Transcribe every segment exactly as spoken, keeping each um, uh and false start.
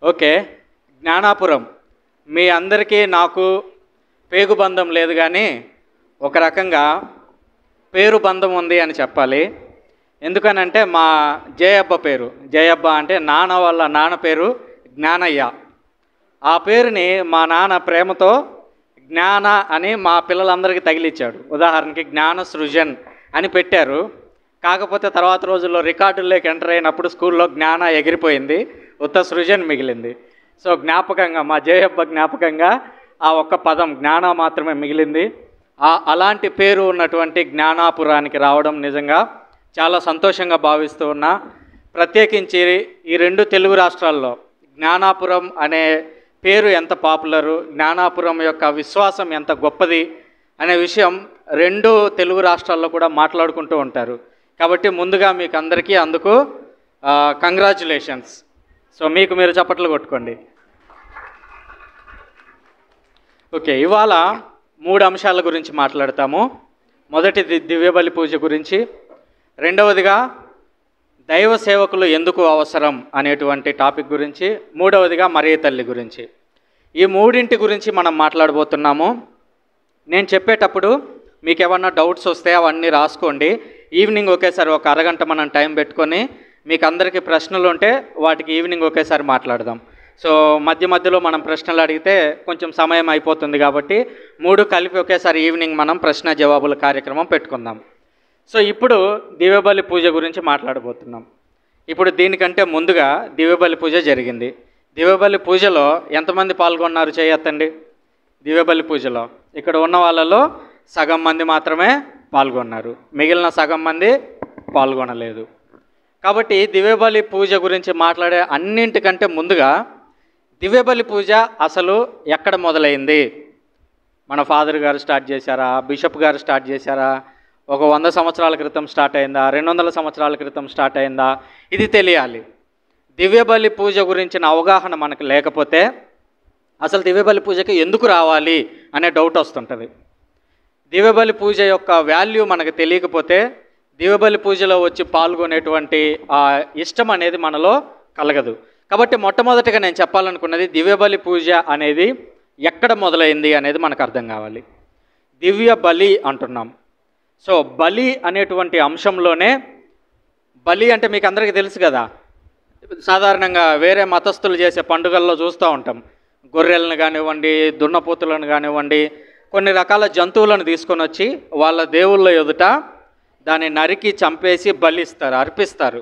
Okay, Gnanapuram మీ అందరికీ నాకు పేగు బంధం లేదు, కానీ ఒక రకంగా పేరు బంధం ఉంది అని చెప్పాలి. ఎందుకనంటే మా జయబ్బ పేరు, జయబ్బ అంటే నాన్న వాళ్ళ నాన్న పేరు జ్ఞానయ్య. ఆ పేరుని మా నాన్న ప్రేమతో జ్ఞాన అని మా పిల్లలందరికీ తగిలిచ్చాడు. ఉదాహరణకి జ్ఞాన సృజన్ అని పెట్టారు. కాకపోతే తర్వాత రోజుల్లో రికార్డుల్లోకి ఎంటర్ అయినప్పుడు స్కూల్లో జ్ఞాన ఎగిరిపోయింది, ఉత్త సృజన్ మిగిలింది. సో జ్ఞాపకంగా మా జయబ్బ జ్ఞాపకంగా ఆ ఒక్క పదం జ్ఞాన మాత్రమే మిగిలింది. ఆ అలాంటి పేరు ఉన్నటువంటి జ్ఞానాపురానికి రావడం నిజంగా చాలా సంతోషంగా భావిస్తూ ఉన్నా. ప్రత్యేకించి ఈ రెండు తెలుగు రాష్ట్రాల్లో జ్ఞానాపురం అనే పేరు ఎంత పాపులరు, జ్ఞానాపురం యొక్క విశ్వాసం ఎంత గొప్పది అనే విషయం రెండు తెలుగు రాష్ట్రాల్లో కూడా మాట్లాడుకుంటూ ఉంటారు. కాబట్టి ముందుగా మీకు అందరికీ అందుకు కంగ్రాచ్యులేషన్స్. సో మీకు మీరు చప్పట్లు కొట్టుకోండి. ఓకే, ఇవాళ మూడు అంశాల గురించి మాట్లాడతాము. మొదటిది దివ్యబలి పూజ గురించి, రెండవదిగా దైవ సేవకులు ఎందుకు అవసరం అనేటువంటి టాపిక్ గురించి, మూడవదిగా మరియ తల్లి గురించి. ఈ మూడింటి గురించి మనం మాట్లాడబోతున్నాము. నేను చెప్పేటప్పుడు మీకు ఏమన్నా డౌట్స్ వస్తే అవన్నీ రాసుకోండి. ఈవినింగ్ ఒకేసారి ఒక అరగంట మనం టైం పెట్టుకొని మీకు అందరికీ ప్రశ్నలు ఉంటే వాటికి ఈవినింగ్ ఒకేసారి మాట్లాడదాం. సో మధ్య మధ్యలో మనం ప్రశ్నలు అడిగితే కొంచెం సమయం అయిపోతుంది, కాబట్టి మూడు కలిపి ఒకేసారి ఈవినింగ్ మనం ప్రశ్న జవాబుల కార్యక్రమం పెట్టుకుందాం. సో ఇప్పుడు దివ్యబలి పూజ గురించి మాట్లాడబోతున్నాం. ఇప్పుడు దీనికంటే ముందుగా దివ్యబలి పూజ జరిగింది. దివ్యబలి పూజలో ఎంతమంది పాల్గొన్నారు చేయొద్దండి. దివ్యబలి పూజలో ఇక్కడ ఉన్న వాళ్ళలో సగం మంది మాత్రమే పాల్గొన్నారు, మిగిలిన సగం మంది పాల్గొనలేదు. కాబట్టి దివ్యబలి పూజ గురించి మాట్లాడే అన్నింటికంటే ముందుగా దివ్యబలి పూజ అసలు ఎక్కడ మొదలైంది? మన ఫాదర్ గారు స్టార్ట్ చేశారా, బిషప్ గారు స్టార్ట్ చేశారా, ఒక వంద సంవత్సరాల క్రితం స్టార్ట్ అయిందా, రెండు వందల సంవత్సరాల క్రితం స్టార్ట్ అయిందా, ఇది తెలియాలి. దివ్యబలి పూజ గురించిన అవగాహన మనకు లేకపోతే అసలు దివ్యబలి పూజకి ఎందుకు రావాలి అనే డౌట్ వస్తుంటుంది. దివ్యబలి పూజ యొక్క వాల్యూ మనకు తెలియకపోతే దివ్యబలి పూజలో వచ్చి పాల్గొనేటువంటి ఆ ఇష్టం అనేది మనలో కలగదు. కాబట్టి మొట్టమొదటిగా నేను చెప్పాలనుకున్నది దివ్యబలి పూజ అనేది ఎక్కడ మొదలైంది అనేది మనకు అర్థం కావాలి. దివ్య బలి అంటున్నాం. సో బలి అనేటువంటి అంశంలోనే, బలి అంటే మీకు అందరికీ తెలుసు కదా, సాధారణంగా వేరే మతస్థులు చేసే పండుగల్లో చూస్తూ ఉంటాం. గొర్రెలను కానివ్వండి, దున్నపోతులను కానివ్వండి, కొన్ని రకాల జంతువులను తీసుకొని వచ్చి వాళ్ళ దేవుళ్ళ ఎదుట దాన్ని నరికి చంపేసి బలిస్తారు, అర్పిస్తారు.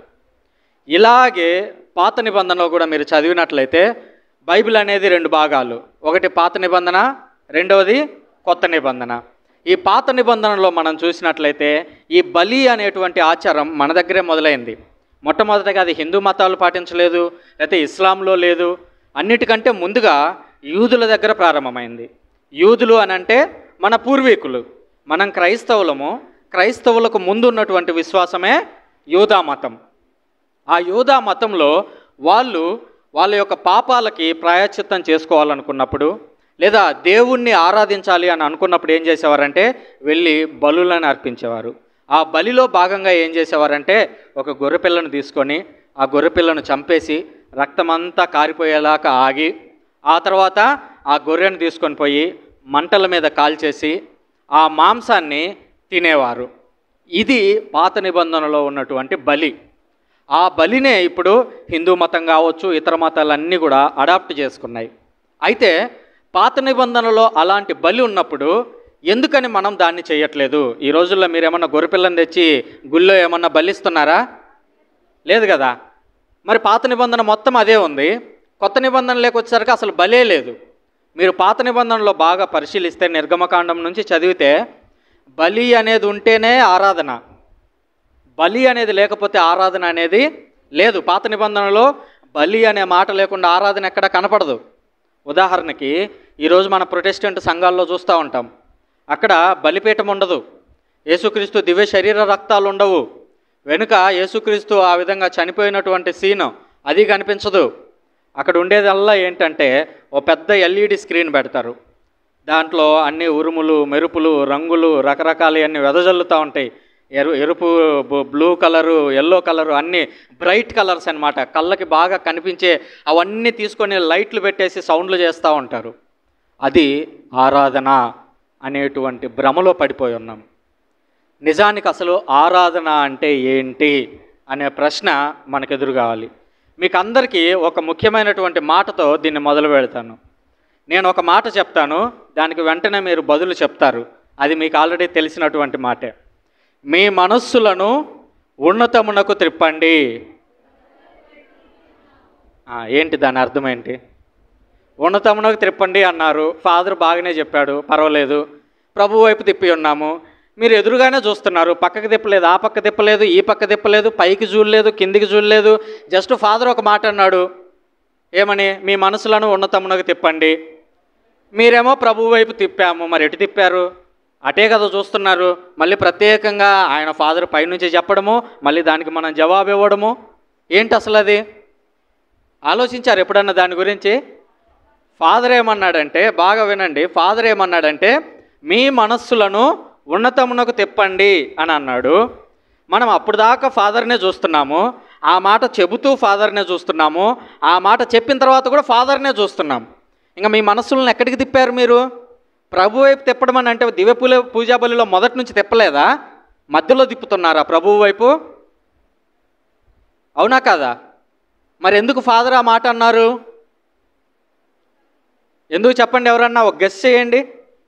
ఇలాగే పాత నిబంధనలో కూడా మీరు చదివినట్లయితే బైబిల్ అనేది రెండు భాగాలు, ఒకటి పాత నిబంధన, రెండవది కొత్త నిబంధన. ఈ పాత నిబంధనలో మనం చూసినట్లయితే ఈ బలి అనేటువంటి ఆచారం మన దగ్గరే మొదలైంది. మొట్టమొదటిగా అది హిందూ మతాలు పాటించలేదు, లేకపోతే ఇస్లాంలో లేదు. అన్నిటికంటే ముందుగా యూదుల దగ్గర ప్రారంభమైంది. యూదులు అని అంటే మన పూర్వీకులు, మనం క్రైస్తవులము. క్రైస్తవులకు ముందు ఉన్నటువంటి విశ్వాసమే యూదా మతం. ఆ యూదా మతంలో వాళ్ళు వాళ్ళ యొక్క పాపాలకి ప్రాయశ్చిత్తం చేసుకోవాలనుకున్నప్పుడు, లేదా దేవుణ్ణి ఆరాధించాలి అని అనుకున్నప్పుడు ఏం చేసేవారంటే వెళ్ళి బలులను అర్పించేవారు. ఆ బలిలో భాగంగా ఏం చేసేవారంటే ఒక గొర్రెపిల్లను తీసుకొని ఆ గొర్రెపిల్లను చంపేసి రక్తమంతా కారిపోయేలాగా ఆగి, ఆ తర్వాత ఆ గొర్రెను తీసుకొని పోయి మంటల మీద కాల్చేసి ఆ మాంసాన్ని తినేవారు. ఇది పాత నిబంధనలో ఉన్నటువంటి బలి. ఆ బలినే ఇప్పుడు హిందూ మతం కావచ్చు, ఇతర మతాలన్నీ కూడా అడాప్ట్ చేసుకున్నాయి. అయితే పాత నిబంధనలో అలాంటి బలి ఉన్నప్పుడు ఎందుకని మనం దాన్ని చేయట్లేదు? ఈ రోజుల్లో మీరు ఏమన్నా గొర్రెపిల్లని తెచ్చి గుళ్ళో ఏమన్నా బలిస్తున్నారా? లేదు కదా. మరి పాత నిబంధన మొత్తం అదే ఉంది. కొత్త నిబంధనలోకి వచ్చేసరికి అసలు బలే లేదు. మీరు పాత నిబంధనలో బాగా పరిశీలిస్తే నిర్గమకాండం నుంచి చదివితే బలి అనేది ఉంటేనే ఆరాధన, బలి అనేది లేకపోతే ఆరాధన అనేది లేదు. పాత నిబంధనలో బలి అనే మాట లేకుండా ఆరాధన ఎక్కడ కనపడదు. ఉదాహరణకి ఈరోజు మన ప్రొటెస్టెంట్ సంఘాల్లో చూస్తూ ఉంటాం, అక్కడ బలిపీఠం ఉండదు, యేసుక్రీస్తు దివ్య శరీర రక్తాలు ఉండవు, వెనుక యేసుక్రీస్తు ఆ విధంగా చనిపోయినటువంటి సీను అది కనిపించదు. అక్కడ ఉండేదల్లా ఏంటంటే ఓ పెద్ద ఎల్ఈడి స్క్రీన్ పెడతారు, దాంట్లో అన్ని ఉరుములు, మెరుపులు, రంగులు, రకరకాలు అన్నీ వెదజల్లుతూ ఉంటాయి. ఎరు ఎరుపు బ్లూ కలరు, ఎల్లో కలరు, అన్నీ బ్రైట్ కలర్స్ అన్నమాట. కళ్ళకి బాగా కనిపించే అవన్నీ తీసుకొని లైట్లు పెట్టేసి సౌండ్లు చేస్తూ ఉంటారు. అది ఆరాధన అనేటువంటి భ్రమలో పడిపోయి ఉన్నాం. నిజానికి అసలు ఆరాధన అంటే ఏంటి అనే ప్రశ్న మనకు ఎదురు కావాలి. మీకు అందరికీ ఒక ముఖ్యమైనటువంటి మాటతో దీన్ని మొదలు పెడతాను. నేను ఒక మాట చెప్తాను, దానికి వెంటనే మీరు బదులు చెప్తారు. అది మీకు ఆల్రెడీ తెలిసినటువంటి మాటే. మీ మనస్సులను ఉన్నతమునకు త్రిప్పండి. ఏంటి దాని అర్థం ఏంటి? ఉన్నతమునకు త్రిప్పండి అన్నారు. ఫాదర్ బాగానే చెప్పాడు, పర్వాలేదు. ప్రభు వైపు తిప్పి ఉన్నాము. మీరు ఎదురుగానే చూస్తున్నారు. పక్కకి తిప్పలేదు, ఆ పక్క తిప్పలేదు, ఈ పక్క తిప్పలేదు, పైకి చూడలేదు, కిందికి చూడలేదు. జస్ట్ ఫాదర్ ఒక మాట అన్నాడు, ఏమని? మీ మనసులను ఉన్నతమునకు తిప్పండి. మీరేమో ప్రభు వైపు తిప్పాము. మరి ఎటు తిప్పారు? అటే కదా చూస్తున్నారు. మళ్ళీ ప్రత్యేకంగా ఆయన ఫాదర్ పైనుంచి చెప్పడము, మళ్ళీ దానికి మనం జవాబు ఇవ్వడము ఏంటి అసలు? అది ఆలోచించారు ఎప్పుడన్నా దాని గురించి? ఫాదర్ ఏమన్నాడంటే, బాగా వినండి, ఫాదర్ ఏమన్నాడంటే మీ మనస్సులను ఉన్నతమునకు తిప్పండి అని అన్నాడు. మనం అప్పుడు దాకా ఫాదర్నే చూస్తున్నాము, ఆ మాట చెబుతూ ఫాదర్నే చూస్తున్నాము, ఆ మాట చెప్పిన తర్వాత కూడా ఫాదర్నే చూస్తున్నాం. ఇంకా మీ మనస్సులను ఎక్కడికి తిప్పారు మీరు? ప్రభు వైపు తిప్పడం అని అంటే దివ్య పూజ పూజా బలిలో మొదటి నుంచి తిప్పలేదా? మధ్యలో తిప్పుతున్నారా ప్రభువు వైపు? అవునా కాదా? మరి ఎందుకు ఫాదర్ ఆ మాట అన్నారు? ఎందుకు చెప్పండి, ఎవరన్నా ఒక గెస్ చేయండి.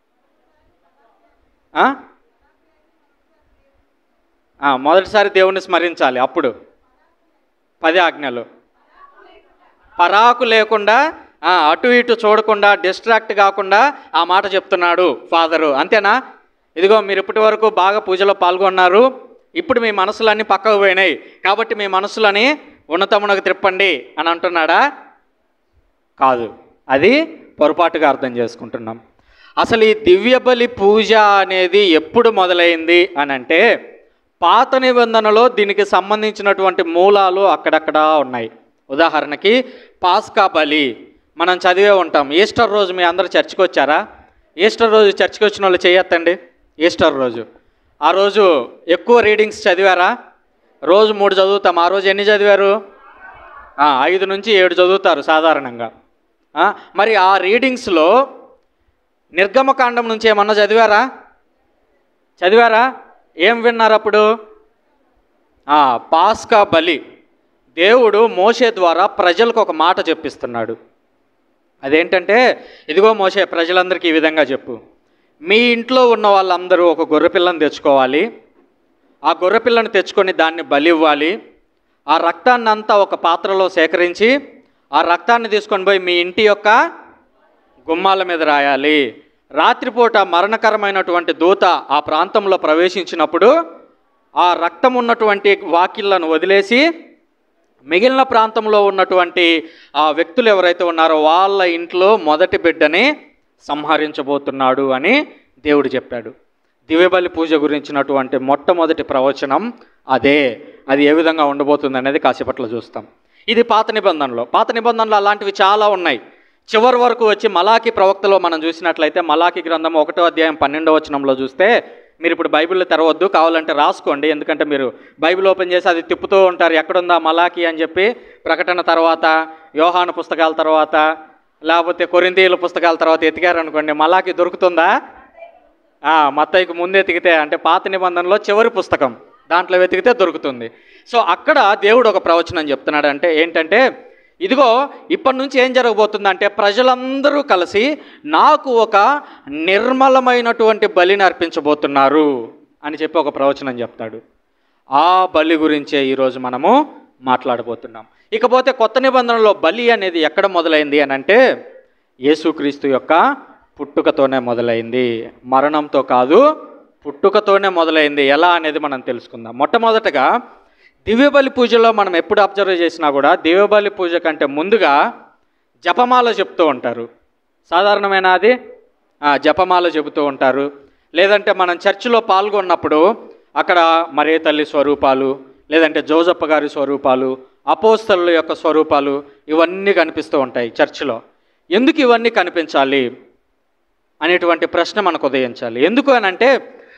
మొదటిసారి దేవుణ్ణి స్మరించాలి, అప్పుడు పది ఆజ్ఞలు. పరాకు లేకుండా, అటు ఇటు చూడకుండా, డిస్ట్రాక్ట్ కాకుండా ఆ మాట చెప్తున్నాడు ఫాదరు. అంతేనా? ఇదిగో మీరు ఇప్పటి వరకు బాగా పూజలో పాల్గొన్నారు, ఇప్పుడు మీ మనసులన్నీ పక్కకు పోయినాయి కాబట్టి మీ మనసులని ఉన్నతమునకు త్రిప్పండి అని అంటున్నాడా? కాదు, అది పొరపాటుగా అర్థం చేసుకుంటున్నాం. అసలు ఈ దివ్య బలి పూజ అనేది ఎప్పుడు మొదలైంది అని అంటే పాత నిబంధనలో దీనికి సంబంధించినటువంటి మూలాలు అక్కడక్కడ ఉన్నాయి. ఉదాహరణకి పాస్కా బలి మనం చదివే ఉంటాం. ఈస్టర్ రోజు మీ అందరూ చర్చికి వచ్చారా? ఈస్టర్ రోజు చర్చికి వచ్చిన వాళ్ళు చేయొద్దండి. ఈస్టర్ రోజు ఆ రోజు ఎక్కువ రీడింగ్స్ చదివారా? రోజు మూడు చదువుతాం. ఆ రోజు ఎన్ని చదివారు? ఐదు నుంచి ఏడు చదువుతారు సాధారణంగా. మరి ఆ రీడింగ్స్లో నిర్గమకాండం నుంచి ఏమన్నా చదివారా? చదివారా? ఏం విన్నారు అప్పుడు? పాస్కా బలి. దేవుడు మోషే ద్వారా ప్రజలకు ఒక మాట చెప్పిస్తున్నాడు. అదేంటంటే, ఇదిగో మోషే, ప్రజలందరికీ ఈ విధంగా చెప్పు, మీ ఇంట్లో ఉన్న వాళ్ళందరూ ఒక గొర్రెపిల్లని తెచ్చుకోవాలి. ఆ గొర్రెపిల్లను తెచ్చుకొని దాన్ని బలి ఇవ్వాలి. ఆ రక్తాన్ని అంతా ఒక పాత్రలో సేకరించి ఆ రక్తాన్ని తీసుకొని పోయి మీ ఇంటి యొక్క గుమ్మాల మీద రాయాలి. రాత్రిపూట మరణకరమైనటువంటి దూత ఆ ప్రాంతంలో ప్రవేశించినప్పుడు ఆ రక్తం ఉన్నటువంటి వాకిళ్లను వదిలేసి మిగిలిన ప్రాంతంలో ఉన్నటువంటి ఆ వ్యక్తులు ఎవరైతే ఉన్నారో వాళ్ళ ఇంట్లో మొదటి బిడ్డని సంహరించబోతున్నాడు అని దేవుడు చెప్పాడు. దివ్యబలి పూజ గురించినటువంటి మొట్టమొదటి ప్రవచనం అదే. అది ఏ విధంగా ఉండబోతుంది అనేది కాసేపట్లో చూస్తాం. ఇది పాత నిబంధనలో. పాత నిబంధనలు అలాంటివి చాలా ఉన్నాయి. చివరి వరకు వచ్చి మలాకి ప్రవక్తలో మనం చూసినట్లయితే మలాకి గ్రంథం ఒకటో అధ్యాయం పన్నెండవ వచనంలో చూస్తే, మీరు ఇప్పుడు బైబిల్లో తెరవద్దు, కావాలంటే రాసుకోండి, ఎందుకంటే మీరు బైబిల్ ఓపెన్ చేసి అది తిప్పుతూ ఉంటారు, ఎక్కడుందా మలాకి అని చెప్పి. ప్రకటన తర్వాత, యోహాను పుస్తకాల తర్వాత, లేకపోతే కొరింథీయుల పుస్తకాల తర్వాత ఎతికారనుకోండి, మలాకి దొరుకుతుందా? మత్తయికి ముందు ఎతికితే, అంటే పాత నిబంధనలో చివరి పుస్తకం, దాంట్లో వెతికితే దొరుకుతుంది. సో అక్కడ దేవుడు ఒక ప్రవచనం చెప్తున్నాడు. అంటే ఏంటంటే, ఇదిగో ఇప్పటి నుంచి ఏం జరగబోతుందంటే ప్రజలందరూ కలిసి నాకు ఒక నిర్మలమైనటువంటి బలిని అర్పించబోతున్నారు అని చెప్పి ఒక ప్రవచనం చెప్తాడు. ఆ బలి గురించే ఈరోజు మనము మాట్లాడబోతున్నాం. ఇకపోతే కొత్త నిబంధనలో బలి అనేది ఎక్కడ మొదలైంది అని అంటే యేసుక్రీస్తు యొక్క పుట్టుకతోనే మొదలైంది. మరణంతో కాదు, పుట్టుకతోనే మొదలైంది. ఎలా అనేది మనం తెలుసుకుందాం. మొట్టమొదటగా దివ్యబలి పూజలో మనం ఎప్పుడు అబ్జర్వ్ చేసినా కూడా దివ్యబలి పూజ కంటే ముందుగా జపమాల చెప్తూ ఉంటారు. సాధారణమైన అది జపమాల చెబుతూ ఉంటారు. లేదంటే మనం చర్చిలో పాల్గొన్నప్పుడు అక్కడ మరే తల్లి స్వరూపాలు, లేదంటే జోజప్ప గారి స్వరూపాలు, అపోస్తలుల యొక్క స్వరూపాలు ఇవన్నీ కనిపిస్తూ ఉంటాయి చర్చిలో. ఎందుకు ఇవన్నీ కనిపించాలి అనేటువంటి ప్రశ్న మనకు ఉదయించాలి. ఎందుకు అని అంటే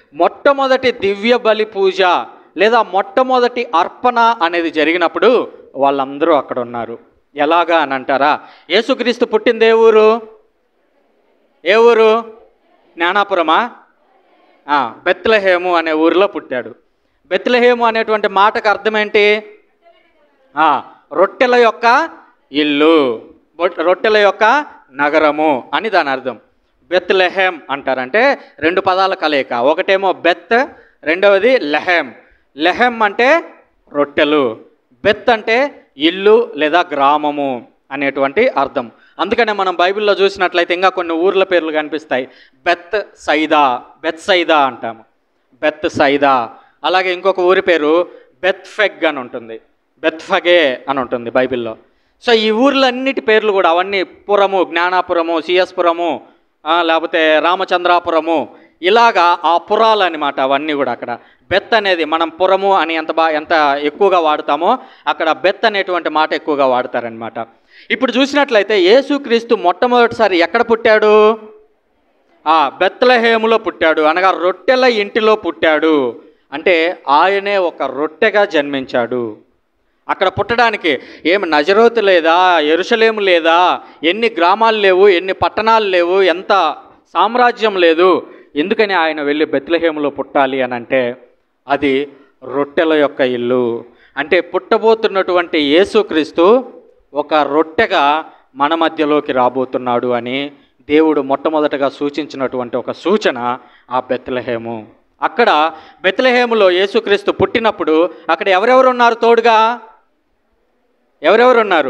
మొట్టమొదటి దివ్య బలి పూజ లేదా మొట్టమొదటి అర్పణ అనేది జరిగినప్పుడు వాళ్ళందరూ అక్కడ ఉన్నారు. ఎలాగా అని అంటారా? యేసుక్రీస్తు పుట్టింది ఏ ఊరు? ఏ ఊరు? జ్ఞానాపురమా? బెత్లెహేము అనే ఊరిలో పుట్టాడు. బెత్లెహేము అనేటువంటి మాటకు అర్థం ఏంటి? రొట్టెల యొక్క ఇల్లు, రొట్టెల యొక్క నగరము అని దాని అర్థం. బెత్లెహేమ్ అంటారంటే రెండు పదాల కలయిక. ఒకటేమో బెత్, రెండవది లెహెమ్. లెహెమ్ అంటే రొట్టెలు, బెత్ అంటే ఇల్లు లేదా గ్రామము అనేటువంటి అర్థం. అందుకనే మనం బైబిల్లో చూసినట్లయితే ఇంకా కొన్ని ఊర్ల పేర్లు కనిపిస్తాయి. బెత్ సైదా, బెత్ సైదా అంటాము, బెత్ సైదా. అలాగే ఇంకొక ఊరి పేరు బెత్ఫెగ్ అని ఉంటుంది, బెత్ఫగే అని ఉంటుంది బైబిల్లో. సో ఈ ఊర్లన్నిటి పేర్లు కూడా అవన్నీ పురము, జ్ఞానాపురము, సిఎస్పురము, లేకపోతే రామచంద్రాపురము, ఇలాగా ఆ పురాలు అనమాట అవన్నీ కూడా. అక్కడ బెత్ అనేది మనం పురము అని ఎంత బా ఎంత ఎక్కువగా వాడతామో అక్కడ బెత్ అనేటువంటి మాట ఎక్కువగా వాడతారనమాట. ఇప్పుడు చూసినట్లయితే యేసుక్రీస్తు మొట్టమొదటిసారి ఎక్కడ పుట్టాడు? ఆ బెత్లెహేములో పుట్టాడు, అనగా రొట్టెల ఇంటిలో పుట్టాడు. అంటే ఆయనే ఒక రొట్టెగా జన్మించాడు. అక్కడ పుట్టడానికి ఏమి నజరోతు లేదా, యెరూషలేము లేదా, ఎన్ని గ్రామాలు లేవు, ఎన్ని పట్టణాలు లేవు, ఎంత సామ్రాజ్యం లేదు. ఎందుకని ఆయన వెళ్ళి బెత్లెహేములో పుట్టాలి అని అంటే అది రొట్టెల యొక్క ఇల్లు. అంటే పుట్టబోతున్నటువంటి యేసుక్రీస్తు ఒక రొట్టెగా మన మధ్యలోకి రాబోతున్నాడు అని దేవుడు మొట్టమొదటగా సూచించినటువంటి ఒక సూచన ఆ బెత్లెహేము. అక్కడ బెత్లెహేములో యేసుక్రీస్తు పుట్టినప్పుడు అక్కడ ఎవరెవరు ఉన్నారు తోడుగా? ఎవరెవరు ఉన్నారు?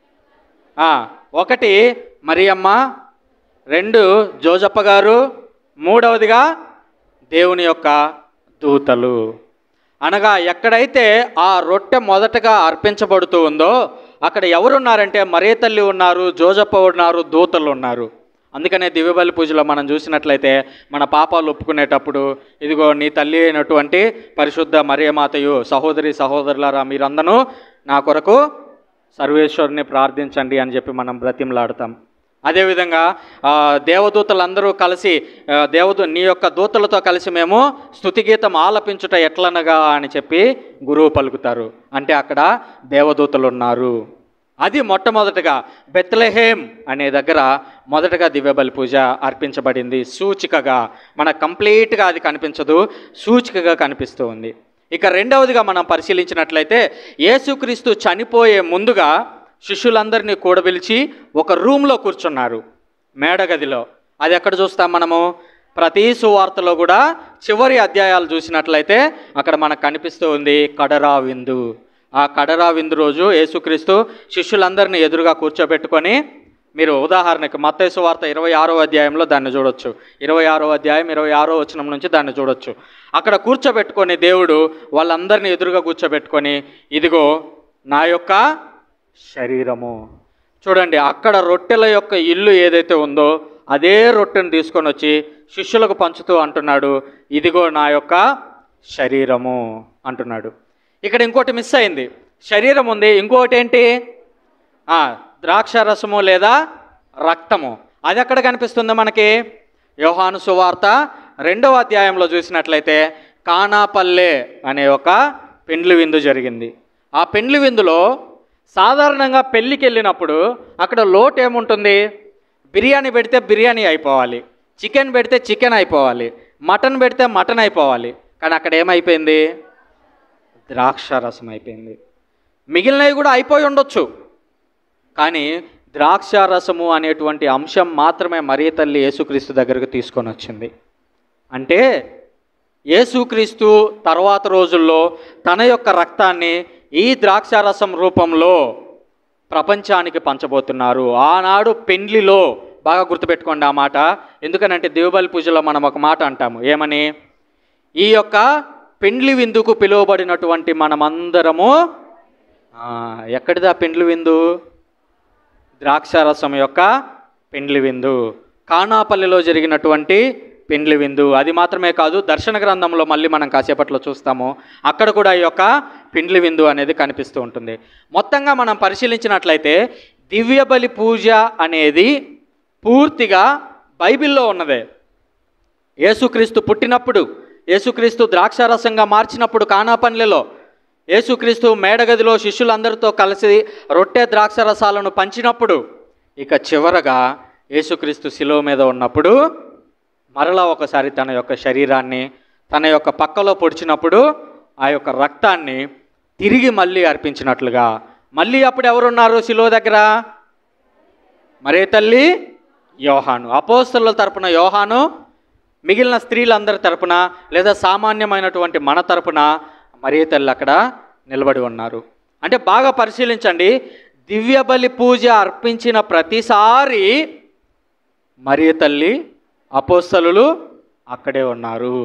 ఒకటి మరియమ్మ, రెండు జోజప్ప గారు, మూడవదిగా దేవుని యొక్క దూతలు. అనగా ఎక్కడైతే ఆ రొట్టె మొదటగా అర్పించబడుతూ ఉందో అక్కడ ఎవరున్నారంటే మరియ తల్లి ఉన్నారు, జోజప్ప ఉన్నారు, దూతలు ఉన్నారు. అందుకనే దివ్యబలి పూజలో మనం చూసినట్లయితే మన పాపాలు ఒప్పుకునేటప్పుడు ఇదిగో నీ తల్లి అయినటువంటి పరిశుద్ధ మరియమాతయు, సహోదరి సహోదరులారా మీరందరూ నా కొరకు సర్వేశ్వరుని ప్రార్థించండి అని చెప్పి మనం బ్రతిమలాడతాం. అదేవిధంగా దేవదూతలందరూ కలిసి దేవదూ నీ యొక్క దూతలతో కలిసి మేము స్తుతిగీతం ఆలపించుట ఎట్లనగా అని చెప్పి గురువు పలుకుతారు. అంటే అక్కడ దేవదూతలు ఉన్నారు. అది మొట్టమొదటగా బెత్లెహేమ్ అనే దగ్గర మొదటగా దివ్యబలి పూజ అర్పించబడింది. సూచికగా, మనకు కంప్లీట్గా అది కనిపించదు, సూచికగా కనిపిస్తూ ఉంది. ఇక రెండవదిగా మనం పరిశీలించినట్లయితే యేసుక్రీస్తు చనిపోయే ముందుగా శిష్యులందరినీ కూడబిలిచి ఒక రూమ్లో కూర్చున్నారు, మేడగదిలో. అది ఎక్కడ చూస్తాం మనము? ప్రతి సువార్తలో కూడా చివరి అధ్యాయాలు చూసినట్లయితే అక్కడ మనకు కనిపిస్తూ ఉంది కడరా విందు. ఆ కడరా విందు రోజు యేసుక్రీస్తు శిష్యులందరినీ ఎదురుగా కూర్చోబెట్టుకొని, మీరు ఉదాహరణకి మత్తయి సువార్త ఇరవై ఆరో అధ్యాయంలో దాన్ని చూడొచ్చు, ఇరవై ఆరో అధ్యాయం ఇరవై ఆరో వచనం నుంచి దాన్ని చూడొచ్చు. అక్కడ కూర్చోబెట్టుకొని దేవుడు వాళ్ళందరినీ ఎదురుగా కూర్చోబెట్టుకొని, ఇదిగో నా యొక్క శరీరము. చూడండి, అక్కడ రొట్టెల యొక్క ఇల్లు ఏదైతే ఉందో అదే రొట్టెను తీసుకొని వచ్చి శిష్యులకు పంచుతూ అంటున్నాడు, ఇదిగో నా యొక్క శరీరము అంటున్నాడు. ఇక్కడ ఇంకోటి మిస్ అయింది. శరీరం ఉంది, ఇంకోటి ఏంటి? ద్రాక్షారసము లేదా రక్తము. అది ఎక్కడ కనిపిస్తుంది మనకి? యోహాను సువార్త రెండవ అధ్యాయంలో చూసినట్లయితే కానాపల్లె అనే ఒక పెండ్లి విందు జరిగింది. ఆ పెండ్లి విందులో సాధారణంగా పెళ్ళికి వెళ్ళినప్పుడు అక్కడ లోటు ఏముంటుంది? బిర్యానీ పెడితే బిర్యానీ అయిపోవాలి, చికెన్ పెడితే చికెన్ అయిపోవాలి, మటన్ పెడితే మటన్ అయిపోవాలి. కానీ అక్కడ ఏమైపోయింది? ద్రాక్షారసం అయిపోయింది. మిగిలినవి కూడా అయిపోయి ఉండొచ్చు, కానీ ద్రాక్షారసము అనేటువంటి అంశం మాత్రమే మరియ తల్లి యేసుక్రీస్తు దగ్గరకు తీసుకొని వచ్చింది. అంటే యేసుక్రీస్తు తర్వాత రోజుల్లో తన యొక్క రక్తాన్ని ఈ ద్రాక్షారసం రూపంలో ప్రపంచానికి పంచబోతున్నారు. ఆనాడు పెండ్లిలో, బాగా గుర్తుపెట్టుకోండి ఆ మాట, ఎందుకనంటే దివ్యబలి పూజలో మనం ఒక మాట అంటాము, ఏమని? ఈ యొక్క పెండ్లి విందుకు పిలువబడినటువంటి మనమందరము, ఎక్కడిదా పెండ్లి విందు? ద్రాక్షారసం యొక్క పెండ్లి విందు, కానాపల్లిలో జరిగినటువంటి పెండ్లి విందు. అది మాత్రమే కాదు, దర్శన గ్రంథంలో మళ్ళీ మనం కాసేపట్లో చూస్తాము, అక్కడ కూడా ఈ యొక్క పెండ్లి విందు అనేది కనిపిస్తూ ఉంటుంది. మొత్తంగా మనం పరిశీలించినట్లయితే దివ్యబలి పూజ అనేది పూర్తిగా బైబిల్లో ఉన్నదే. యేసుక్రీస్తు పుట్టినప్పుడు యేసుక్రీస్తు ద్రాక్షారసంగా మార్చినప్పుడు కానా పల్లెలో యేసుక్రీస్తు మేడగదిలో శిష్యులందరితో కలిసి రొట్టె ద్రాక్షారసాలను పంచినప్పుడు, ఇక చివరగా యేసుక్రీస్తు శిలువ మీద ఉన్నప్పుడు మరలా ఒకసారి తన యొక్క శరీరాన్ని తన యొక్క పక్కలో పొడిచినప్పుడు ఆ యొక్క రక్తాన్ని తిరిగి మళ్ళీ అర్పించినట్లుగా, మళ్ళీ అప్పుడు ఎవరున్నారు శిలువ దగ్గర? మరే తల్లి, యోహాను. అపోస్తలుల తరపున యోహాను, మిగిలిన స్త్రీలందరి తరపున లేదా సామాన్యమైనటువంటి మన తరపున మరే తల్లి అక్కడ నిలబడి ఉన్నారు. అంటే బాగా పరిశీలించండి, దివ్య బలి పూజ అర్పించిన ప్రతిసారి మరే తల్లి, అపోస్తలులు అక్కడే ఉన్నారు.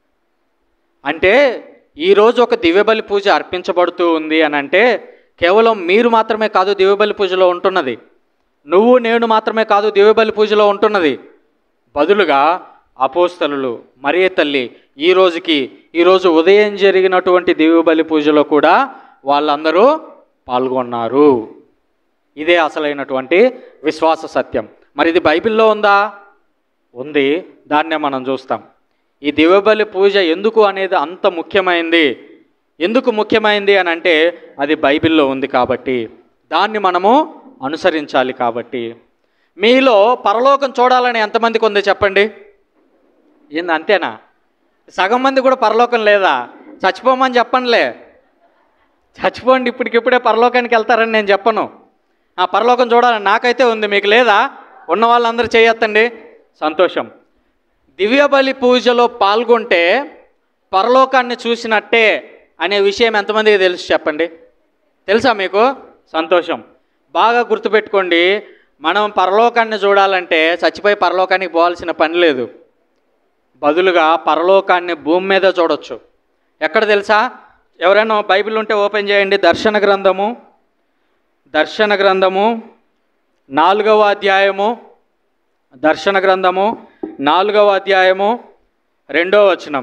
అంటే ఈరోజు ఒక దివ్యబలి పూజ అర్పించబడుతూ ఉంది అని అంటే కేవలం మీరు మాత్రమే కాదు దివ్యబలి పూజలో ఉంటున్నది, నువ్వు నేను మాత్రమే కాదు దివ్యబలి పూజలో ఉంటున్నది. బదులుగా అపోస్తలులు, మరియ తల్లి ఈ రోజుకి ఈరోజు ఉదయం జరిగినటువంటి దివ్యబలి పూజలో కూడా వాళ్ళందరూ పాల్గొన్నారు. ఇదే అసలైనటువంటి విశ్వాస సత్యం. మరి ఇది బైబిల్లో ఉందా? ఉంది. దాన్నే మనం చూస్తాం. ఈ దివ్యబలి పూజ ఎందుకు అనేది అంత ముఖ్యమైంది. ఎందుకు ముఖ్యమైంది అని అంటే అది బైబిల్లో ఉంది కాబట్టి, దాన్ని మనము అనుసరించాలి కాబట్టి. మీలో పరలోకం చూడాలని ఎంతమందికి ఉంది చెప్పండి? ఏంది అంతేనా? సగం మంది కూడా పరలోకం లేదా? చచ్చిపోమని చెప్పనులే, చచ్చిపోండి ఇప్పటికిప్పుడే పరలోకానికి వెళ్తారని నేను చెప్పను. ఆ పరలోకం చూడాలని నాకైతే ఉంది, మీకు లేదా? ఉన్న వాళ్ళందరూ చేయొద్దండి. సంతోషం. దివ్య బలి పూజలో పాల్గొంటే పరలోకాన్ని చూసినట్టే అనే విషయం ఎంతమందికి తెలుసు చెప్పండి? తెలుసా మీకు? సంతోషం. బాగా గుర్తుపెట్టుకోండి, మనం పరలోకాన్ని చూడాలంటే చచ్చిపోయి పరలోకానికి పోవాల్సిన పని లేదు. బదులుగా పరలోకాన్ని భూమి మీద చూడొచ్చు. ఎక్కడ తెలుసా? ఎవరైనా బైబిల్ ఉంటే ఓపెన్ చేయండి. దర్శన గ్రంథము, దర్శన గ్రంథము నాలుగవ అధ్యాయము, దర్శన గ్రంథము నాలుగవ అధ్యాయము రెండవ వచనం.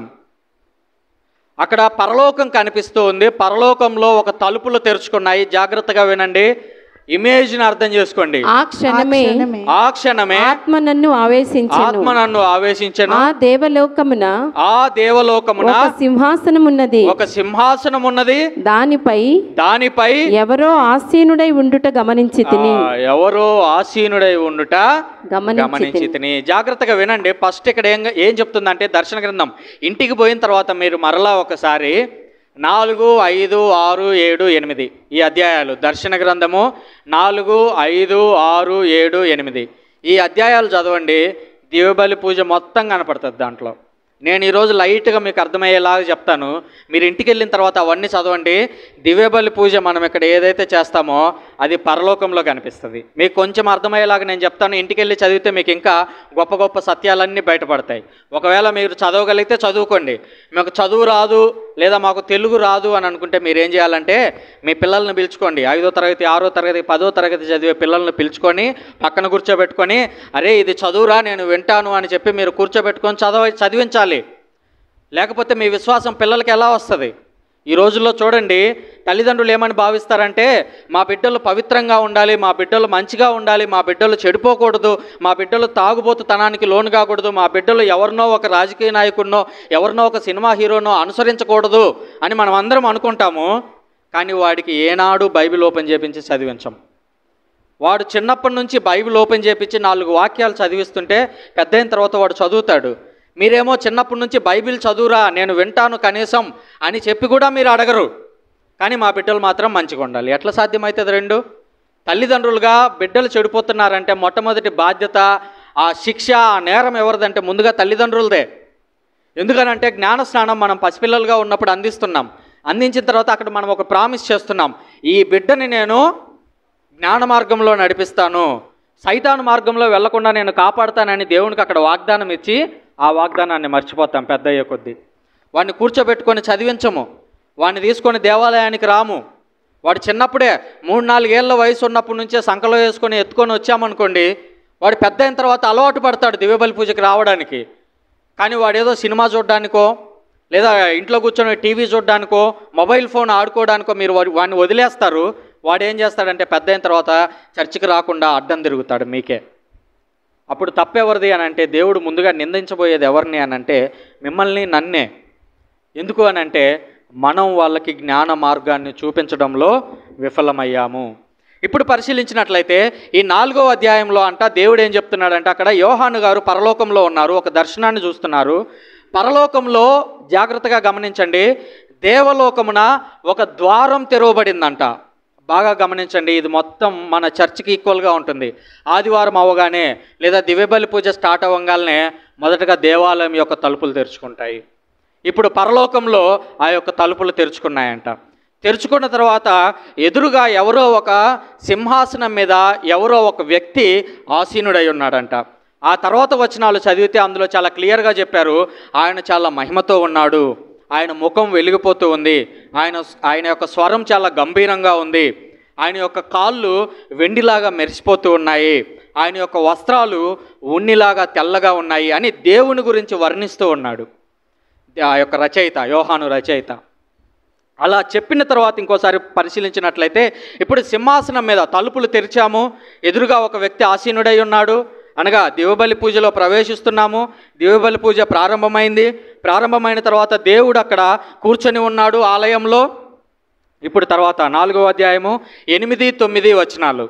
అక్కడ పరలోకం కనిపిస్తూ ఉంది. పరలోకంలో ఒక తలుపులు తెరుచుకున్నాయి. జాగ్రత్తగా వినండి, ఇమేజ్ని అర్థం చేసుకోండి. ఆ క్షణమే ఆ క్షణమే ఆత్మ నన్ను ఆవేశించెను. ఆత్మ నన్ను ఆవేశించెను. ఆ దేవలోకమున ఆ దేవలోకమున ఒక సింహాసనం ఉన్నది. ఒక సింహాసనం ఉన్నది. దానిపై దానిపై ఎవరో ఆసీనుడై ఉండుట గమనించి తిని. ఎవరో ఆసీనుడై ఉండుట గమనించి గమనించి తిని. జాగ్రత్తగా వినండి. ఫస్ట్ ఇక్కడ ఏం ఏం చెప్తుందంటే దర్శన గ్రంథం ఇంటికి పోయిన తర్వాత మీరు మరలా ఒకసారి నాలుగు ఐదు ఆరు ఏడు ఎనిమిది ఈ అధ్యాయాలు, దర్శన గ్రంథము నాలుగు ఐదు ఆరు ఏడు ఎనిమిది ఈ అధ్యాయాలు చదవండి. దివ్యబలి పూజ మొత్తం కనపడుతుంది దాంట్లో. నేను ఈరోజు లైట్గా మీకు అర్థమయ్యేలాగా చెప్తాను. మీరు ఇంటికి వెళ్ళిన తర్వాత అవన్నీ చదవండి. దివ్యబలి పూజ మనం ఇక్కడ ఏదైతే చేస్తామో అది పరలోకంలో కనిపిస్తుంది. మీకు కొంచెం అర్థమయ్యేలాగా నేను చెప్తాను. ఇంటికి వెళ్ళి చదివితే మీకు ఇంకా గొప్ప గొప్ప సత్యాలన్నీ బయటపడతాయి. ఒకవేళ మీరు చదవగలిగితే చదువుకోండి. మీకు చదువు రాదు లేదా మాకు తెలుగు రాదు అని అనుకుంటే మీరు ఏం చేయాలంటే మీ పిల్లల్ని పిలుచుకోండి. ఐదో తరగతి, ఆరో తరగతి, పదో తరగతి చదివే పిల్లల్ని పిలుచుకొని పక్కన కూర్చోబెట్టుకొని, అరే ఇది చదువురా నేను వింటాను అని చెప్పి మీరు కూర్చోబెట్టుకొని చదవ చదివించాలి. లేకపోతే మీ విశ్వాసం పిల్లలకి ఎలా వస్తుంది? ఈ రోజుల్లో చూడండి, తల్లిదండ్రులు ఏమని భావిస్తారంటే మా బిడ్డలు పవిత్రంగా ఉండాలి, మా బిడ్డలు మంచిగా ఉండాలి, మా బిడ్డలు చెడిపోకూడదు, మా బిడ్డలు తాగుబోతుతనానికి లోను కాకూడదు, మా బిడ్డలు ఎవరినో ఒక రాజకీయ నాయకుడినో ఎవరినో ఒక సినిమా హీరోనో అనుసరించకూడదు అని మనం అందరం అనుకుంటాము. కానీ వాడికి ఏనాడు బైబిల్ ఓపెన్ చేయించి చదివించం. వాడు చిన్నప్పటి నుంచి బైబిల్ ఓపెన్ చేయించి నాలుగు వాక్యాలు చదివిస్తుంటే పెద్ద అయిన తర్వాత వాడు చదువుతాడు. మీరేమో చిన్నప్పటి నుంచి బైబిల్ చదువురా నేను వింటాను కనీసం అని చెప్పి కూడా మీరు అడగరు. కానీ మా బిడ్డలు మాత్రం మంచిగా ఉండాలి. ఎట్లా సాధ్యమవుతుంది? రెండు తల్లిదండ్రులుగా బిడ్డలు చెడిపోతున్నారంటే మొట్టమొదటి బాధ్యత, ఆ శిక్ష, ఆ నేరం ఎవరిదంటే ముందుగా తల్లిదండ్రులదే. ఎందుకనంటే జ్ఞానస్నానం మనం పసిపిల్లలుగా ఉన్నప్పుడు అందిస్తున్నాం. అందించిన తర్వాత అక్కడ మనం ఒక ప్రామిస్ చేస్తున్నాం, ఈ బిడ్డని నేను జ్ఞాన మార్గంలో నడిపిస్తాను, సైతాను మార్గంలో వెళ్లకుండా నేను కాపాడుతానని దేవునికి అక్కడ వాగ్దానం ఇచ్చి ఆ వాగ్దానాన్ని మర్చిపోతాం పెద్ద అయ్యే కొద్దీ. వాడిని కూర్చోబెట్టుకొని చదివించము, వాడిని తీసుకొని దేవాలయానికి రాము. వాడు చిన్నప్పుడే మూడు నాలుగేళ్ల వయసు ఉన్నప్పటి నుంచే సంకలో వేసుకొని ఎత్తుకొని వచ్చామనుకోండి, వాడు పెద్ద అయిన తర్వాత అలవాటు పడతాడు దివ్యబలి పూజకి రావడానికి. కానీ వాడేదో సినిమా చూడడానికో లేదా ఇంట్లో కూర్చొని టీవీ చూడడానికో మొబైల్ ఫోన్ ఆడుకోవడానికో మీరు వాడిని వదిలేస్తారు. వాడు ఏం చేస్తాడంటే పెద్ద అయిన తర్వాత చర్చికి రాకుండా అడ్డం తిరుగుతాడు మీకే. అప్పుడు తప్పెవరిది అని అంటే దేవుడు ముందుగా నిందించబోయేది ఎవరిని అని అంటే మిమ్మల్ని, నన్నే. ఎందుకు అని అంటే మనం వాళ్ళకి జ్ఞాన మార్గాన్ని చూపించడంలో విఫలమయ్యాము. ఇప్పుడు పరిశీలించినట్లయితే ఈ నాలుగో అధ్యాయంలో అంట దేవుడు ఏం చెప్తున్నాడంటే, అక్కడ యోహాను గారు పరలోకంలో ఉన్నారు, ఒక దర్శనాన్ని చూస్తున్నారు. పరలోకంలో జాగ్రత్తగా గమనించండి, దేవలోకమున ఒక ద్వారం తెరవబడిందంట. బాగా గమనించండి, ఇది మొత్తం మన చర్చికి ఈక్వల్గా ఉంటుంది. ఆదివారం అవ్వగానే లేదా దివ్యబలి పూజ స్టార్ట్ అవ్వగానే మొదటగా దేవాలయం యొక్క తలుపులు తెరుచుకుంటాయి. ఇప్పుడు పరలోకంలో ఆ యొక్క తలుపులు తెరుచుకున్నాయంట. తెరుచుకున్న తర్వాత ఎదురుగా ఎవరో ఒక సింహాసనం మీద ఎవరో ఒక వ్యక్తి ఆసీనుడై ఉన్నాడంట. ఆ తర్వాత వచనాలు చదివితే అందులో చాలా క్లియర్గా చెప్పారు, ఆయన చాలా మహిమతో ఉన్నాడు, ఆయన ముఖం వెలిగిపోతూ ఉంది, ఆయన ఆయన యొక్క స్వరం చాలా గంభీరంగా ఉంది, ఆయన యొక్క కాళ్ళు వెండిలాగా మెరిసిపోతూ ఉన్నాయి, ఆయన యొక్క వస్త్రాలు ఉన్నిలాగా తెల్లగా ఉన్నాయి అని దేవుని గురించి వర్ణిస్తూ ఉన్నాడు ఆ యొక్క రచయిత, యోహాను రచయిత. అలా చెప్పిన తర్వాత ఇంకోసారి పరిశీలించినట్లయితే ఇప్పుడు సింహాసనం మీద తలుపులు తెరిచాము, ఎదురుగా ఒక వ్యక్తి ఆసీనుడై ఉన్నాడు, అనగా దివ్యబలి పూజలో ప్రవేశిస్తున్నాము. దివ్యబలి పూజ ప్రారంభమైంది. ప్రారంభమైన తర్వాత దేవుడు అక్కడ కూర్చొని ఉన్నాడు ఆలయంలో. ఇప్పుడు తర్వాత నాలుగో అధ్యాయము ఎనిమిది తొమ్మిది వచనాలు.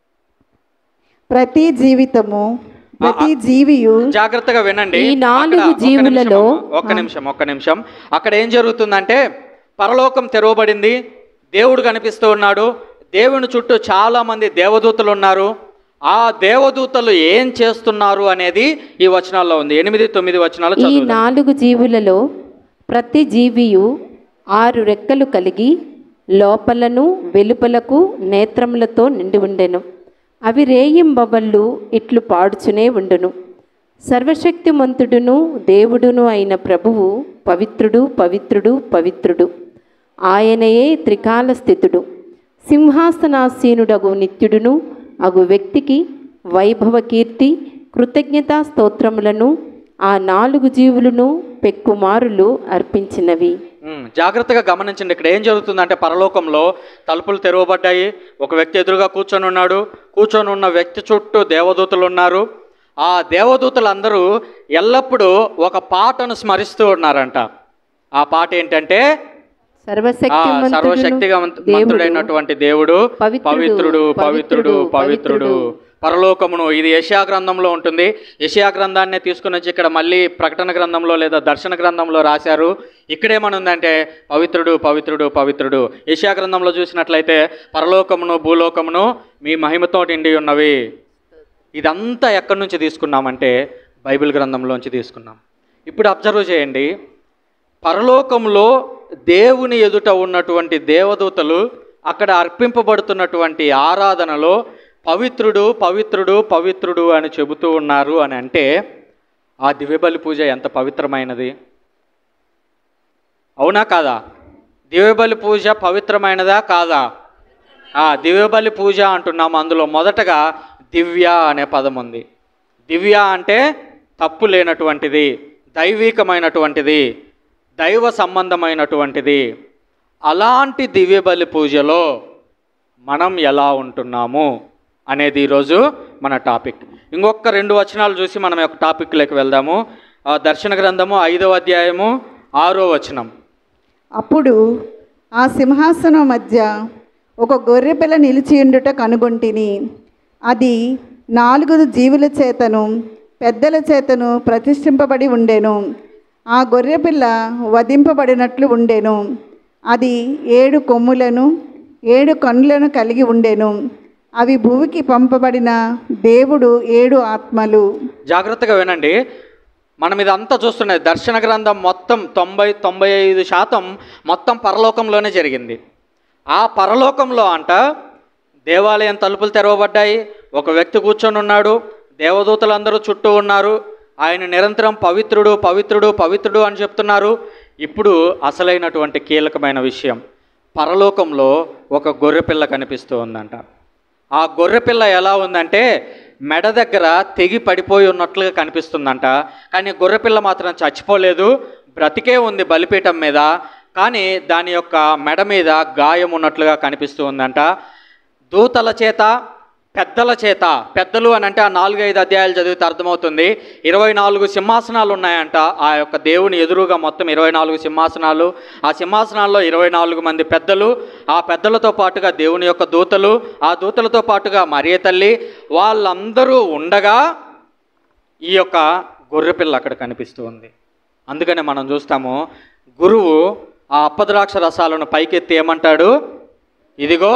ప్రతి జీవితము ప్రతి జీవియు జాగ్రత్తగా వినండి. ఈ నాలుగు జీవులలో ఒక్క నిమిషం ఒక్క నిమిషం అక్కడ ఏం జరుగుతుందంటే, పరలోకం తెరవబడింది, దేవుడు కనిపిస్తూ ఉన్నాడు, దేవుని చుట్టూ చాలా మంది దేవదూతలు ఉన్నారు. ఆ దేవదూతలు ఏం చేస్తున్నారు అనేది ఈ వచనాల్లో ఉంది. ఎనిమిది తొమ్మిది వచనాలు ఈ చదువుదాం. నాలుగు జీవులలో ప్రతి జీవియు ఆరు రెక్కలు కలిగి లోపలను వెలుపలకు నేత్రములతో నిండి ఉండెను. అవి రేయింబవళ్ళు ఇట్లు పాడుచునే ఉండును. సర్వశక్తిమంతుడును దేవుడును అయిన ప్రభువు పవిత్రుడు పవిత్రుడు పవిత్రుడు, ఆయనయే త్రికాల స్థితుడు. సింహాసనాసీనుడగు నిత్యుడును అగు వ్యక్తికి వైభవ కీర్తి కృతజ్ఞతా స్తోత్రములను ఆ నాలుగు జీవులను పెక్కుమారులు అర్పించినవి. జాగ్రత్తగా గమనించండి, ఇక్కడ ఏం జరుగుతుందంటే పరలోకంలో తలుపులు తెరవబడ్డాయి, ఒక వ్యక్తి ఎదురుగా కూర్చొని ఉన్నాడు, కూర్చొని ఉన్న వ్యక్తి చుట్టూ దేవదూతలు ఉన్నారు. ఆ దేవదూతలందరూ ఎల్లప్పుడూ ఒక పాటను స్మరిస్తూ ఉన్నారంట. ఆ పాట ఏంటంటే, సర్వశక్తిగా మంతుడైనటువంటి దేవుడు పవిత్రుడు పవిత్రుడు పవిత్రుడు. పరలోకమును, ఇది యెషయా గ్రంథంలో ఉంటుంది. యెషయా గ్రంథాన్ని తీసుకుని వచ్చి ఇక్కడ మళ్ళీ ప్రకటన గ్రంథంలో లేదా దర్శన గ్రంథంలో రాశారు. ఇక్కడేమనుందంటే పవిత్రుడు పవిత్రుడు పవిత్రుడు. యెషయా గ్రంథంలో చూసినట్లయితే పరలోకమును భూలోకమును మీ మహిమతో నిండి ఉన్నవి. ఇదంతా ఎక్కడి నుంచి తీసుకున్నామంటే బైబిల్ గ్రంథంలోంచి తీసుకున్నాం. ఇప్పుడు అబ్జర్వ్ చేయండి, పరలోకంలో దేవుని ఎదుట ఉన్నటువంటి దేవదూతలు అక్కడ అర్పింపబడుతున్నటువంటి ఆరాధనలో పవిత్రుడు పవిత్రుడు పవిత్రుడు అని చెబుతూ ఉన్నారు అని అంటే ఆ దివ్యబలి పూజ ఎంత పవిత్రమైనది, అవునా కాదా? దివ్యబలి పూజ పవిత్రమైనదా కాదా? ఆ దివ్యబలి పూజ అంటున్నాము. అందులో మొదటగా దివ్య అనే పదం ఉంది. దివ్య అంటే తప్పు లేనటువంటిది, దైవికమైనటువంటిది, దైవ సంబంధమైనటువంటిది. అలాంటి దివ్యబలి పూజలో మనం ఎలా ఉంటున్నాము అనేది ఈరోజు మన టాపిక్. ఇంకొక రెండు వచనాలు చూసి మనం ఒక టాపిక్లోకి వెళ్దాము. దర్శన గ్రంథము ఐదవ అధ్యాయము ఆరో వచనం. అప్పుడు ఆ సింహాసనం మధ్య ఒక గొర్రెపిల్ల నిలిచియుండుట కనుగొంటిని. అది నాలుగు జీవుల చేతను పెద్దల చేతను ప్రతిష్ఠింపబడి ఉండెను. ఆ గొర్రెపిల్ల వధింపబడినట్లు ఉండెను. అది ఏడు కొమ్ములను ఏడు కన్నులను కలిగి ఉండెను. అవి భూమికి పంపబడిన దేవుడు ఏడు ఆత్మలు. జాగ్రత్తగా వినండి, మనం ఇదంతా చూస్తున్నది దర్శన గ్రంథం మొత్తం తొంభై తొంభై ఐదు శాతం మొత్తం పరలోకంలోనే జరిగింది. ఆ పరలోకంలో అంట దేవాలయం తలుపులు తెరవబడ్డాయి, ఒక వ్యక్తి కూర్చొని ఉన్నాడు, దేవదూతలందరూ చుట్టూ ఉన్నారు, ఆయన నిరంతరం పవిత్రుడు పవిత్రుడు పవిత్రుడు అని చెప్తున్నారు. ఇప్పుడు అసలైనటువంటి కీలకమైన విషయం, పరలోకంలో ఒక గొర్రెపిల్ల కనిపిస్తూ ఉందంట. ఆ గొర్రెపిల్ల ఎలా ఉందంటే మెడ దగ్గర తెగి పడిపోయి ఉన్నట్లుగా కనిపిస్తుందంట. కానీ గొర్రెపిల్ల మాత్రం చచ్చిపోలేదు, బ్రతికే ఉంది బలిపీఠం మీద. కానీ దాని యొక్క మెడ మీద గాయం ఉన్నట్లుగా కనిపిస్తూ ఉందంట. దూతల చేత పెద్దల చేత, పెద్దలు అని అంటే ఆ నాలుగు ఐదు అధ్యాయాలు చదివితే అర్థమవుతుంది. ఇరవై నాలుగు సింహాసనాలు ఉన్నాయంట ఆ యొక్క దేవుని ఎదురుగా, మొత్తం ఇరవై నాలుగు సింహాసనాలు. ఆ సింహాసనాల్లో ఇరవై నాలుగు మంది పెద్దలు, ఆ పెద్దలతో పాటుగా దేవుని యొక్క దూతలు, ఆ దూతలతో పాటుగా మరియ తల్లి, వాళ్ళందరూ ఉండగా ఈ యొక్క గొర్రెపిల్ల అక్కడ కనిపిస్తూ ఉంది. అందుకనే మనం చూస్తాము, గురువు ఆ అప్పద్రాక్ష రసాలను పైకెత్తి ఏమంటాడు, ఇదిగో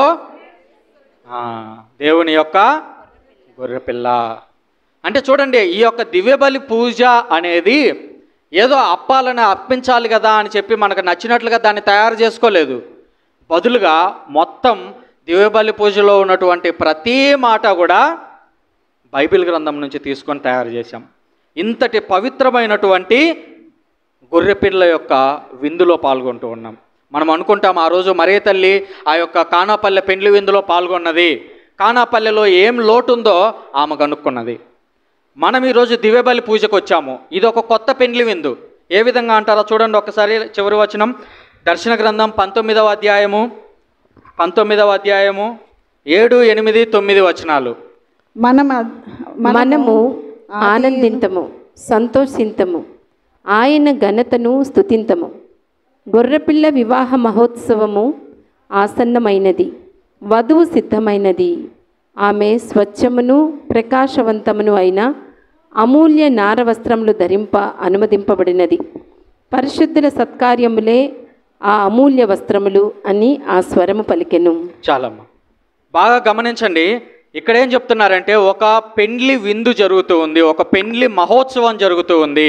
దేవుని యొక్క గొర్రెపిల్ల. అంటే చూడండి, ఈ యొక్క దివ్యబలి పూజ అనేది ఏదో అప్పాలని అర్పించాలి కదా అని చెప్పి మనకు నచ్చినట్లుగా దాన్ని తయారు చేసుకోలేదు. బదులుగా మొత్తం దివ్యబలి పూజలో ఉన్నటువంటి ప్రతి మాట కూడా బైబిల్ గ్రంథం నుంచి తీసుకొని తయారు చేశాం. ఇంతటి పవిత్రమైనటువంటి గొర్రెపిల్ల యొక్క విందులో పాల్గొంటూ ఉన్నాం. మనం అనుకుంటాం ఆ రోజు మరియ తల్లి ఆ యొక్క కానాపల్లె పెండ్లి విందులో పాల్గొన్నది, కానాపల్లెలో ఏం లోటు ఉందో ఆమె కనుక్కున్నది. మనం ఈరోజు దివ్యబలి పూజకు వచ్చాము. ఇది ఒక కొత్త పెండ్లి విందు. ఏ విధంగా అంటారో చూడండి ఒకసారి, చివరి వచనం, దర్శన గ్రంథం పంతొమ్మిదవ అధ్యాయము పంతొమ్మిదవ అధ్యాయము ఏడు ఎనిమిది తొమ్మిది వచనాలు. మనం మనము ఆనందింతము, సంతోషింతము, ఆయన ఘనతను స్తుతింతము. గొర్రెపిల్ల వివాహ మహోత్సవము ఆసన్నమైనది, వధువు సిద్ధమైనది. ఆమె స్వచ్ఛమును ప్రకాశవంతమును అయిన అమూల్య నారవస్త్రములు ధరింప అనుమతింపబడినది. పరిశుద్ధుల సత్కార్యములే ఆ అమూల్య వస్త్రములు అని ఆ స్వరము పలికెను. చాలమ్మా, బాగా గమనించండి. ఇక్కడ ఏం చెప్తున్నారంటే, ఒక పెండ్లి విందు జరుగుతూ ఉంది, ఒక పెండ్లి మహోత్సవం జరుగుతూ ఉంది.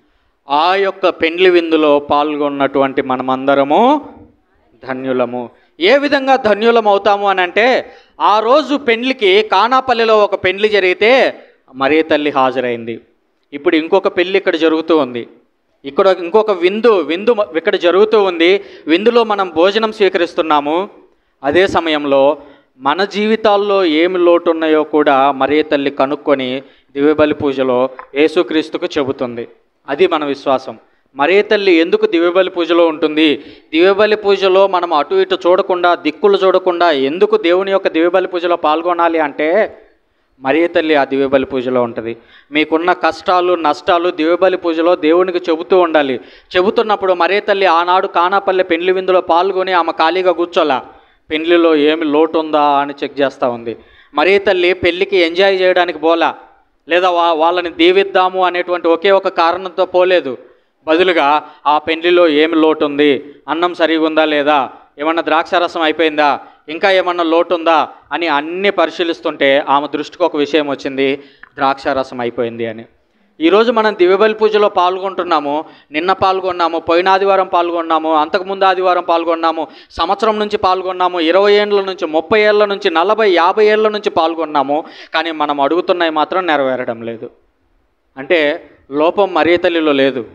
ఆ యొక్క పెండ్లి విందులో పాల్గొన్నటువంటి మనమందరము ధన్యులము. ఏ విధంగా ధన్యులం అవుతాము అని అంటే, ఆ రోజు పెండ్లికి కానాపల్లిలో ఒక పెండ్లి జరిగితే మరియ తల్లి హాజరైంది. ఇప్పుడు ఇంకొక పెళ్ళి ఇక్కడ జరుగుతూ ఉంది, ఇక్కడ ఇంకొక విందు విందు ఇక్కడ జరుగుతూ ఉంది. విందులో మనం భోజనం స్వీకరిస్తున్నాము. అదే సమయంలో మన జీవితాల్లో ఏమి లోటు ఉన్నాయో కూడా మరియ తల్లి కనుక్కొని దివ్యబలి పూజలో యేసుక్రీస్తుకు చెబుతుంది. అది మన విశ్వాసం. మరియ తల్లి ఎందుకు దివ్యబలి పూజలో ఉంటుంది? దివ్యబలి పూజలో మనం అటు ఇటు చూడకుండా, దిక్కులు చూడకుండా ఎందుకు దేవుని యొక్క దివ్యబలి పూజలో పాల్గొనాలి అంటే, మరియ తల్లి ఆ దివ్యబలి పూజలో ఉంటుంది. మీకున్న కష్టాలు నష్టాలు దివ్యబలి పూజలో దేవునికి చెబుతూ ఉండాలి. చెబుతున్నప్పుడు మరియ తల్లి ఆనాడు కానాపల్లె పెండ్లి విందులో పాల్గొని ఆమె ఖాళీగా కూర్చోలా, పెళ్లిలో ఏమి లోటు ఉందా అని చెక్ చేస్తూ ఉంది. మరియ తల్లి పెళ్ళికి ఎంజాయ్ చేయడానికి పోలా, లేదా వా వాళ్ళని దీవిద్దాము అనేటువంటి ఒకే ఒక కారణంతో పోలేదు. బదులుగా ఆ పెళ్లిలో ఏమి లోటు ఉంది, అన్నం సరిగా ఉందా లేదా, ఏమన్నా ద్రాక్షారసం అయిపోయిందా, ఇంకా ఏమన్నా లోటు ఉందా అని అన్నీ పరిశీలిస్తుంటే ఆమె దృష్టికి ఒక విషయం వచ్చింది, ద్రాక్షారసం అయిపోయింది అని. ఈరోజు మనం దివ్యబలి పూజలో పాల్గొంటున్నాము. నిన్న పాల్గొన్నాము, పోయిన ఆదివారం పాల్గొన్నాము, అంతకుముందు ఆదివారం పాల్గొన్నాము, సంవత్సరం నుంచి పాల్గొన్నాము, ఇరవై ఏళ్ళ నుంచి, ముప్పై ఏళ్ళ నుంచి, నలభై యాభై ఏళ్ళ నుంచి పాల్గొన్నాము. కానీ మనం అడుగుతున్నవి మాత్రం నెరవేరడం లేదు. అంటే లోపం మరియ తల్లిలో లేదు,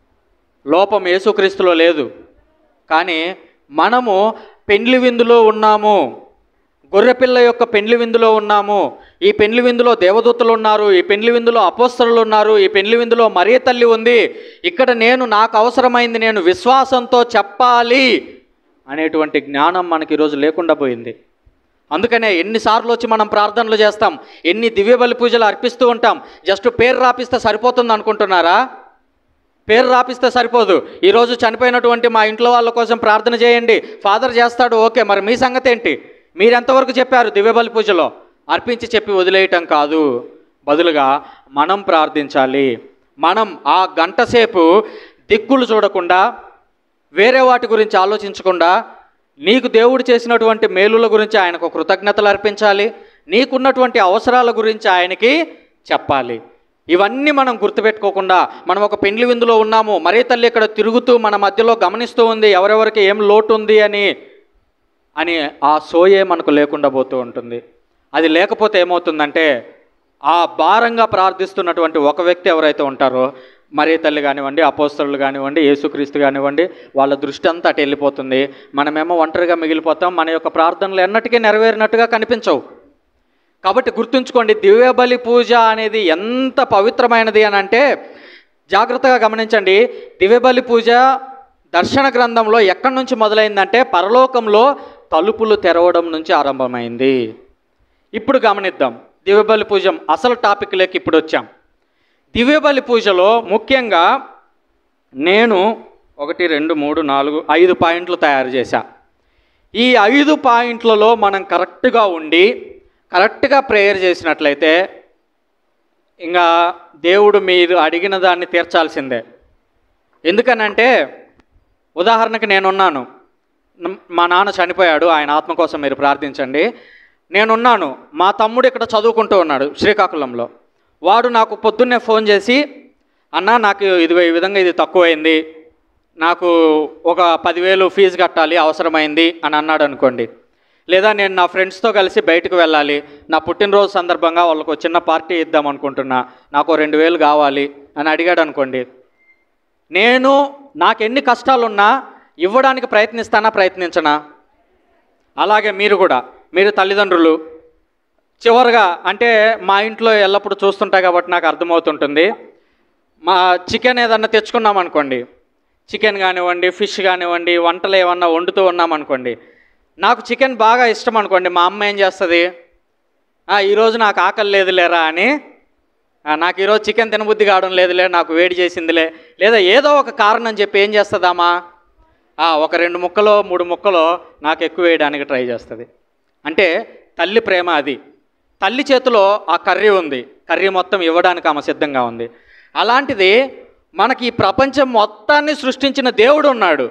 లోపం యేసుక్రీస్తులో లేదు. కానీ మనము పెండ్లి విందులో ఉన్నాము, గొర్రెపిల్ల యొక్క పెండ్లి విందులో ఉన్నాము. ఈ పెండ్లి విందులో దేవదూతలు ఉన్నారు, ఈ పెండ్లి విందులో అపోస్తలులు ఉన్నారు, ఈ పెండ్లి విందులో మరియ తల్లి ఉంది. ఇక్కడ నేను నాకు అవసరమైంది నేను విశ్వాసంతో చెప్పాలి అనేటువంటి జ్ఞానం మనకి ఈరోజు లేకుండా పోయింది. అందుకనే ఎన్నిసార్లు వచ్చి మనం ప్రార్థనలు చేస్తాం, ఎన్ని దివ్యబలి పూజలు అర్పిస్తూ ఉంటాం. జస్ట్ పేరు రాపిస్తే సరిపోతుంది అనుకుంటున్నారా? పేరు రాపిస్తే సరిపోదు. ఈరోజు చనిపోయినటువంటి మా ఇంట్లో వాళ్ళ కోసం ప్రార్థన చేయండి, ఫాదర్ చేస్తాడు, ఓకే. మరి మీ సంగతి ఏంటి? మీరెంతవరకు చెప్పారు దివ్యబలి పూజలో? అర్పించి చెప్పి వదిలేయటం కాదు, బదులుగా మనం ప్రార్థించాలి. మనం ఆ గంట సేపు దిక్కులు చూడకుండా, వేరే వాటి గురించి ఆలోచించకుండా, నీకు దేవుడు చేసినటువంటి మేలుల గురించి ఆయనకు కృతజ్ఞతలు అర్పించాలి, నీకున్నటువంటి అవసరాల గురించి ఆయనకి చెప్పాలి. ఇవన్నీ మనం గుర్తుపెట్టుకోకుండా మనం ఒక పెండ్లి విందులో ఉన్నాము, మరియ తల్లి ఇక్కడ తిరుగుతూ మన మధ్యలో గమనిస్తూ ఉంది ఎవరెవరికి ఏం లోటు ఉంది అని అని ఆ సోయే మనకు లేకుండా పోతూ ఉంటుంది. అది లేకపోతే ఏమవుతుందంటే, ఆ భారంగా ప్రార్థిస్తున్నటువంటి ఒక వ్యక్తి ఎవరైతే ఉంటారో, మరియ తల్లి కానివ్వండి, అపోస్తలులు కానివ్వండి, యేసుక్రీస్తు కానివ్వండి, వాళ్ళ దృష్టి అంతా అటు వెళ్ళిపోతుంది. మనమేమో ఒంటరిగా మిగిలిపోతాం, మన యొక్క ప్రార్థనలు ఎన్నటికీ నెరవేరినట్టుగా కనిపించవు. కాబట్టి గుర్తుంచుకోండి, దివ్యబలి పూజ అనేది ఎంత పవిత్రమైనది అని అంటే, జాగ్రత్తగా గమనించండి. దివ్యబలి పూజ దర్శన గ్రంథంలో ఎక్కడి నుంచి మొదలైందంటే, పరలోకంలో తలుపులు తెరవడం నుంచి ఆరంభమైంది. ఇప్పుడు గమనిద్దాం, దివ్యబలి పూజ అసలు టాపిక్లోకి ఇప్పుడు వచ్చాం. దివ్యబలి పూజలో ముఖ్యంగా నేను ఒకటి రెండు మూడు నాలుగు ఐదు పాయింట్లు తయారు చేశా. ఈ ఐదు పాయింట్లలో మనం కరెక్ట్గా ఉండి కరెక్ట్గా ప్రేయర్ చేసినట్లయితే ఇంకా దేవుడు మీరు అడిగిన దాన్ని తీర్చాల్సిందే. ఎందుకనంటే ఉదాహరణకి నేనున్నాను, మా నాన్న చనిపోయాడు, ఆయన ఆత్మ కోసం మీరు ప్రార్థించండి. నేనున్నాను, మా తమ్ముడు ఇక్కడ చదువుకుంటూ ఉన్నాడు శ్రీకాకుళంలో. వాడు నాకు పొద్దున్నే ఫోన్ చేసి, అన్న నాకు ఇది ఈ విధంగా ఇది తక్కువైంది, నాకు ఒక పదివేలు ఫీజు కట్టాలి అవసరమైంది అని అన్నాడు అనుకోండి. లేదా నేను నా ఫ్రెండ్స్తో కలిసి బయటకు వెళ్ళాలి, నా పుట్టినరోజు సందర్భంగా వాళ్ళకు చిన్న పార్టీ ఇద్దాం అనుకుంటున్నా, నాకు రెండు వేలు కావాలి అని అడిగాడు అనుకోండి. నేను నాకు ఎన్ని కష్టాలున్నా ఇవ్వడానికి ప్రయత్నిస్తానా ప్రయత్నించనా? అలాగే మీరు కూడా, మీరు తల్లిదండ్రులు చివరిగా అంటే మా ఇంట్లో ఎల్లప్పుడూ చూస్తుంటాయి కాబట్టి నాకు అర్థమవుతుంటుంది. మా చికెన్ ఏదన్నా తెచ్చుకున్నాం అనుకోండి, చికెన్ కానివ్వండి, ఫిష్ కానివ్వండి, వంటలు ఏమన్నా వండుతూ ఉన్నామనుకోండి, నాకు చికెన్ బాగా ఇష్టం అనుకోండి, మా అమ్మ ఏం చేస్తుంది, ఈరోజు నాకు ఆకలి లేదులేరా అని, నాకు ఈరోజు చికెన్ తినబుద్ధి కావడం లేదులే, నాకు వేడి చేసిందిలే, లేదా ఏదో ఒక కారణం చెప్పి ఏం చేస్తుందామా, ఒక రెండు ముక్కలో మూడు ముక్కలో నాకు ఎక్కువ వేయడానికి ట్రై చేస్తుంది. అంటే తల్లి ప్రేమ అది. తల్లి చేతిలో ఆ కర్రీ ఉంది, కర్రీ మొత్తం ఇవ్వడానికి ఆమె సిద్ధంగా ఉంది. అలాంటిది మనకి ఈ ప్రపంచం మొత్తాన్ని సృష్టించిన దేవుడు ఉన్నాడు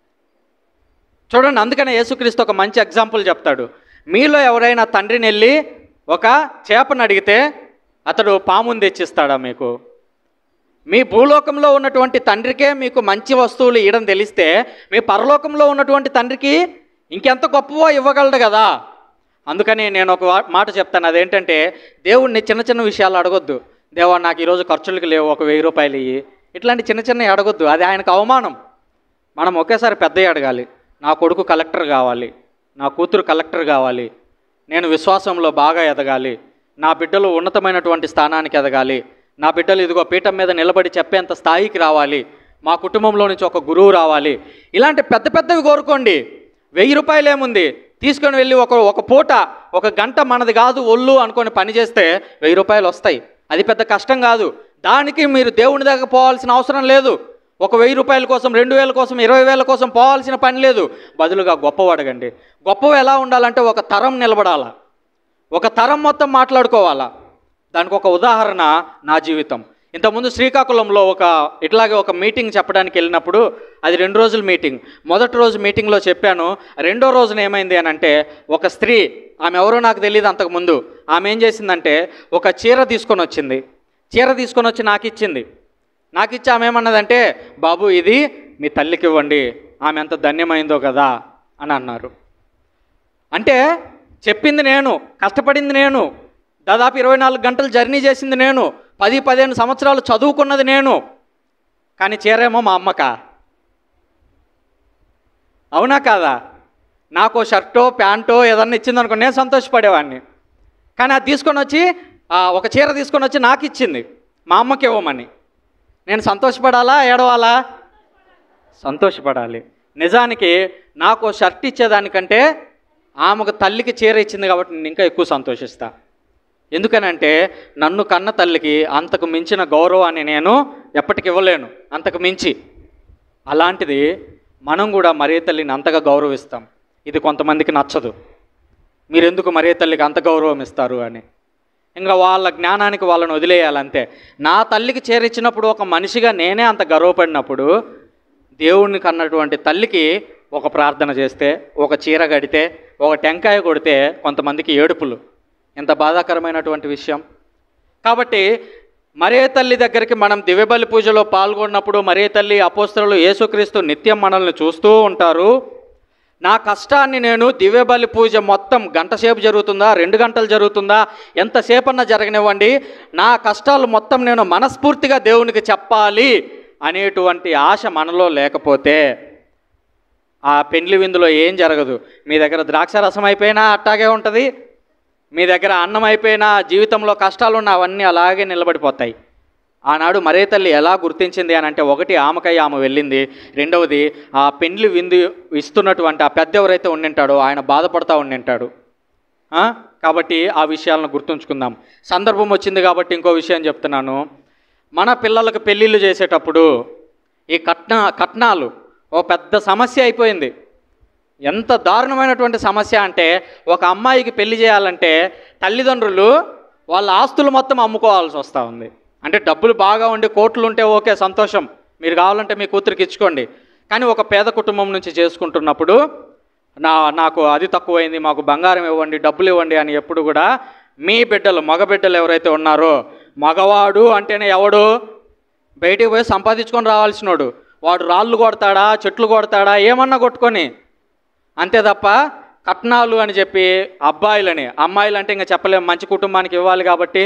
చూడండి. అందుకనే యేసుక్రీస్తు ఒక మంచి ఎగ్జాంపుల్ చెప్తాడు. మీలో ఎవరైనా తండ్రిని వెళ్ళి ఒక చేపను అడిగితే అతడు పాముని తెచ్చిస్తాడా మీకు? మీ భూలోకంలో ఉన్నటువంటి తండ్రికే మీకు మంచి వస్తువులు ఇవ్వడం తెలిస్తే మీ పరలోకంలో ఉన్నటువంటి తండ్రికి ఇంకెంత గొప్పవో ఇవ్వగలడు కదా. అందుకని నేను ఒక మాట చెప్తాను, అదేంటంటే దేవుడిని చిన్న చిన్న విషయాలు అడగొద్దు. దేవా నాకు ఈరోజు ఖర్చులకు లేవు, ఒక వెయ్యి రూపాయలు ఇయ్యి, ఇట్లాంటి చిన్న చిన్నవి అడగొద్దు, అది ఆయనకు అవమానం. మనం ఒకేసారి పెద్దవి అడగాలి. నా కొడుకు కలెక్టర్ కావాలి, నా కూతురు కలెక్టర్ కావాలి, నేను విశ్వాసంలో బాగా ఎదగాలి, నా బిడ్డలు ఉన్నతమైనటువంటి స్థానానికి ఎదగాలి, నా బిడ్డలు ఇదిగో పీఠం మీద నిలబడి చెప్పేంత స్థాయికి రావాలి, మా కుటుంబంలో నుంచి ఒక గురువు రావాలి, ఇలాంటి పెద్ద పెద్దవి కోరుకోండి. వెయ్యి రూపాయలు ఏముంది, తీసుకొని వెళ్ళి ఒక ఒక పూట ఒక గంట మనది కాదు ఒళ్ళు అనుకొని పని చేస్తే వెయ్యి రూపాయలు వస్తాయి. అది పెద్ద కష్టం కాదు. దానికి మీరు దేవుని దగ్గర పోవాల్సిన అవసరం లేదు. ఒక వెయ్యి రూపాయల కోసం, రెండు వేల కోసం, ఇరవై వేల కోసం పోవాల్సిన పని లేదు. బదులుగా గొప్పవి అడగండి. గొప్పవి ఎలా ఉండాలంటే ఒక తరం నిలబడాలా, ఒక తరం మొత్తం మాట్లాడుకోవాలా. దానికి ఒక ఉదాహరణ నా జీవితం. ఇంతకుముందు శ్రీకాకుళంలో ఒక ఇట్లాగే ఒక మీటింగ్ చెప్పడానికి వెళ్ళినప్పుడు, అది రెండు రోజుల మీటింగ్. మొదటి రోజు మీటింగ్లో చెప్పాను. రెండో రోజున ఏమైంది అని అంటే, ఒక స్త్రీ, ఆమె ఎవరో నాకు తెలియదు అంతకుముందు, ఆమె ఏం చేసిందంటే ఒక చీర తీసుకొని వచ్చింది. చీర తీసుకొని వచ్చి నాకు ఇచ్చింది. నాకు ఇచ్చి ఆమె ఏమన్నదంటే, బాబు ఇది మీ తల్లికి ఇవ్వండి, ఆమె ఎంత ధన్యమైందో కదా అని అన్నారు. అంటే చెప్పింది నేను, కష్టపడింది నేను, దాదాపు ఇరవై నాలుగు గంటలు జర్నీ చేసింది నేను, పది పదిహేను సంవత్సరాలు చదువుకున్నది నేను, కానీ చీరేమో మా అమ్మకా? అవునా కాదా? నాకు షర్టో ప్యాంటో ఏదన్నా ఇచ్చింది అనుకో, నేను సంతోషపడేవాడిని. కానీ అది తీసుకొని వచ్చి ఒక చీర తీసుకొని వచ్చి నాకు ఇచ్చింది, మా అమ్మకి ఇవ్వమని. నేను సంతోషపడాలా ఏడవాలా? సంతోషపడాలి. నిజానికి నాకు షర్ట్ ఇచ్చేదానికంటే ఆమెకు తల్లికి చీర ఇచ్చింది కాబట్టి నేను ఇంకా ఎక్కువ సంతోషిస్తా. ఎందుకనంటే నన్ను కన్న తల్లికి అంతకు మించిన గౌరవాన్ని నేను ఎప్పటికి ఇవ్వలేను, అంతకు మించి. అలాంటిది మనం కూడా మరే తల్లిని అంతగా గౌరవిస్తాం. ఇది కొంతమందికి నచ్చదు. మీరెందుకు మరే తల్లికి అంత గౌరవం ఇస్తారు అని. ఇంకా వాళ్ళ జ్ఞానానికి వాళ్ళని వదిలేయాలంతే. నా తల్లికి చేరిచ్చినప్పుడు ఒక మనిషిగా నేనే అంత గర్వపడినప్పుడు, దేవుణ్ణి కన్నటువంటి తల్లికి ఒక ప్రార్థన చేస్తే, ఒక చీర కడితే, ఒక టెంకాయ కొడితే కొంతమందికి ఏడుపులు. ఎంత బాధాకరమైనటువంటి విషయం. కాబట్టి మరే తల్లి దగ్గరికి మనం దివ్యబలి పూజలో పాల్గొన్నప్పుడు మరే తల్లి అపోస్తలులు యేసుక్రీస్తు నిత్యం మనల్ని చూస్తూ ఉంటారు. నా కష్టాన్ని నేను దివ్యబలి పూజ మొత్తం గంట సేపు జరుగుతుందా, రెండు గంటలు జరుగుతుందా, ఎంతసేపన్నా జరగనివ్వండి, నా కష్టాలు మొత్తం నేను మనస్ఫూర్తిగా దేవునికి చెప్పాలి అనేటువంటి ఆశ మనలో లేకపోతే ఆ పెండ్లి విందులో ఏం జరగదు. మీ దగ్గర ద్రాక్ష రసం అయిపోయినా అట్టాగే ఉంటుంది, మీ దగ్గర అన్నం అయిపోయినా, జీవితంలో కష్టాలున్న అవన్నీ అలాగే నిలబడిపోతాయి. ఆనాడు మరే తల్లి ఎలా గుర్తించింది అని అంటే, ఒకటి ఆమెకై ఆమె వెళ్ళింది, రెండవది ఆ పెండ్లి విందు ఇస్తున్నటువంటి ఆ పెద్ద ఎవరైతే ఉండింటాడో ఆయన బాధపడతా ఉండింటాడు. ఆ? కాబట్టి ఆ విషయాలను గుర్తుంచుకుందాం. సందర్భం వచ్చింది కాబట్టి ఇంకో విషయం చెప్తున్నాను. మన పిల్లలకు పెళ్ళిళ్ళు చేసేటప్పుడు ఈ కట్న కట్నాలు ఓ పెద్ద సమస్య అయిపోయింది. ఎంత దారుణమైనటువంటి సమస్య అంటే, ఒక అమ్మాయికి పెళ్లి చేయాలంటే తల్లిదండ్రులు వాళ్ళ ఆస్తులు మొత్తం అమ్ముకోవాల్సి వస్తూ ఉంది. అంటే డబ్బులు బాగా ఉండి కోట్లు ఉంటే ఓకే, సంతోషం, మీరు కావాలంటే మీ కూతురికి ఇచ్చుకోండి. కానీ ఒక పేద కుటుంబం నుంచి చేసుకుంటున్నప్పుడు నా నాకు అది తక్కువైంది, మాకు బంగారం ఇవ్వండి, డబ్బులు ఇవ్వండి అని ఎప్పుడు కూడా మీ బిడ్డలు, మగ బిడ్డలు ఎవరైతే ఉన్నారో, మగవాడు అంటేనే ఎవడు బయటికి పోయి సంపాదించుకొని రావాల్సినోడు, వాడు రాళ్ళు కొడతాడా, చెట్లు కొడతాడా, ఏమన్నా కొట్టుకొని, అంతే తప్ప కట్నాలు అని చెప్పి అబ్బాయిలని, అమ్మాయిలు అంటే ఇంకా చెప్పలేము, మంచి కుటుంబానికి ఇవ్వాలి కాబట్టి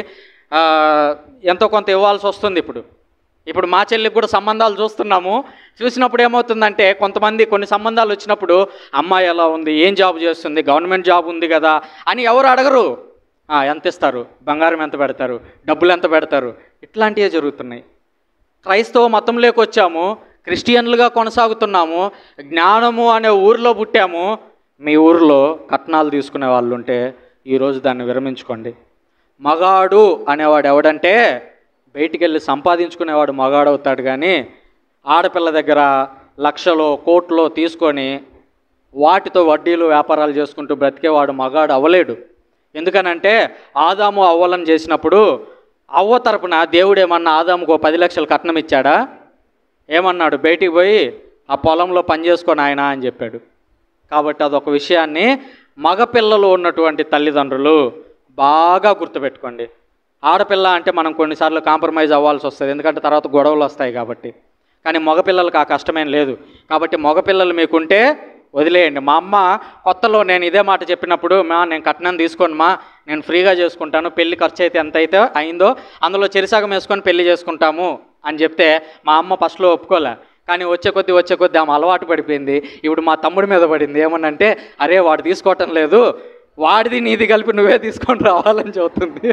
ఎంతో కొంత ఇవ్వాల్సి వస్తుంది. ఇప్పుడు ఇప్పుడు మా చెల్లికి కూడా సంబంధాలు చూస్తున్నాము. చూసినప్పుడు ఏమవుతుందంటే, కొంతమంది కొన్ని సంబంధాలు వచ్చినప్పుడు అమ్మాయి ఎలా ఉంది, ఏం జాబ్ చేస్తుంది, గవర్నమెంట్ జాబ్ ఉంది కదా అని ఎవరు అడగరు. ఎంత ఇస్తారు, బంగారం ఎంత పెడతారు, డబ్బులు ఎంత పెడతారు, ఇట్లాంటివే జరుగుతున్నాయి. క్రైస్తవ మతంలోకి వచ్చాము, క్రిస్టియన్లుగా కొనసాగుతున్నాము, జ్ఞానము అనే ఊరిలో పుట్టాము. మీ ఊరిలో కట్నాలు తీసుకునే వాళ్ళు ఉంటే ఈరోజు దాన్ని విరమించుకోండి. మగాడు అనేవాడు ఎవడంటే బయటికి వెళ్ళి సంపాదించుకునేవాడు మగాడవుతాడు, కానీ ఆడపిల్ల దగ్గర లక్షలో కోట్లో తీసుకొని వాటితో వడ్డీలు వ్యాపారాలు చేసుకుంటూ బ్రతికేవాడు మగాడు అవ్వలేడు. ఎందుకనంటే ఆదాము అవ్వలను చేసినప్పుడు అవ్వ తరపున దేవుడు ఏమన్నా ఆదాముకు పది లక్షలు కట్నం ఇచ్చాడా? ఏమన్నాడు? బయటికి పోయి ఆ పొలంలో పని చేసుకొని ఆయన అని చెప్పాడు. కాబట్టి అదొక విషయాన్ని మగపిల్లలు ఉన్నటువంటి తల్లిదండ్రులు బాగా గుర్తుపెట్టుకోండి. ఆడపిల్ల అంటే మనం కొన్నిసార్లు కాంప్రమైజ్ అవ్వాల్సి వస్తుంది, ఎందుకంటే తర్వాత గొడవలు వస్తాయి కాబట్టి. కానీ మగపిల్లలకు ఆ కష్టమేం లేదు. కాబట్టి మగపిల్లలు మీకుంటే వదిలేయండి. మా అమ్మ కొత్తలో నేను ఇదే మాట చెప్పినప్పుడు, మా నేను కట్నం తీసుకోను మా, నేను ఫ్రీగా చేసుకుంటాను, పెళ్లి ఖర్చు అయితే ఎంత అయితే అయిందో అందులో చెరిసగం వేసుకొని పెళ్లి చేసుకుంటాము అని చెప్తే మా అమ్మ ఫస్ట్లో ఒప్పుకోలే. కానీ వచ్చే కొద్దీ వచ్చే కొద్దీ ఆమె అలవాటు పడిపోయింది. ఇప్పుడు మా తమ్ముడి మీద పడింది. ఏమనంటే, అరే వాడు తీసుకోవటం లేదు, వాడిది నీది కలిపి నువ్వే తీసుకొని రావాలని చెబుతుంది.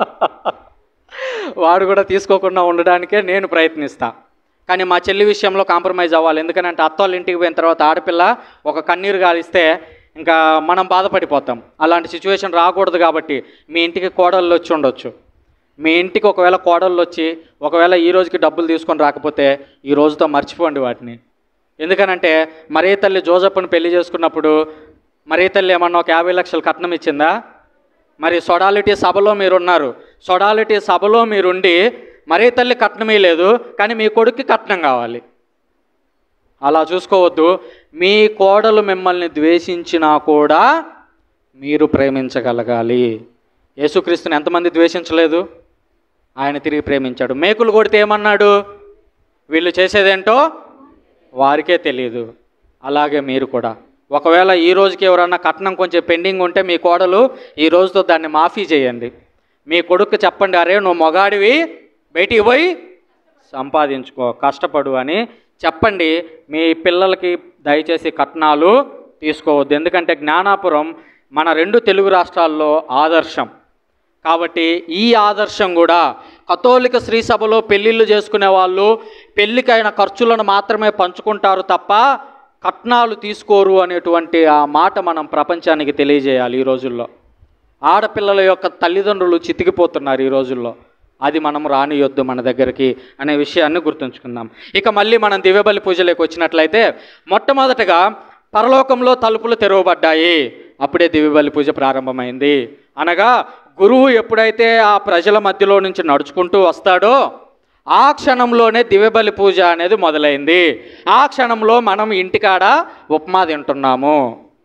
వాడు కూడా తీసుకోకుండా ఉండడానికే నేను ప్రయత్నిస్తా. కానీ మా చెల్లి విషయంలో కాంప్రమైజ్ అవ్వాలి. ఎందుకంటే అత్తోళ్ళ ఇంటికి పోయిన తర్వాత ఆడపిల్ల ఒక కన్నీరు గాలిస్తే ఇంకా మనం బాధపడిపోతాం. అలాంటి సిచ్యువేషన్ రాకూడదు. కాబట్టి మీ ఇంటికి కోడళ్ళు వచ్చి ఉండొచ్చు. మీ ఇంటికి ఒకవేళ కోడళ్ళు వచ్చి ఒకవేళ ఈ రోజుకి డబ్బులు తీసుకొని రాకపోతే ఈ రోజుతో మర్చిపోండి వాటిని. ఎందుకనంటే మరీ తల్లి జోజప్పని పెళ్లి చేసుకున్నప్పుడు మరీ తల్లి ఏమన్నా ఒక యాభై లక్షలు కట్నం ఇచ్చిందా? మరి సొడాలిటీ సభలో మీరున్నారు, సొడాలిటీ సభలో మీరుండి మరీ తల్లి కట్నమే లేదు, కానీ మీ కొడుక్కి కట్నం కావాలి. అలా చూసుకోవద్దు. మీ కోడలు మిమ్మల్ని ద్వేషించినా కూడా మీరు ప్రేమించగలగాలి. యేసుక్రీస్తుని ఎంతమంది ద్వేషించలేదు? ఆయన తిరిగి ప్రేమించాడు. మేకులు కొడితే ఏమన్నాడు? వీళ్ళు చేసేదేంటో వారికే తెలియదు. అలాగే మీరు కూడా ఒకవేళ ఈ రోజుకి ఎవరన్నా కట్నం కొంచెం పెండింగ్ ఉంటే మీ కోడలు ఈ రోజుతో దాన్ని మాఫీ చేయండి. మీ కొడుకు చెప్పండి, అరే నువ్వు మొగాడివి, బయటికి పోయి సంపాదించుకో, కష్టపడు అని చెప్పండి. మీ పిల్లలకి దయచేసి కట్నాలు తీసుకోవద్దు. ఎందుకంటే జ్ఞానాపురం మన రెండు తెలుగు రాష్ట్రాల్లో ఆదర్శం. కాబట్టి ఈ ఆదర్శం కూడా కథోలిక శ్రీ సభలో పెళ్ళిళ్ళు చేసుకునే వాళ్ళు పెళ్ళికైన ఖర్చులను మాత్రమే పంచుకుంటారు తప్ప కట్నాలు తీసుకోరు అనేటువంటి ఆ మాట మనం ప్రపంచానికి తెలియజేయాలి. ఈ రోజుల్లో ఆడపిల్లల యొక్క తల్లిదండ్రులు చితికిపోతున్నారు ఈ రోజుల్లో. అది మనం రానియొద్దు మన దగ్గరికి అనే విషయాన్ని గుర్తుంచుకుందాం. ఇక మళ్ళీ మనం దివ్యబలి పూజలోకి వచ్చినట్లయితే మొట్టమొదటగా పరలోకంలో తలుపులు తెరవబడ్డాయి. అప్పుడే దివ్యబలి పూజ ప్రారంభమైంది. అనగా గురువు ఎప్పుడైతే ఆ ప్రజల మధ్యలో నుంచి నడుచుకుంటూ వస్తాడో ఆ క్షణంలోనే దివ్యబలి పూజ అనేది మొదలైంది. ఆ క్షణంలో మనం ఇంటికాడ ఉప్మా తింటున్నాము.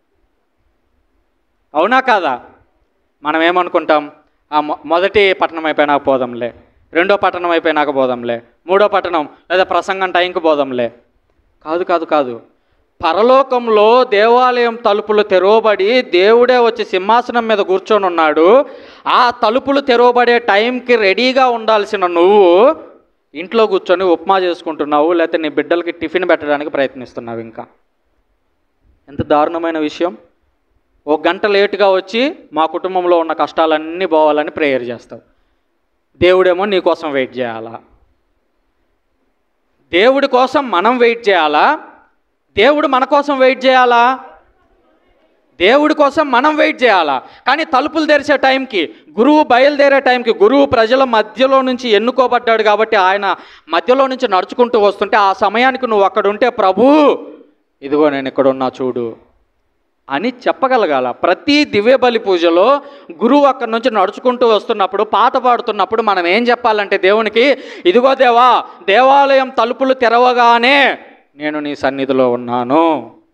అవునా కాదా? మనం ఏమనుకుంటాం? ఆ మొదటి పట్టణం అయిపోయినాక పోదాంలే, రెండో పట్టణం అయిపోయినాక పోదాంలే, మూడో పట్టణం లేదా ప్రసంగం టైంకి పోదాంలే. కాదు కాదు కాదు పరలోకంలో దేవాలయం తలుపులు తెరవబడి దేవుడే వచ్చి సింహాసనం మీద కూర్చొని ఉన్నాడు. ఆ తలుపులు తెరవబడే టైంకి రెడీగా ఉండాల్సిన నువ్వు ఇంట్లో కూర్చొని ఉప్మా చేసుకుంటున్నావు, లేకపోతే నీ బిడ్డలకి టిఫిన్ పెట్టడానికి ప్రయత్నిస్తున్నావు. ఇంకా ఎంత దారుణమైన విషయం! ఒక గంట లేటుగా వచ్చి మా కుటుంబంలో ఉన్న కష్టాలన్నీ పోవాలని ప్రేయర్ చేస్తావు. దేవుడేమో నీ కోసం వెయిట్ చేయాలా? దేవుడి కోసం మనం వెయిట్ చేయాలా? దేవుడు మన కోసం వెయిట్ చేయాలా? దేవుడి కోసం మనం వెయిట్ చేయాలా. కానీ తలుపులు తెరిచే టైంకి, గురువు బయలుదేరే టైంకి, గురువు ప్రజల మధ్యలో నుంచి ఎన్నుకోబడ్డాడు కాబట్టి ఆయన మధ్యలో నుంచి నడుచుకుంటూ వస్తుంటే ఆ సమయానికి నువ్వు అక్కడ ఉంటే, ప్రభు ఇదిగో నేను ఇక్కడ ఉన్నా చూడు అని చెప్పగలగాల. ప్రతి దివ్య బలి పూజలో గురువు అక్కడి నుంచి నడుచుకుంటూ వస్తున్నప్పుడు, పాట పాడుతున్నప్పుడు మనం ఏం చెప్పాలంటే దేవునికి, ఇదిగో దేవా, దేవాలయం తలుపులు తెరవగానే నేను నీ సన్నిధిలో ఉన్నాను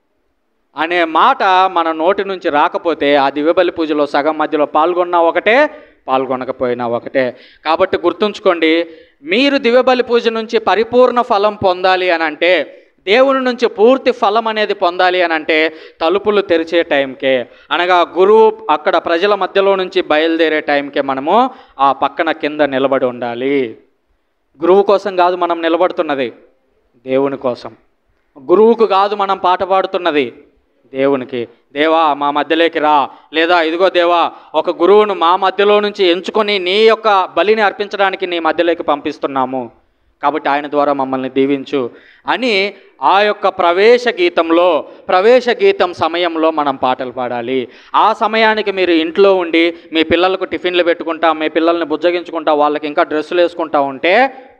అనే మాట మన నోటి నుంచి రాకపోతే ఆ దివ్య బలి పూజలో సగం మధ్యలో పాల్గొన్నా ఒకటే, పాల్గొనకపోయినా ఒకటే. కాబట్టి గుర్తుంచుకోండి, మీరు దివ్య బలి పూజ నుంచి పరిపూర్ణ ఫలం పొందాలి అని అంటే, దేవుని నుంచి పూర్తి ఫలం అనేది పొందాలి అని అంటే తలుపులు తెరిచే టైంకే, అనగా గురువు అక్కడ ప్రజల మధ్యలో నుంచి బయలుదేరే టైంకే మనము ఆ పక్కన కింద నిలబడి ఉండాలి. గురువు కోసం కాదు మనం నిలబడుతున్నది, దేవుని కోసం. గురువుకు కాదు మనం పాట పాడుతున్నది, దేవునికి. దేవా మా మధ్యలోకి రా, లేదా ఇదిగో దేవా ఒక గురువును మా మధ్యలో నుంచి ఎంచుకొని నీ యొక్క బలిని అర్పించడానికి నీ మధ్యలోకి పంపిస్తున్నాము, కాబట్టి ఆయన ద్వారా మమ్మల్ని దీవించు అని ఆ యొక్క ప్రవేశ గీతంలో, ప్రవేశ గీతం సమయంలో మనం పాటలు పాడాలి. ఆ సమయానికి మీరు ఇంట్లో ఉండి మీ పిల్లలకు టిఫిన్లు పెట్టుకుంటా, మీ పిల్లల్ని బుజ్జగించుకుంటా, వాళ్ళకి ఇంకా డ్రెస్సులు వేసుకుంటా ఉంటే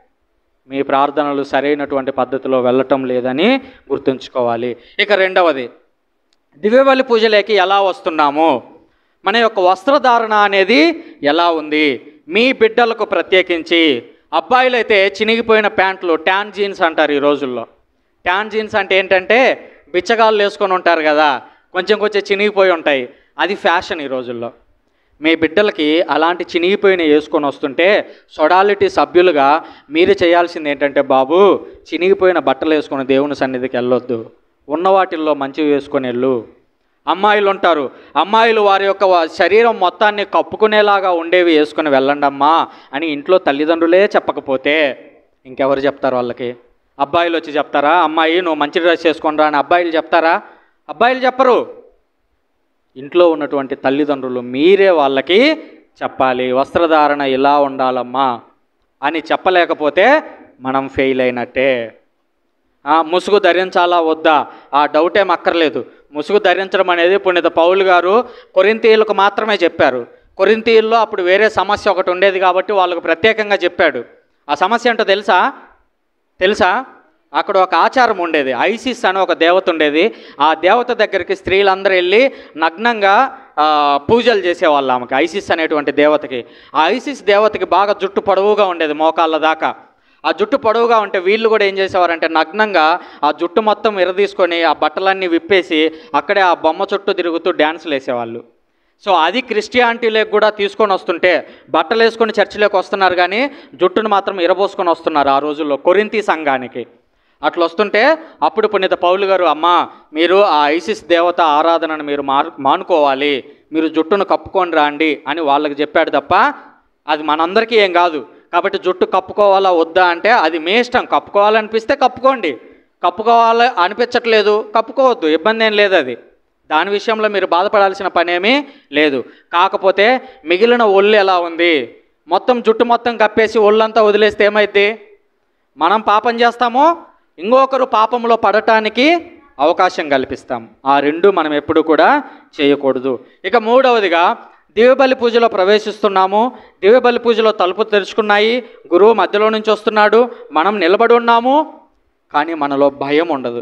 మీ ప్రార్థనలు సరైనటువంటి పద్ధతిలో వెళ్ళటం లేదని గుర్తుంచుకోవాలి. ఇక రెండవది, దివ్యబలి పూజలోకి ఎలా వస్తున్నాము, మన యొక్క వస్త్రధారణ అనేది ఎలా ఉంది. మీ బిడ్డలకు ప్రత్యేకించి అబ్బాయిలైతే చినిగిపోయిన ప్యాంట్లు, ట్యాన్ జీన్స్ అంటారు ఈ రోజుల్లో. ట్యాన్ జీన్స్ అంటే ఏంటంటే బిచ్చగాళ్ళు వేసుకొని ఉంటారు కదా, కొంచెం కొంచెం చినిగిపోయి ఉంటాయి, అది ఫ్యాషన్ ఈ రోజుల్లో. మీ బిడ్డలకి అలాంటి చినిగిపోయిన వేసుకొని వస్తుంటే సొడాలిటీ సభ్యులుగా మీరు చేయాల్సింది ఏంటంటే, బాబు చినిగిపోయిన బట్టలు వేసుకొని దేవుని సన్నిధికి వెళ్ళొద్దు, ఉన్న వాటిల్లో మంచివి వేసుకొని వెళ్ళు. అమ్మాయిలు ఉంటారు, అమ్మాయిలు వారి యొక్క శరీరం మొత్తాన్ని కప్పుకునేలాగా ఉండేవి వేసుకొని వెళ్ళండి అమ్మా అని ఇంట్లో తల్లిదండ్రులే చెప్పకపోతే ఇంకెవరు చెప్తారు వాళ్ళకి? అబ్బాయిలు వచ్చి చెప్తారా, అమ్మాయి నువ్వు మంచి డ్రెస్ వేసుకొని రా అని అబ్బాయిలు చెప్తారా? అబ్బాయిలు చెప్పరు. ఇంట్లో ఉన్నటువంటి తల్లిదండ్రులు మీరే వాళ్ళకి చెప్పాలి, వస్త్రధారణ ఇలా ఉండాలమ్మా అని చెప్పలేకపోతే మనం ఫెయిల్ అయినట్టే. ముసుగు ధరించాలా వద్దా ఆ డౌట్ ఏం అక్కర్లేదు. ముసుగు ధరించడం అనేది పుణ్యత పౌలు గారు కొరింథీయులకు మాత్రమే చెప్పారు. కొరింథీయుల్లో అప్పుడు వేరే సమస్య ఒకటి ఉండేది కాబట్టి వాళ్ళకు ప్రత్యేకంగా చెప్పాడు. ఆ సమస్య ఏంటో తెలుసా తెలుసా అక్కడ ఒక ఆచారం ఉండేది, ఐసిస్ అని ఒక దేవత ఉండేది. ఆ దేవత దగ్గరికి స్త్రీలందరూ వెళ్ళి నగ్నంగా పూజలు చేసేవాళ్ళు ఆమెకి, ఐసిస్ అనేటువంటి దేవతకి. ఆ ఐసిస్ దేవతకి బాగా జుట్టు పొడవుగా ఉండేది, మోకాళ్ళ దాకా. ఆ జుట్టు పొడవుగా ఉంటే వీళ్ళు కూడా ఏం చేసేవారంటే నగ్నంగా ఆ జుట్టు మొత్తం విరదీసుకొని ఆ బట్టలన్నీ విప్పేసి అక్కడే ఆ బొమ్మ చుట్టూ తిరుగుతూ డ్యాన్సులు వేసేవాళ్ళు. సో అది క్రిస్టియానిటీలోకి కూడా తీసుకొని వస్తుంటే, బట్టలు వేసుకొని చర్చిలోకి వస్తున్నారు కానీ జుట్టును మాత్రం ఇరబోసుకొని వస్తున్నారు ఆ రోజుల్లో కొరింథీ సంఘానికి. అట్లా వస్తుంటే అప్పుడు పుణ్యత పౌలు గారు, అమ్మా మీరు ఆ ఐసిస్ దేవత ఆరాధనను మీరు మారు మానుకోవాలి, మీరు జుట్టును కప్పుకొని రాండి అని వాళ్ళకి చెప్పాడు తప్ప అది మనందరికీ ఏం కాదు. కాబట్టి జుట్టు కప్పుకోవాలా వద్దా అంటే అది మీ ఇష్టం, కప్పుకోవాలనిపిస్తే కప్పుకోండి, కప్పుకోవాలి అనిపించట్లేదు కప్పుకోవద్దు, ఇబ్బంది ఏం లేదు. అది దాని విషయంలో మీరు బాధపడాల్సిన పనేమీ లేదు. కాకపోతే మిగిలిన ఒళ్ళు ఎలా ఉంది, మొత్తం జుట్టు మొత్తం కప్పేసి ఒళ్ళంతా వదిలేస్తే ఏమైద్ది? మనం పాపం చేస్తామో ఇంకొకరు పాపంలో పడటానికి అవకాశం కల్పిస్తాం. ఆ రెండు మనం ఎప్పుడు కూడా చేయకూడదు. ఇక మూడవదిగా దివ్యబలి పూజలో ప్రవేశిస్తున్నాము, దివ్యబలి పూజలో తలుపు తెరుచుకున్నాయి, గురువు మధ్యలో నుంచి వస్తున్నాడు, మనం నిలబడి ఉన్నాము, కానీ మనలో భయం ఉండదు.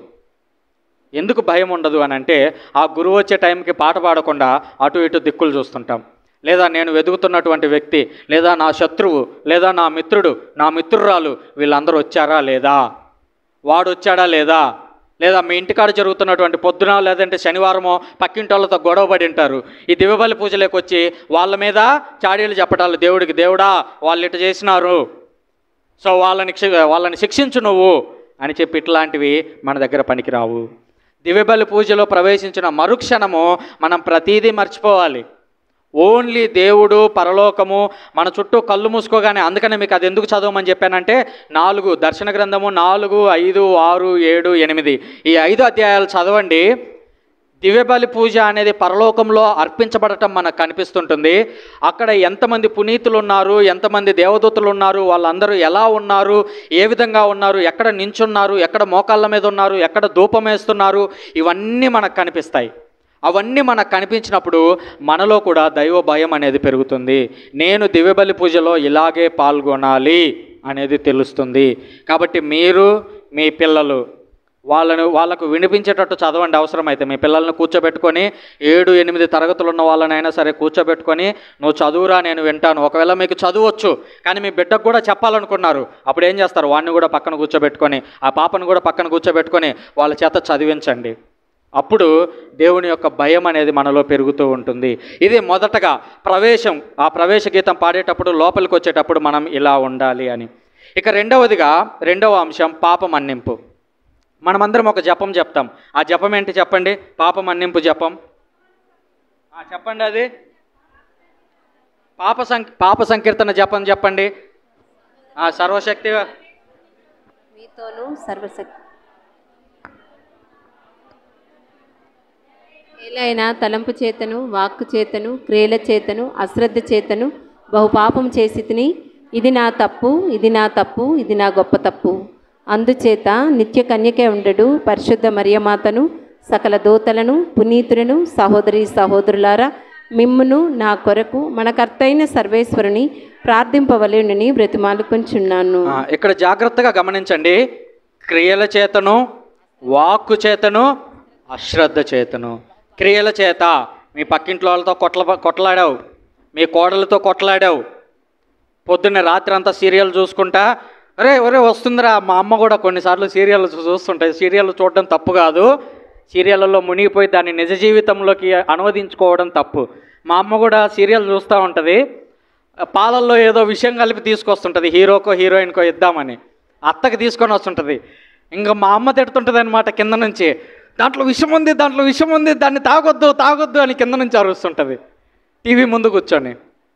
ఎందుకు భయం ఉండదు అని అంటే, ఆ గురువు వచ్చే టైంకి పాట పాడకుండా అటు ఇటు దిక్కులు చూస్తుంటాం. లేదా నేను వెతుకుతున్నటువంటి వ్యక్తి, లేదా నా శత్రువు, లేదా నా మిత్రుడు, నా మిత్రురాలు వీళ్ళందరూ వచ్చారా లేదా, వాడు వచ్చాడా లేదా, లేదా మీ ఇంటికాడ జరుగుతున్నటువంటి పొద్దున లేదంటే శనివారమో పక్కింటి వాళ్ళతో గొడవపడి ఉంటారు. ఈ దివ్యబలి పూజలోకి వచ్చి వాళ్ళ మీద చాడీలు చెప్పటాలు, దేవుడికి దేవుడా వాళ్ళు ఇటు చేసినారు, సో వాళ్ళని వాళ్ళని శిక్షించు నువ్వు అని చెప్పి ఇట్లాంటివి మన దగ్గర పనికిరావు. దివ్యబలి పూజలో ప్రవేశించిన మరుక్షణము మనం ప్రతీదీ మర్చిపోవాలి. ఓన్లీ దేవుడు, పరలోకము మన చుట్టూ కళ్ళు మూసుకోగానే. అందుకనే మీకు అది ఎందుకు చదవమని చెప్పానంటే, నాలుగు దర్శన గ్రంథము నాలుగు ఐదు ఆరు ఏడు ఎనిమిది ఈ ఐదు అధ్యాయాలు చదవండి. దివ్యబలి పూజ అనేది పరలోకంలో అర్పించబడటం మనకు కనిపిస్తుంటుంది. అక్కడ ఎంతమంది పునీతులు ఉన్నారు, ఎంతమంది దేవదూతలు ఉన్నారు, వాళ్ళందరూ ఎలా ఉన్నారు, ఏ విధంగా ఉన్నారు, ఎక్కడ నించున్నారు, ఎక్కడ మోకాళ్ళ మీద ఉన్నారు, ఎక్కడ ధూపం వేస్తున్నారు, ఇవన్నీ మనకు కనిపిస్తాయి. అవన్నీ మనకు కనిపించినప్పుడు మనలో కూడా దైవ భయం అనేది పెరుగుతుంది. నేను దివ్యబలి పూజలో ఇలాగే పాల్గొనాలి అనేది తెలుస్తుంది. కాబట్టి మీరు మీ పిల్లలు వాళ్ళను వాళ్ళకు వినిపించేటట్టు చదవండి. అవసరమైతే మీ పిల్లల్ని కూర్చోబెట్టుకొని ఏడు ఎనిమిది తరగతులు ఉన్న వాళ్ళనైనా సరే కూర్చోబెట్టుకొని నువ్వు చదువురా నేను వింటాను. ఒకవేళ మీకు చదువచ్చు కానీ మీ బిడ్డకు కూడా చెప్పాలనుకున్నారు, అప్పుడు ఏం చేస్తారు? వాడిని కూడా పక్కన కూర్చోబెట్టుకొని ఆ పాపను కూడా పక్కన కూర్చోబెట్టుకొని వాళ్ళ చేత చదివించండి. అప్పుడు దేవుని యొక్క భయం అనేది మనలో పెరుగుతూ ఉంటుంది. ఇది మొదటగా ప్రవేశం. ఆ ప్రవేశ గీతం పాడేటప్పుడు లోపలికి వచ్చేటప్పుడు మనం ఇలా ఉండాలి అని. ఇక రెండవదిగా రెండవ అంశం పాప మన్నింపు. మనమందరం ఒక జపం చెప్తాం. ఆ జపం ఏంటి చెప్పండి? పాప మన్నింపు జపం. చెప్పండి. అది పాప సం పాప సంకీర్తన జపం చెప్పండి. సర్వశక్తి మీతోను సర్వశక్తి ఏలైనా తలంపు చేతను వాక్కు చేతను క్రియల చేతను అశ్రద్ధ చేతను బహుపాపం చేసి తిని ఇది నా తప్పు ఇది నా తప్పు ఇది నా గొప్ప తప్పు. అందుచేత నిత్య కన్యకే ఉండడు పరిశుద్ధ మరియమాతను సకల దూతలను పునీతులను సహోదరి సహోదరులారా మిమ్మును నా కొరకు మన కర్తైన సర్వేశ్వరుని ప్రార్థింపవలెనని బ్రతిమాలుకొంచున్నాను. ఇక్కడ జాగ్రత్తగా గమనించండి. క్రియల చేతను వాక్కు చేతను అశ్రద్ధ చేతను. క్రియల చేత మీ పక్కింట్లో వాళ్ళతో కొట్ల కొట్లాడావు, మీ కోడలతో కొట్లాడావు, పొద్దున్న రాత్రి అంతా సీరియల్ చూసుకుంటా అరే ఒరే వస్తుందిరా. మా అమ్మ కూడా కొన్నిసార్లు సీరియల్ చూస్తుంటాయి. సీరియల్ చూడడం తప్పు కాదు, సీరియళ్ళలో మునిగిపోయి దాన్ని నిజ జీవితంలోకి అనువదించుకోవడం తప్పు. మా అమ్మ కూడా సీరియల్ చూస్తూ ఉంటుంది, పాలల్లో ఏదో విషయం కలిపి తీసుకొస్తుంటుంది, హీరోకో హీరోయిన్కో ఇద్దామని. అత్తకి తీసుకొని వస్తుంటుంది. ఇంకా మా అమ్మ తిడుతుంటుంది అనమాట కింద నుంచి, దాంట్లో విషం ఉంది దాంట్లో విషం ఉంది దాన్ని తాగొద్దు తాగొద్దు అని కింద నుంచి అరుస్తుంటుంది టీవీ ముందు కూర్చొని.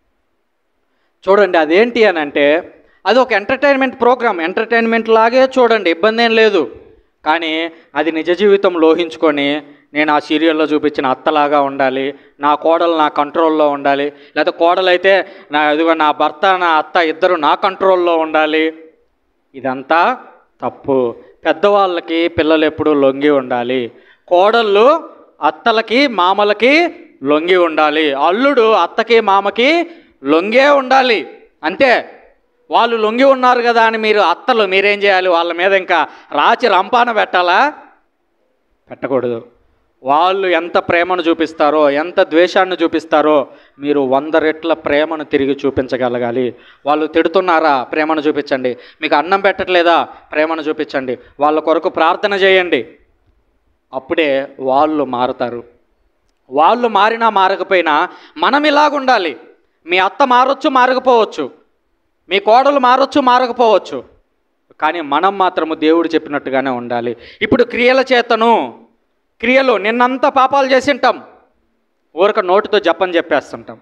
చూడండి అదేంటి అని అంటే అది ఒక ఎంటర్టైన్మెంట్ ప్రోగ్రామ్. ఎంటర్టైన్మెంట్ లాగే చూడండి, ఇబ్బంది ఏం లేదు. కానీ అది నిజ జీవితం లోహించుకొని నేను ఆ సీరియల్లో చూపించిన అత్తలాగా ఉండాలి, నా కోడలు నా కంట్రోల్లో ఉండాలి, లేకపోతే కోడలైతే నా ఇదిగో నా భర్త నా అత్త ఇద్దరు నా కంట్రోల్లో ఉండాలి. ఇదంతా తప్పు. పెద్దవాళ్ళకి పిల్లలు ఎప్పుడూ లొంగి ఉండాలి. కోడళ్ళు అత్తలకి మామలకి లొంగి ఉండాలి. అల్లుడు అత్తకి మామకి లొంగే ఉండాలి. అంతే. వాళ్ళు లొంగి ఉన్నారు కదా అని మీరు అత్తలు మీరేం చేయాలి? వాళ్ళ మీద ఇంకా రాచి రంపాన పెట్టాలా? పెట్టకూడదు. వాళ్ళు ఎంత ప్రేమను చూపిస్తారో ఎంత ద్వేషాన్ని చూపిస్తారో మీరు వంద రెట్ల ప్రేమను తిరిగి చూపించగలగాలి. వాళ్ళు తిడుతున్నారా? ప్రేమను చూపించండి. మీకు అన్నం పెట్టట్లేదా? ప్రేమను చూపించండి. వాళ్ళ కొరకు ప్రార్థన చేయండి. అప్పుడే వాళ్ళు మారుతారు. వాళ్ళు మారినా మారకపోయినా మనం ఇలాగుండాలి. మీ అత్త మారొచ్చు మారకపోవచ్చు, మీ కోడలు మారొచ్చు మారకపోవచ్చు, కానీ మనం మాత్రము దేవుడు చెప్పినట్టుగానే ఉండాలి. ఇప్పుడు క్రియల చేతను క్రియలు నిన్నంతా పాపాలు చేసింటాం, ఊరక నోటితో జపం చెప్పేస్తుంటాం.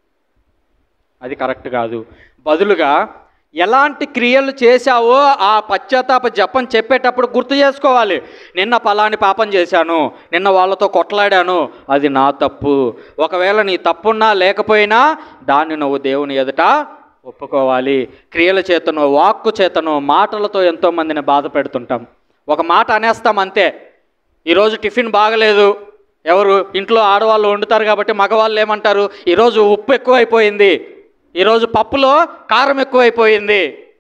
అది కరెక్ట్ కాదు. బదులుగా ఎలాంటి క్రియలు చేశావో ఆ పశ్చాత్తాప జపం చెప్పేటప్పుడు గుర్తు చేసుకోవాలి. నిన్న పలాని పాపం చేశాను, నిన్న వాళ్ళతో కొట్లాడాను, అది నా తప్పు. ఒకవేళ నీ తప్పున్నా లేకపోయినా దాన్ని నువ్వు దేవుని ఎదుట ఒప్పుకోవాలి. క్రియల చేతను వాక్కు చేతను మాటలతో ఎంతోమందిని బాధ పెడుతుంటాం. ఒక మాట అనేస్తాం అంతే. ఈరోజు టిఫిన్ బాగలేదు, ఎవరు ఇంట్లో ఆడవాళ్ళు వండుతారు కాబట్టి మగవాళ్ళు ఏమంటారు? ఈరోజు ఉప్పు ఎక్కువైపోయింది, ఈరోజు పప్పులో కారం ఎక్కువైపోయింది.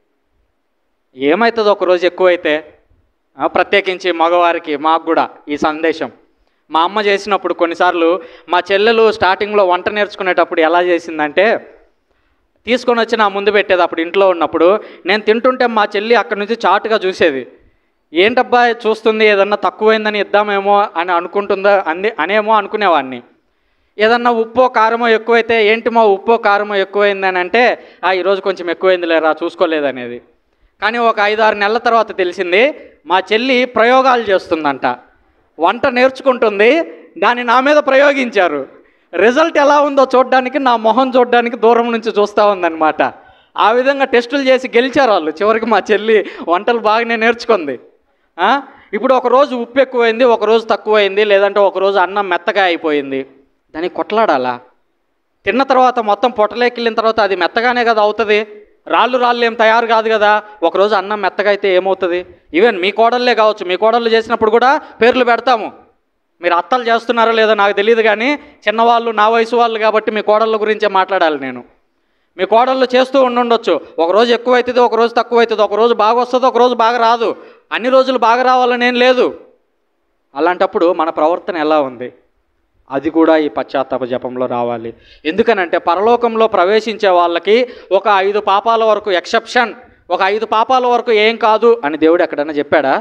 ఏమవుతుంది ఒకరోజు ఎక్కువైతే? ప్రత్యేకించి మగవారికి మాకు కూడా ఈ సందేశం. మా అమ్మ చేసినప్పుడు కొన్నిసార్లు మా చెల్లెలు స్టార్టింగ్లో వంట నేర్చుకునేటప్పుడు ఎలా చేసిందంటే తీసుకొని వచ్చి నా ముందు పెట్టేది. అప్పుడు ఇంట్లో ఉన్నప్పుడు నేను తింటుంటే మా చెల్లి అక్కడి నుంచి చాటుగా చూసేది. ఏంటబ్బా చూస్తుంది, ఏదన్నా తక్కువైందని ఇద్దామేమో అని అనుకుంటుందా అంది అనేమో అనుకునేవాడిని. ఏదన్నా ఉప్పో కారమో ఎక్కువైతే ఏంటి మా ఉప్పో కారమో ఎక్కువైందని అంటే ఆ ఈరోజు కొంచెం ఎక్కువైంది లేరా చూసుకోలేదనేది. కానీ ఒక ఐదు ఆరు నెలల తర్వాత తెలిసింది మా చెల్లి ప్రయోగాలు చేస్తుందంట, వంట నేర్చుకుంటుంది, దాన్ని నా మీద ప్రయోగించారు. రిజల్ట్ ఎలా ఉందో చూడడానికి నా మొహం చూడడానికి దూరం నుంచి చూస్తూ ఉందన్నమాట. ఆ విధంగా టెస్టులు చేసి గెలిచారు వాళ్ళు. చివరికి మా చెల్లి వంటలు బాగానే నేర్చుకుంది. ఇప్పుడు ఒకరోజు ఉప్పు ఎక్కువైంది, ఒకరోజు తక్కువైంది, లేదంటే ఒకరోజు అన్నం మెత్తగా అయిపోయింది, దానికి కొట్లాడాలా? తిన్న తర్వాత మొత్తం పొట్టలేకెళ్ళిన తర్వాత అది మెత్తగానే కదా అవుతుంది, రాళ్ళు రాళ్ళు ఏం తయారు కాదు కదా. ఒకరోజు అన్నం మెత్తగా అయితే ఏమవుతుంది? ఈవెన్ మీ కోడళ్ళే కావచ్చు, మీ కోడళ్ళు చేసినప్పుడు కూడా పేర్లు పెడతాము. మీరు అత్తలు చేస్తున్నారో లేదో నాకు తెలియదు, కానీ చిన్నవాళ్ళు నా వయసు వాళ్ళు కాబట్టి మీ కోడళ్ళ గురించే మాట్లాడాలి నేను. మీ కోడళ్ళు చేస్తూ ఉండుండొచ్చు, ఒకరోజు ఎక్కువ అవుతుంది, ఒకరోజు తక్కువ అవుతుంది, ఒకరోజు బాగా వస్తుంది, ఒకరోజు బాగా రాదు, అన్ని రోజులు బాగా రావాలని ఏం లేదు. అలాంటప్పుడు మన ప్రవర్తన ఎలా ఉంది, అది కూడా ఈ పశ్చాత్తాప జపంలో రావాలి. ఎందుకనంటే పరలోకంలో ప్రవేశించే వాళ్ళకి ఒక ఐదు పాపాల వరకు ఎక్సెప్షన్, ఒక ఐదు పాపాల వరకు ఏం కాదు అని దేవుడు ఎక్కడన్నా చెప్పాడా?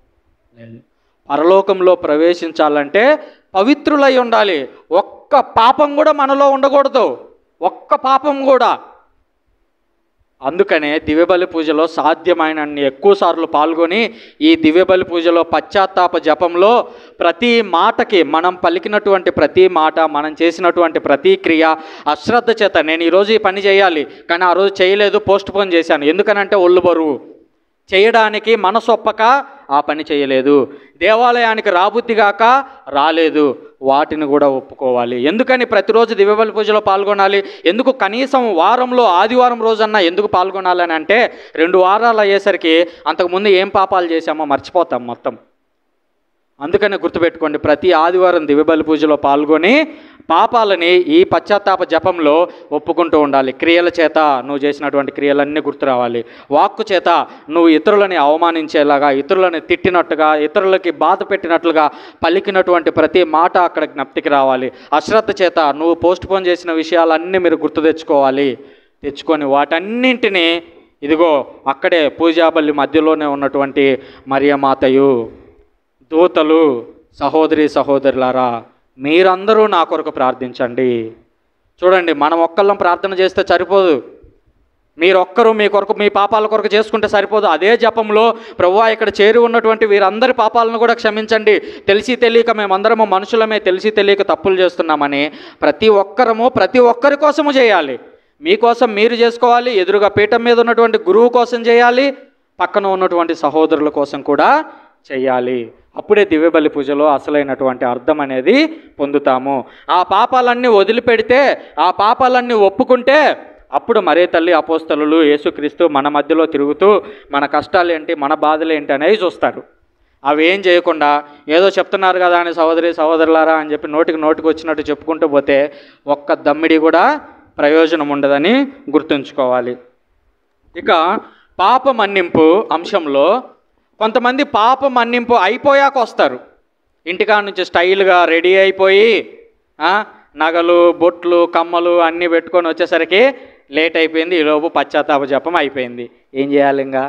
పరలోకంలో ప్రవేశించాలంటే పవిత్రులై ఉండాలి. ఒక్క పాపం కూడా మనలో ఉండకూడదు, ఒక్క పాపం కూడా. అందుకనే దివ్యబలి పూజలో సాధ్యమైనన్ని ఎక్కువ సార్లు పాల్గొని ఈ దివ్యబలి పూజలో పశ్చాత్తాప జపంలో ప్రతి మాటకి, మనం పలికినటువంటి ప్రతి మాట, మనం చేసినటువంటి ప్రతి క్రియ అశ్రద్ధ చేత, నేను ఈరోజు ఈ పని చేయాలి కానీ ఆ రోజు చేయలేదు, పోస్ట్ పోన్ చేశాను, ఎందుకనంటే ఒళ్ళు బరువు, చేయడానికి మనసొప్పక ఆ పని చేయలేదు, దేవాలయానికి రాబుద్దిగాక రాలేదు, వాటిని కూడా ఒప్పుకోవాలి. ఎందుకని ప్రతిరోజు దివ్యబలి పూజలో పాల్గొనాలి? ఎందుకు కనీసం వారంలో ఆదివారం రోజన్నా ఎందుకు పాల్గొనాలని అంటే, రెండు వారాలు అయ్యేసరికి అంతకుముందు ఏం పాపాలు చేశామో మర్చిపోతాం మొత్తం. అందుకనే గుర్తుపెట్టుకోండి, ప్రతి ఆదివారం దివ్యబలి పూజలో పాల్గొని పాపాలని ఈ పశ్చాత్తాప జపంలో ఒప్పుకుంటూ ఉండాలి. క్రియల చేత నువ్వు చేసినటువంటి క్రియలన్నీ గుర్తు రావాలి. వాక్కు చేత నువ్వు ఇతరులని అవమానించేలాగా, ఇతరులని తిట్టినట్టుగా, ఇతరులకి బాధ పెట్టినట్లుగా పలికినటువంటి ప్రతి మాట అక్కడ జ్ఞప్తికి రావాలి. అశ్రద్ధ చేత నువ్వు పోస్ట్ పోన్ చేసిన విషయాలన్నీ మీరు గుర్తు తెచ్చుకోవాలి. తెచ్చుకొని వాటన్నింటినీ ఇదిగో అక్కడే పూజాబల్లి మధ్యలోనే ఉన్నటువంటి మరియమాతయు, దూతలు, సహోదరి సహోదరులారా మీరందరూ నా కొరకు ప్రార్థించండి. చూడండి, మనం ఒక్కళ్ళం ప్రార్థన చేస్తే సరిపోదు, మీరొక్కరు మీ కొరకు, మీ పాపాల కొరకు చేసుకుంటే సరిపోదు. అదే జపంలో ప్రభువా ఇక్కడ చేరి ఉన్నటువంటి వీరందరి పాపాలను కూడా క్షమించండి, తెలిసి తెలియక మేమందరము మనుషులమే, తెలిసి తెలియక తప్పులు చేస్తున్నామని ప్రతి ఒక్కరము ప్రతి ఒక్కరి కోసము చేయాలి. మీకోసం మీరు చేసుకోవాలి, ఎదురుగా పీఠం మీద ఉన్నటువంటి గురువు కోసం చేయాలి, పక్కన ఉన్నటువంటి సహోదరుల కోసం కూడా చేయాలి. అప్పుడే దివ్యబలి పూజలో అసలైనటువంటి అర్థం అనేది పొందుతాము. ఆ పాపాలన్నీ వదిలిపెడితే, ఆ పాపాలన్నీ ఒప్పుకుంటే అప్పుడు మరే తల్లి అపోస్తలులు యేసుక్రీస్తు మన మధ్యలో తిరుగుతూ మన కష్టాలు ఏంటి, మన బాధలు ఏంటి అనేవి చూస్తారు. అవి ఏం చేయకుండా ఏదో చెప్తున్నారు కదా అని సహోదరి సహోదరులారా అని చెప్పి నోటికి నోటికి వచ్చినట్టు చెప్పుకుంటూ పోతే ఒక్క దమ్మిడి కూడా ప్రయోజనం ఉండదని గుర్తుంచుకోవాలి. ఇక పాప మన్నింపు అంశంలో కొంతమంది పాప మన్నింపు అయిపోయాక వస్తారు. ఇంటికాడ నుంచి స్టైల్గా రెడీ అయిపోయి నగలు, బొట్లు, కమ్మలు అన్నీ పెట్టుకొని వచ్చేసరికి లేట్ అయిపోయింది, ఈలోపు పశ్చాత్తాప జపం అయిపోయింది. ఏం చేయాలి? ఇంకా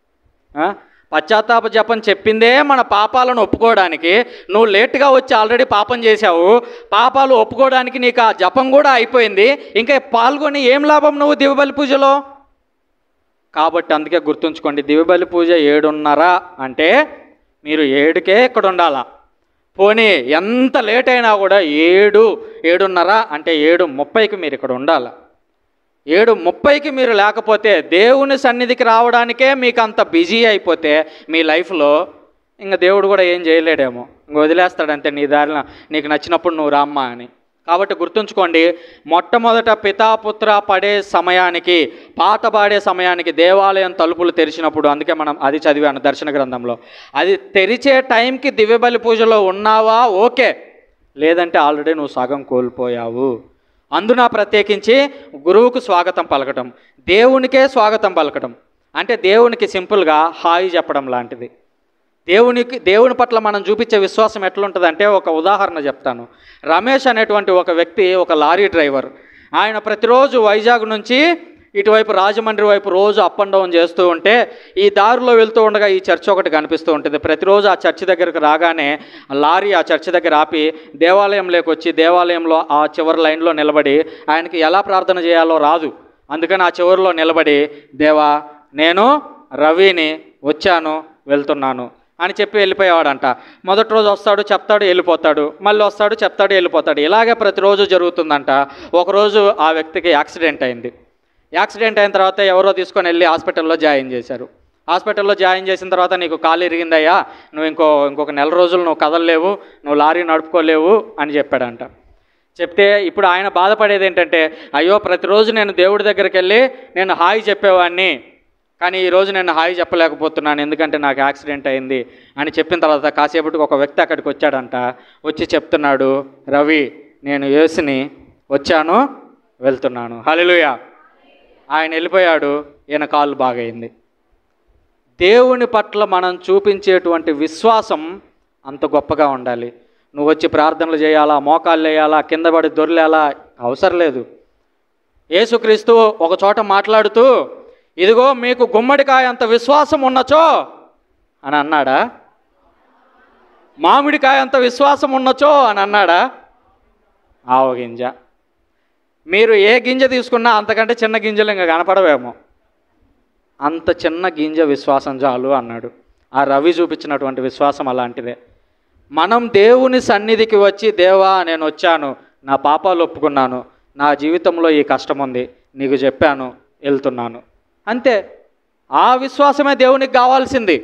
పశ్చాత్తాప జపం చెప్పిందే మన పాపాలను ఒప్పుకోవడానికి. నువ్వు లేట్గా వచ్చి ఆల్రెడీ పాపం చేశావు, పాపాలు ఒప్పుకోవడానికి నీకు ఆ జపం కూడా అయిపోయింది, ఇంకా పాల్గొని ఏం లాభం నువ్వు దివ్యబలి పూజలో? కాబట్టి అందుకే గుర్తుంచుకోండి, దివ్యబలి పూజ ఏడున్నర అంటే మీరు ఏడుకే ఇక్కడ ఉండాలా. పోనీ ఎంత లేట్ అయినా కూడా ఏడు ఏడున్నర అంటే ఏడు ముప్పైకి మీరు ఇక్కడ ఉండాలి. ఏడు ముప్పైకి మీరు లేకపోతే దేవుని సన్నిధికి రావడానికే మీకు అంత బిజీ అయిపోతే మీ లైఫ్లో ఇంకా దేవుడు కూడా ఏం చేయలేడేమో, ఇంక వదిలేస్తాడంతే, నీ దారిన నీకు నచ్చినప్పుడు నువ్వు రామ్మా అని. కాబట్టి గుర్తుంచుకోండి, మొట్టమొదట పితాపుత్ర పడే సమయానికి, పాట పాడే సమయానికి దేవాలయం తలుపులు తెరిచినప్పుడు, అందుకే మనం అది చదివాను దర్శన గ్రంథంలో, అది తెరిచే టైంకి దివ్యబలి పూజలో ఉన్నావా ఓకే, లేదంటే ఆల్రెడీ నువ్వు సగం కోల్పోయావు. అందున ప్రత్యేకించి గురువుకు స్వాగతం పలకటం, దేవునికే స్వాగతం పలకటం అంటే దేవునికి సింపుల్గా హాయి చెప్పడం లాంటిది. దేవునికి దేవుని పట్ల మనం చూపించే విశ్వాసం ఎట్లుంటుందంటే, ఒక ఉదాహరణ చెప్తాను. రమేష్ అనేటువంటి ఒక వ్యక్తి ఒక లారీ డ్రైవర్. ఆయన ప్రతిరోజు వైజాగ్ నుంచి ఇటువైపు రాజమండ్రి వైపు రోజు అప్ అండ్ డౌన్ చేస్తూ ఉంటే, ఈ దారిలో వెళ్తూ ఉండగా ఈ చర్చ్ ఒకటి కనిపిస్తూ ఉంటుంది. ప్రతిరోజు ఆ చర్చ్ దగ్గరకు రాగానే లారీ ఆ చర్చ్ దగ్గర ఆపి దేవాలయంలోకి వచ్చి దేవాలయంలో ఆ చివరి లైన్లో నిలబడి, ఆయనకి ఎలా ప్రార్థన చేయాలో రాదు, అందుకని ఆ చివరిలో నిలబడి, దేవా నేను రవిని వచ్చాను వెళ్తున్నాను అని చెప్పి వెళ్ళిపోయేవాడంట. మొదటి రోజు వస్తాడు, చెప్తాడు, వెళ్ళిపోతాడు, మళ్ళీ వస్తాడు, చెప్తాడు, వెళ్ళిపోతాడు. ఇలాగే ప్రతిరోజు జరుగుతుందంట. ఒకరోజు ఆ వ్యక్తికి యాక్సిడెంట్ అయింది. యాక్సిడెంట్ అయిన తర్వాత ఎవరో తీసుకొని వెళ్ళి హాస్పిటల్లో జాయిన్ చేశారు. హాస్పిటల్లో జాయిన్ చేసిన తర్వాత, నీకు కాలు ఇరిగిందయ్యా, నువ్వు ఇంకో ఇంకొక నెల రోజులు నువ్వు కదలలేవు, నువ్వు లారీ నడుపుకోలేవు అని చెప్పాడంట. చెప్తే ఇప్పుడు ఆయన బాధపడేది ఏంటంటే, అయ్యో ప్రతిరోజు నేను దేవుడి దగ్గరికి వెళ్ళి నేను హాయి చెప్పేవాడిని, కానీ ఈరోజు నేను హాయి చెప్పలేకపోతున్నాను ఎందుకంటే నాకు యాక్సిడెంట్ అయింది అని చెప్పిన తర్వాత కాసేపటికి ఒక వ్యక్తి అక్కడికి వచ్చాడంట. వచ్చి చెప్తున్నాడు, రవి నేను యేసుని వచ్చాను వెళ్తున్నాను. హల్లెలూయా. ఆయన వెళ్ళిపోయాడు, ఈయన కాలు బాగైంది. దేవుని పట్ల మనం చూపించేటువంటి విశ్వాసం అంత గొప్పగా ఉండాలి. నువ్వు వచ్చి ప్రార్థనలు చేయాలా, మోకాళ్ళు వేయాలా, కింద పడి దొర్లేలా అవసరం లేదు. యేసుక్రీస్తు ఒక చోట మాట్లాడుతూ, ఇదిగో మీకు గుమ్మడికాయ అంత విశ్వాసం ఉన్నచో అని అన్నాడా? మామిడికాయ అంత విశ్వాసం ఉన్నచో అని అన్నాడా? ఆవ గింజ. మీరు ఏ గింజ తీసుకున్నా అంతకంటే చిన్న గింజలు ఇంకా కనపడవేమో, అంత చిన్న గింజ విశ్వాసం చాలు అన్నాడు. ఆ రవి చూపించినటువంటి విశ్వాసం అలాంటిదే. మనం దేవుని సన్నిధికి వచ్చి, దేవా నేను వచ్చాను, నా పాపాలు ఒప్పుకున్నాను, నా జీవితంలో ఈ కష్టం ఉంది, నీకు చెప్పాను, వెళ్తున్నాను, అంతే. ఆ విశ్వాసమే దేవునికి కావాల్సింది.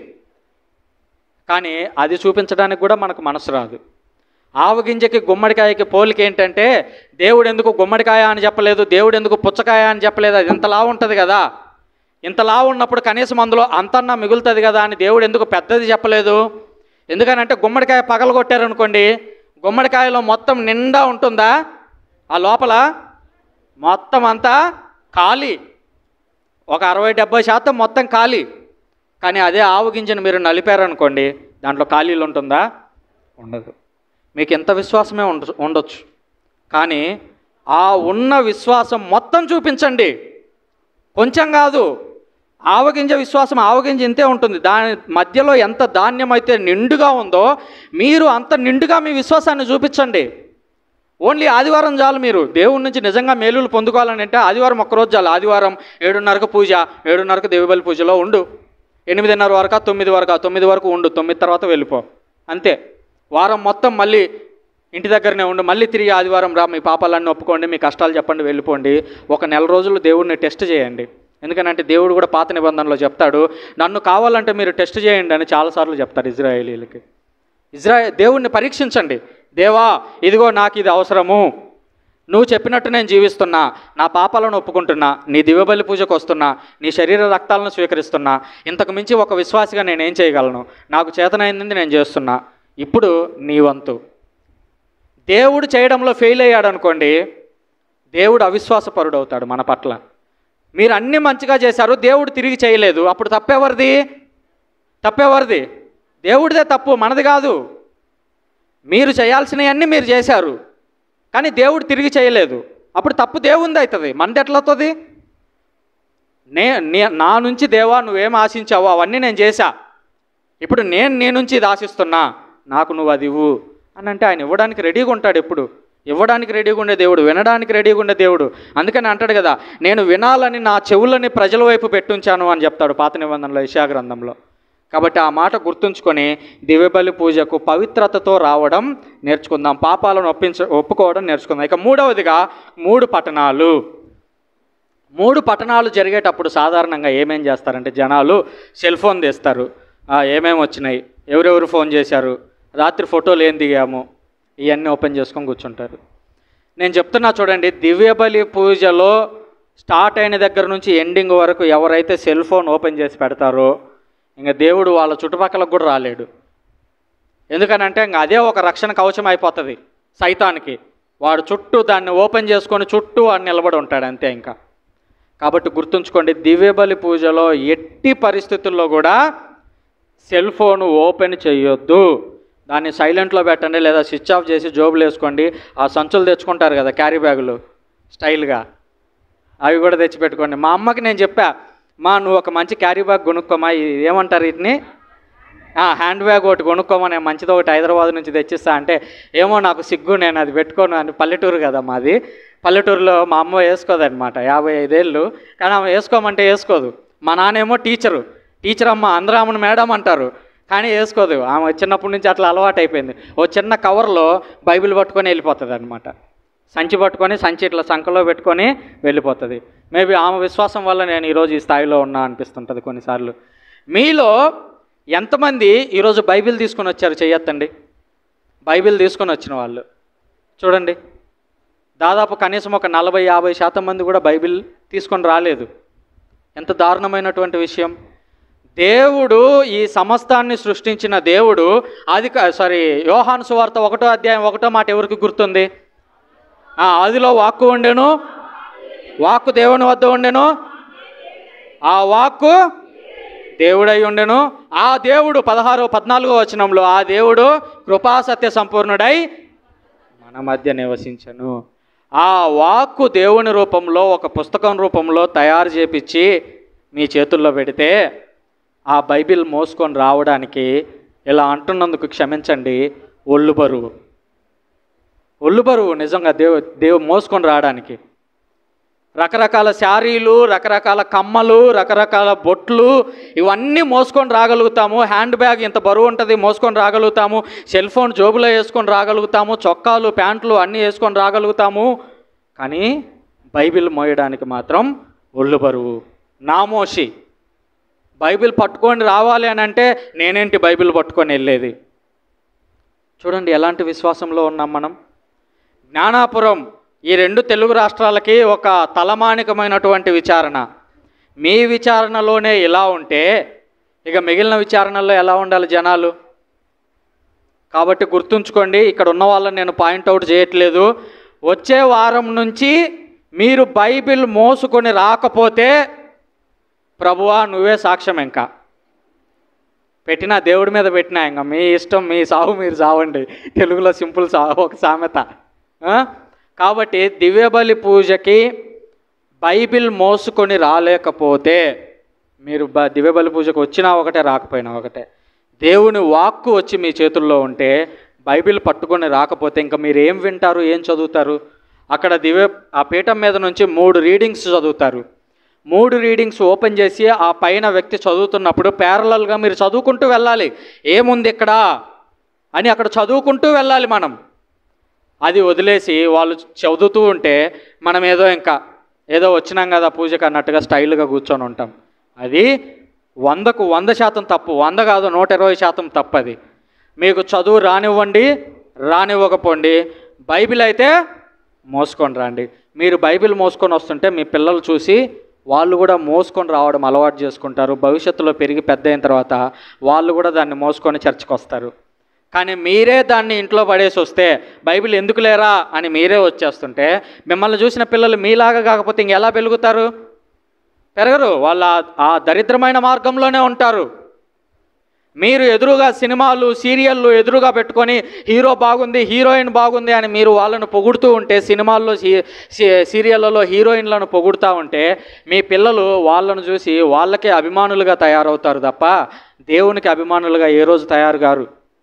కానీ అది చూపించడానికి కూడా మనకు మనసు రాదు. ఆవగింజకి గుమ్మడికాయకి పోలిక ఏంటంటే, దేవుడు ఎందుకు గుమ్మడికాయ అని చెప్పలేదు, దేవుడు ఎందుకు పుచ్చకాయ అని చెప్పలేదు, అది ఇంతలా ఉంటుంది కదా, ఇంతలా ఉన్నప్పుడు కనీసం అందులో అంతన్నా మిగులుతుంది కదా అని దేవుడు ఎందుకు పెద్దది చెప్పలేదు? ఎందుకనంటే గుమ్మడికాయ పగలగొట్టారనుకోండి, గుమ్మడికాయలో మొత్తం నిండా ఉంటుందా? ఆ లోపల మొత్తం అంతా ఖాళీ, ఒక అరవై డెబ్బై శాతం మొత్తం ఖాళీ. కానీ అదే ఆవు గింజను మీరు నలిపారనుకోండి, దాంట్లో ఖాళీలు ఉంటుందా? ఉండదు. మీకు ఎంత విశ్వాసమే ఉండ ఉండొచ్చు కానీ ఆ ఉన్న విశ్వాసం మొత్తం చూపించండి, కొంచెం కాదు. ఆవగింజ విశ్వాసం ఆవగింజ ఇంతే ఉంటుంది, దాని మధ్యలో ఎంత ధాన్యం అయితే నిండుగా ఉందో మీరు అంత నిండుగా మీ విశ్వాసాన్ని చూపించండి. ఓన్లీ ఆదివారం చాలు. మీరు దేవుడి నుంచి నిజంగా మేలులు పొందుకోవాలని అంటే ఆదివారం ఒక్కరోజు చాలు. ఆదివారం ఏడున్నరకు పూజ, ఏడున్నరకు దేవిబలి పూజలో ఉండు, ఎనిమిదిన్నర వరకు తొమ్మిది వరకు తొమ్మిది వరకు ఉండు, తొమ్మిది తర్వాత వెళ్ళిపో, అంతే. వారం మొత్తం మళ్ళీ ఇంటి దగ్గరనే ఉండు, మళ్ళీ తిరిగి ఆదివారం రా, మీ పాపాలన్నీ ఒప్పుకోండి, మీ కష్టాలు చెప్పండి, వెళ్ళిపోండి. ఒక నెల రోజులు దేవుడిని టెస్ట్ చేయండి. ఎందుకంటే దేవుడు కూడా పాత నిబంధనలో చెప్తాడు, నన్ను కావాలంటే మీరు టెస్ట్ చేయండి అని చాలాసార్లు చెప్తాడు ఇజ్రాయేలీలకి. ఇజ్రాయే దేవుణ్ణి పరీక్షించండి. దేవా ఇదిగో నాకు ఇది అవసరము, నువ్వు చెప్పినట్టు నేను జీవిస్తున్నా, నా పాపాలను ఒప్పుకుంటున్నా, నీ దివ్యబలి పూజకు వస్తున్నా, నీ శరీర రక్తాలను స్వీకరిస్తున్నా, ఇంతకు మించి ఒక విశ్వాసిగా నేనేం చేయగలను, నాకు చేతనైంది నేను చేస్తున్నా, ఇప్పుడు నీ వంతు. దేవుడు చేయడంలో ఫెయిల్ అయ్యాడు అనుకోండి, దేవుడు అవిశ్వాసపరుడు అవుతాడు మన పట్ల. మీరు అన్నీ మంచిగా చేశారు, దేవుడు తిరిగి చేయలేదు, అప్పుడు తప్పెవరిది? తప్పెవరిది? దేవుడిదే తప్పు, మనది కాదు. మీరు చేయాల్సినవన్నీ మీరు చేశారు కానీ దేవుడు తిరిగి చేయలేదు, అప్పుడు తప్పు దేవుంది అవుతుంది, మనది ఎట్లా అవుతుంది? నే నా నుంచి దేవా నువ్వేం ఆశించావో అవన్నీ నేను చేశా, ఇప్పుడు నేను నీ నుంచి ఇది ఆశిస్తున్నా, నాకు నువ్వు అది ఇవ్వు అని అంటే ఆయన ఇవ్వడానికి రెడీగా ఉంటాడు. ఎప్పుడు ఇవ్వడానికి రెడీగా ఉండే దేవుడు, వినడానికి రెడీగా ఉండే దేవుడు. అందుకని అంటాడు కదా, నేను వినాలని నా చెవులని ప్రజల వైపు పెట్టుంచాను అని చెప్తాడు పాత నిబంధనలో, యెషయా గ్రంథంలో. కాబట్టి ఆ మాట గుర్తుంచుకొని దివ్యబలి పూజకు పవిత్రతతో రావడం నేర్చుకుందాం, పాపాలను ఒప్పించ ఒప్పుకోవడం నేర్చుకుందాం. ఇక మూడవదిగా మూడు పట్టణాలు. మూడు పట్టణాలు జరిగేటప్పుడు సాధారణంగా ఏమేం చేస్తారంటే జనాలు సెల్ ఫోన్ తీస్తారు, ఏమేమి వచ్చినాయి, ఎవరెవరు ఫోన్ చేశారు, రాత్రి ఫోటోలు ఏం దిగాము, ఇవన్నీ ఓపెన్ చేసుకొని కూర్చుంటారు. నేను చెప్తున్నా చూడండి, దివ్యబలి పూజలో స్టార్ట్ అయిన దగ్గర నుంచి ఎండింగ్ వరకు ఎవరైతే సెల్ ఫోన్ ఓపెన్ చేసి పెడతారో ఇంకా దేవుడు వాళ్ళ చుట్టుపక్కలకు కూడా రాలేడు. ఎందుకనంటే ఇంకా అదే ఒక రక్షణ కవచం అయిపోతుంది సైతానికి. వాడు చుట్టూ దాన్ని ఓపెన్ చేసుకొని చుట్టూ వాడు నిలబడి ఉంటాడు అంతే. ఇంకా కాబట్టి గుర్తుంచుకోండి, దివ్యబలి పూజలో ఎట్టి పరిస్థితుల్లో కూడా సెల్ ఫోన్ ఓపెన్ చేయొద్దు. దాన్ని సైలెంట్లో పెట్టండి, లేదా స్విచ్ ఆఫ్ చేసి జోబులు వేసుకోండి. ఆ సంచులు తెచ్చుకుంటారు కదా క్యారీ బ్యాగులు స్టైల్గా, అవి కూడా తెచ్చిపెట్టుకోండి. మా అమ్మకి నేను చెప్పా, మా నువ్వు ఒక మంచి క్యారీ బ్యాగ్ కొనుక్కోమా, ఏమంటారు వీటిని, హ్యాండ్ బ్యాగ్ ఒకటి కొనుక్కోమని, మంచిది ఒకటి హైదరాబాద్ నుంచి తెచ్చిస్తా అంటే, ఏమో నాకు సిగ్గు, నేను అది పెట్టుకోను అని. పల్లెటూరు కదా మాది, పల్లెటూరులో మా అమ్మ వేసుకోదన్నమాట, యాభై ఐదేళ్ళు, కానీ ఆమె వేసుకోమంటే వేసుకోదు. మా నాన్నేమో టీచరు, టీచర్ అమ్మ అందరామను మేడం అంటారు, కానీ వేసుకోదు. ఆమె చిన్నప్పటి నుంచి అట్లా అలవాటు అయిపోయింది. ఓ చిన్న కవర్లో బైబిల్ పట్టుకొని వెళ్ళిపోతుంది అనమాట, సంచి పట్టుకొని సంచి ఇట్లా సంకలో పెట్టుకొని వెళ్ళిపోతుంది. మేబీ ఆమె విశ్వాసం వల్ల నేను ఈరోజు ఈ స్థాయిలో ఉన్నా అనిపిస్తుంటుంది కొన్నిసార్లు. మీలో ఎంతమంది ఈరోజు బైబిల్ తీసుకొని వచ్చారు చెయ్యొద్దండి. బైబిల్ తీసుకొని వచ్చిన వాళ్ళు చూడండి, దాదాపు కనీసం ఒక నలభై యాభై శాతం మంది కూడా బైబిల్ తీసుకొని రాలేదు. ఎంత దారుణమైనటువంటి విషయం. దేవుడు ఈ సమస్తాన్ని సృష్టించిన దేవుడు అది సారీ యోహాను సువార్త ఒకటో అధ్యాయం ఒకటో మాట ఎవరికి గుర్తుంది? ఆదిలో వాక్కు ఉండెను, వాక్కు దేవుని వద్ద ఉండెను, ఆ వాక్కు దేవుడై ఉండెను, ఆ దేవుడు పదహారో పద్నాలుగో వచనంలో ఆ దేవుడు కృపాసత్య సంపూర్ణుడై మన మధ్య నివసించను. ఆ వాక్కు దేవుని రూపంలో ఒక పుస్తకం రూపంలో తయారు చేపించి మీ చేతుల్లో పెడితే ఆ బైబిల్ మోసుకొని రావడానికి ఇలా అంటున్నందుకు క్షమించండి, ఒళ్ళు బరువు ఒళ్ళు బరువు నిజంగా దేవు దేవు మోసుకొని రావడానికి. రకరకాల శారీలు, రకరకాల కమ్మలు, రకరకాల బొట్లు ఇవన్నీ మోసుకొని రాగలుగుతాము. హ్యాండ్ బ్యాగ్ ఇంత బరువు ఉంటుంది మోసుకొని రాగలుగుతాము. సెల్ ఫోన్ జోబులో వేసుకొని రాగలుగుతాము. చొక్కాలు ప్యాంట్లు అన్నీ వేసుకొని రాగలుగుతాము. కానీ బైబిల్ మోయడానికి మాత్రం ఒళ్ళు బరువు, నామోషి. బైబిల్ పట్టుకొని రావాలి అని అంటే నేనేంటి బైబిల్ పట్టుకొని వెళ్ళేది? చూడండి ఎలాంటి విశ్వాసంలో ఉన్నాం మనం. జ్ఞానాపురం ఈ రెండు తెలుగు రాష్ట్రాలకి ఒక తలమానికమైనటువంటి విచారణ. మీ విచారణలోనే ఇలా ఉంటే ఇక మిగిలిన విచారణల్లో ఎలా ఉండాలి జనాలు? కాబట్టి గుర్తుంచుకోండి, ఇక్కడ ఉన్న వాళ్ళని నేను పాయింట్అవుట్ చేయట్లేదు. వచ్చే వారం నుంచి మీరు బైబిల్ మోసుకొని రాకపోతే ప్రభువా నువ్వే సాక్ష్యం, ఇంకా పెట్టినా దేవుడి మీద పెట్టినా ఇంకా మీ ఇష్టం, మీ సావు మీరు సావండి. తెలుగులో సింపుల్ సా ఒక సామెత. కాబట్టి దివ్యబలి పూజకి బైబిల్ మోసుకొని రాలేకపోతే మీరు బ దివ్యబలి పూజకు వచ్చినా ఒకటే రాకపోయినా ఒకటే, దేవుని వాక్కు వచ్చి మీ చేతుల్లో ఉంటే బైబిల్ పట్టుకొని రాకపోతే ఇంకా మీరు ఏం వింటారు, ఏం చదువుతారు? అక్కడ దివ్య ఆ పీఠం మీద నుంచి మూడు రీడింగ్స్ చదువుతారు. మూడు రీడింగ్స్ ఓపెన్ చేసి ఆ పైన వ్యక్తి చదువుతున్నప్పుడు ప్యారలల్గా మీరు చదువుకుంటూ వెళ్ళాలి. ఏముంది ఇక్కడ అని అక్కడ చదువుకుంటూ వెళ్ళాలి మనం. అది వదిలేసి వాళ్ళు చదువుతూ ఉంటే మనం ఏదో ఇంకా ఏదో వచ్చినాం కదా పూజకు అన్నట్టుగా స్టైల్గా కూర్చొని ఉంటాం. అది వందకు వంద శాతం తప్పు. వంద కాదు, నూట ఇరవై శాతం తప్పు. అది మీకు చదువు రానివ్వండి, రానివ్వకపోండి, బైబిల్ అయితే మోసుకొని రండి. మీరు బైబిల్ మోసుకొని వస్తుంటే మీ పిల్లలు చూసి వాళ్ళు కూడా మోసుకొని రావడం అలవాటు చేసుకుంటారు. భవిష్యత్తులో పెరిగి పెద్ద అయిన తర్వాత వాళ్ళు కూడా దాన్ని మోసుకొని చర్చకు వస్తారు. కానీ మీరే దాన్ని ఇంట్లో పడేసి వస్తే బైబిల్ ఎందుకు లేరా అని మీరే వచ్చేస్తుంటే మిమ్మల్ని చూసిన పిల్లలు మీలాగా కాకపోతే ఇంకెలా పెరుగుతారు? పెరగరు. వాళ్ళ ఆ దరిద్రమైన మార్గంలోనే ఉంటారు. మీరు ఎదురుగా సినిమాలు సీరియళ్ళు ఎదురుగా పెట్టుకొని హీరో బాగుంది, హీరోయిన్ బాగుంది అని మీరు వాళ్ళను పొగుడుతూ ఉంటే, సినిమాల్లో సీరియళ్ళలో హీరోయిన్లను పొగుడుతూ ఉంటే మీ పిల్లలు వాళ్ళను చూసి వాళ్ళకే అభిమానులుగా తయారవుతారు తప్ప దేవునికి అభిమానులుగా ఏ రోజు తయారు గారు.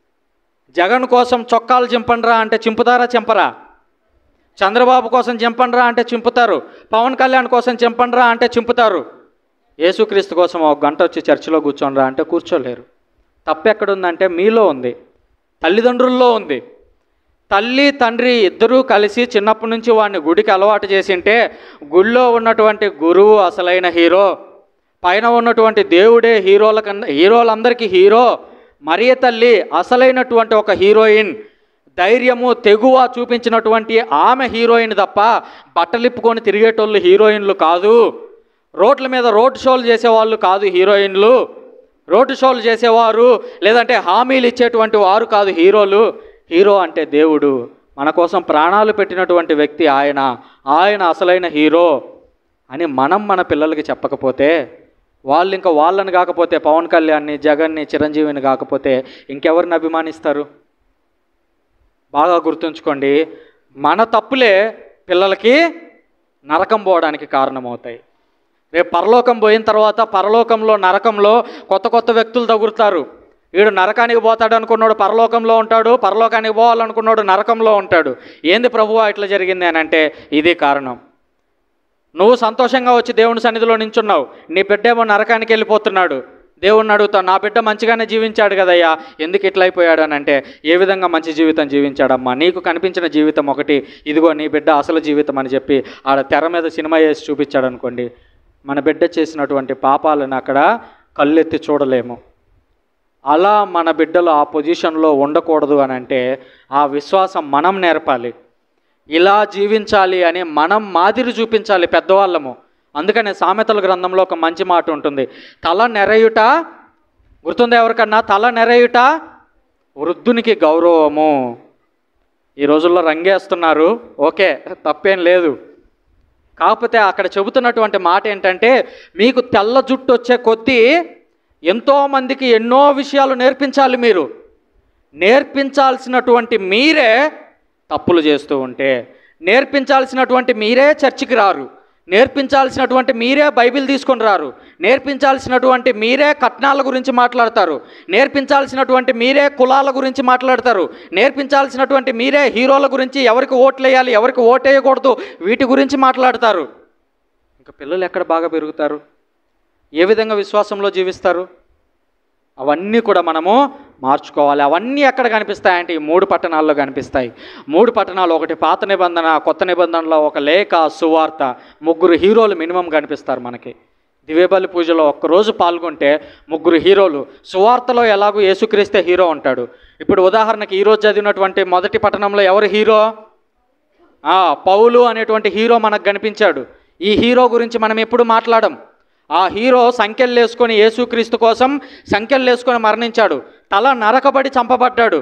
జగన్ కోసం చొక్కాలు చింపండిరా అంటే చింపుతారా? చింపరా. చంద్రబాబు కోసం చింపండిరా అంటే చింపుతారు. పవన్ కళ్యాణ్ కోసం చింపండిరా అంటే చింపుతారు. యేసుక్రీస్తు కోసం ఒక గంట వచ్చి చర్చిలో కూర్చోండిరా అంటే కూర్చోలేరు. తప్పెక్కడుందంటే మీలో ఉంది, తల్లిదండ్రుల్లో ఉంది. తల్లి తండ్రి ఇద్దరూ కలిసి చిన్నప్పటి నుంచి వాడిని గుడికి అలవాటు చేసింటే గుడిలో ఉన్నటువంటి గురువు అసలైన హీరో, పైన ఉన్నటువంటి దేవుడే హీరోల కన్నా హీరోలందరికీ హీరో, మరియ తల్లి అసలైనటువంటి ఒక హీరోయిన్, ధైర్యము తెగువ చూపించినటువంటి ఆమె హీరోయిన్ తప్ప బట్టలిప్పుకొని తిరిగేటోళ్ళు హీరోయిన్లు కాదు. రోడ్ల మీద రోడ్ షోలు చేసేవాళ్ళు కాదు హీరోయిన్లు. రోడ్డు షోలు చేసేవారు లేదంటే హామీలు ఇచ్చేటువంటి వారు కాదు హీరోలు. హీరో అంటే దేవుడు, మన కోసం ప్రాణాలు పెట్టినటువంటి వ్యక్తి ఆయన, ఆయన అసలైన హీరో అని మనం మన పిల్లలకి చెప్పకపోతే, వాళ్ళు ఇంకా వాళ్ళని కాకపోతే పవన్ కళ్యాణ్ని, జగన్ని, చిరంజీవిని కాకపోతే ఇంకెవరిని అభిమానిస్తారు? బాగా గుర్తుంచుకోండి, మన తప్పులే పిల్లలకి నరకం పోవడానికి కారణమవుతాయి. రేపు పరలోకం పోయిన తర్వాత పరలోకంలో నరకంలో కొత్త కొత్త వ్యక్తులు తగులుతారు. వీడు నరకానికి పోతాడు అనుకున్నాడు పరలోకంలో ఉంటాడు, పరలోకానికి పోవాలనుకున్నాడు నరకంలో ఉంటాడు. ఏంది ప్రభువా ఇట్లా జరిగింది అని అంటే ఇది కారణం. నువ్వు సంతోషంగా వచ్చి దేవుని సన్నిధిలో నించున్నావు, నీ బిడ్డేమో నరకానికి వెళ్ళిపోతున్నాడు. దేవుణ్ణి అడుగుతావు, నా బిడ్డ మంచిగానే జీవించాడు కదయ్యా, ఎందుకు ఇట్లా అయిపోయాడు అని అంటే, ఏ విధంగా మంచి జీవితం జీవించాడమ్మా, నీకు కనిపించిన జీవితం ఒకటి, ఇదిగో నీ బిడ్డ అసలు జీవితం అని చెప్పి ఆడ తెర మీద సినిమా వేసి చూపించాడు అనుకోండి, మన బిడ్డ చేసినటువంటి పాపాలను అక్కడ కళ్ళెత్తి చూడలేము. అలా మన బిడ్డలు ఆ పొజిషన్లో ఉండకూడదు అని అంటే ఆ విశ్వాసం మనం నేర్పాలి. ఇలా జీవించాలి అని మనం మాదిరి చూపించాలి పెద్దవాళ్ళము. అందుకనే సామెతల గ్రంథంలో ఒక మంచి మాట ఉంటుంది, తల నెరయుట, గుర్తుందా ఎవరికన్నా, తల నెరయుట వృద్ధునికి గౌరవము. ఈ రోజుల్లో రంగేస్తున్నారు, ఓకే, తప్పేం లేదు. కాకపోతే అక్కడ చెబుతున్నటువంటి మాట ఏంటంటే, మీకు తెల్ల జుట్టు వచ్చే కొద్దీ ఎంతోమందికి ఎన్నో విషయాలు నేర్పించాలి. మీరు నేర్పించాల్సినటువంటి మీరే తప్పులు చేస్తూ ఉంటే, నేర్పించాల్సినటువంటి మీరే చర్చికి రారు, నేర్పించాల్సినటువంటి మీరే బైబిల్ తీసుకొని రారు, నేర్పించాల్సినటువంటి మీరే కట్నాల గురించి మాట్లాడతారు, నేర్పించాల్సినటువంటి మీరే కులాల గురించి మాట్లాడతారు, నేర్పించాల్సినటువంటి మీరే హీరోల గురించి, ఎవరికి ఓట్లు వేయాలి ఎవరికి ఓటు వేయకూడదు వీటి గురించి మాట్లాడతారు. ఇంకా పిల్లలు ఎక్కడ బాగా పెరుగుతారు? ఏ విధంగా విశ్వాసంలో జీవిస్తారు? అవన్నీ కూడా మనము మార్చుకోవాలి. అవన్నీ ఎక్కడ కనిపిస్తాయంటే ఈ మూడు పట్టణాల్లో కనిపిస్తాయి. మూడు పట్టణాలు, ఒకటి పాత నిబంధన, కొత్త నిబంధనలో ఒక లేఖ, సువార్త, ముగ్గురు హీరోలు మినిమం కనిపిస్తారు మనకి. దివ్యబలి పూజలో ఒక్కరోజు పాల్గొంటే ముగ్గురు హీరోలు. సువార్తలో ఎలాగూ యేసుక్రీస్తే హీరో ఉంటాడు. ఇప్పుడు ఉదాహరణకి ఈరోజు చదివినటువంటి మొదటి పట్టణంలో ఎవరు హీరో? పౌలు అనేటువంటి హీరో మనకు కనిపించాడు. ఈ హీరో గురించి మనం ఎప్పుడు మాట్లాడం. ఆ హీరో సంఖ్యలు వేసుకొని యేసుక్రీస్తు కోసం సంఖ్యలు వేసుకొని మరణించాడు, తల నరకబడి చంపబడ్డాడు.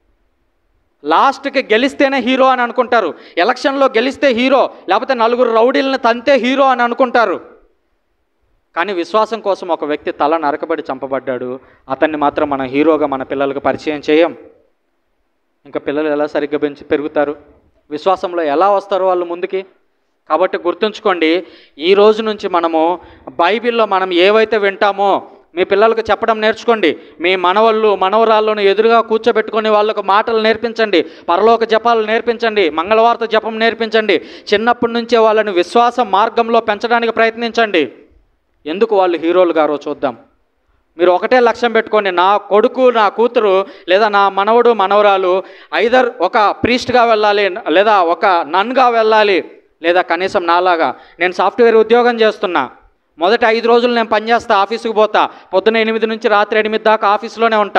లాస్ట్కి గెలిస్తేనే హీరో అని అనుకుంటారు, ఎలక్షన్లో గెలిస్తే హీరో, లేకపోతే నలుగురు రౌడీలను తంతే హీరో అని అనుకుంటారు. కానీ విశ్వాసం కోసం ఒక వ్యక్తి తల నరకబడి చంపబడ్డాడు, అతన్ని మాత్రం మన హీరోగా మన పిల్లలకు పరిచయం చేయం. ఇంకా పిల్లలు ఎలా సరిగ్గా పెంచి పెరుగుతారు? విశ్వాసంలో ఎలా వస్తారు వాళ్ళు ముందుకి? కాబట్టి గుర్తుంచుకోండి, ఈ రోజు నుంచి మనము బైబిల్లో మనం ఏవైతే వింటామో మీ పిల్లలకు చెప్పడం నేర్చుకోండి. మీ మనవళ్ళు మనవరాళ్ళను ఎదురుగా కూర్చోబెట్టుకొని వాళ్ళకు మాటలు నేర్పించండి, పరలోక జపాలు నేర్పించండి, మంగళవార్త జపం నేర్పించండి. చిన్నప్పటి నుంచే వాళ్ళని విశ్వాస మార్గంలో పెంచడానికి ప్రయత్నించండి. ఎందుకు వాళ్ళు హీరోలు గారో చూద్దాం. మీరు ఒకటే లక్ష్యం పెట్టుకోండి, నా కొడుకు నా కూతురు లేదా నా మనవడు మనవరాలు ఐదర్ ఒక ప్రీస్ట్గా వెళ్ళాలి, లేదా ఒక నన్గా వెళ్ళాలి, లేదా కనీసం నాలాగా నేను సాఫ్ట్వేర్ ఉద్యోగం చేస్తున్నా, మొదటి ఐదు రోజులు నేను పనిచేస్తా, ఆఫీసుకు పోతా, పొద్దున్న ఎనిమిది నుంచి రాత్రి ఎనిమిది దాకా ఆఫీసులోనే ఉంటా.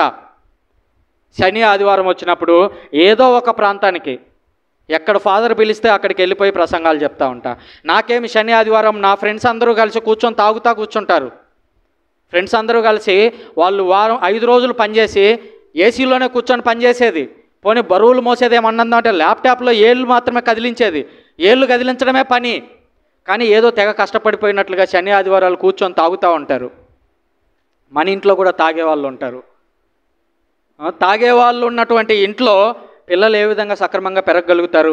శని ఆదివారం వచ్చినప్పుడు ఏదో ఒక ప్రాంతానికి, ఎక్కడ ఫాదర్ పిలిస్తే అక్కడికి వెళ్ళిపోయి ప్రసంగాలు చెప్తా ఉంటా. నాకేమి శని ఆదివారం నా ఫ్రెండ్స్ అందరూ కలిసి కూర్చొని తాగుతా కూర్చుంటారు. ఫ్రెండ్స్ అందరూ కలిసి వాళ్ళు వారం ఐదు రోజులు పనిచేసి ఏసీలోనే కూర్చొని పనిచేసేది. పోనీ బరువులు మోసేది ఏమన్నదా అంటే ల్యాప్టాప్లో ఏళ్ళు మాత్రమే కదిలించేది, ఏళ్ళు కదిలించడమే పని. కానీ ఏదో తెగ కష్టపడిపోయినట్లుగా శని ఆదివారాలు కూర్చొని తాగుతూ ఉంటారు. మన ఇంట్లో కూడా తాగేవాళ్ళు ఉంటారు. తాగేవాళ్ళు ఉన్నటువంటి ఇంట్లో పిల్లలు ఏ విధంగా సక్రమంగా పెరగగలుగుతారు?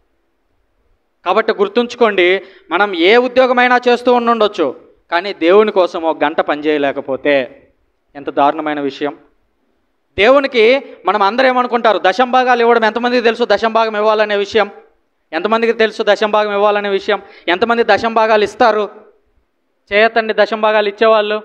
కాబట్టి గుర్తుంచుకోండి, మనం ఏ ఉద్యోగమైనా చేస్తూ ఉండుండొచ్చు, కానీ దేవుని కోసం ఒక గంట పనిచేయలేకపోతే ఎంత దారుణమైన విషయం. దేవునికి మనం అందరూ ఏమనుకుంటారు, దశంభాగాలు ఇవ్వడం ఎంతమందికి తెలుసు? దశంభాగం ఇవ్వాలనే విషయం ఎంతమందికి తెలుసు? దశంభాగం ఇవ్వాలనే విషయం ఎంతమంది దశంభాగాలు ఇస్తారు? చేయతండి దశంభాగాలు ఇచ్చేవాళ్ళు.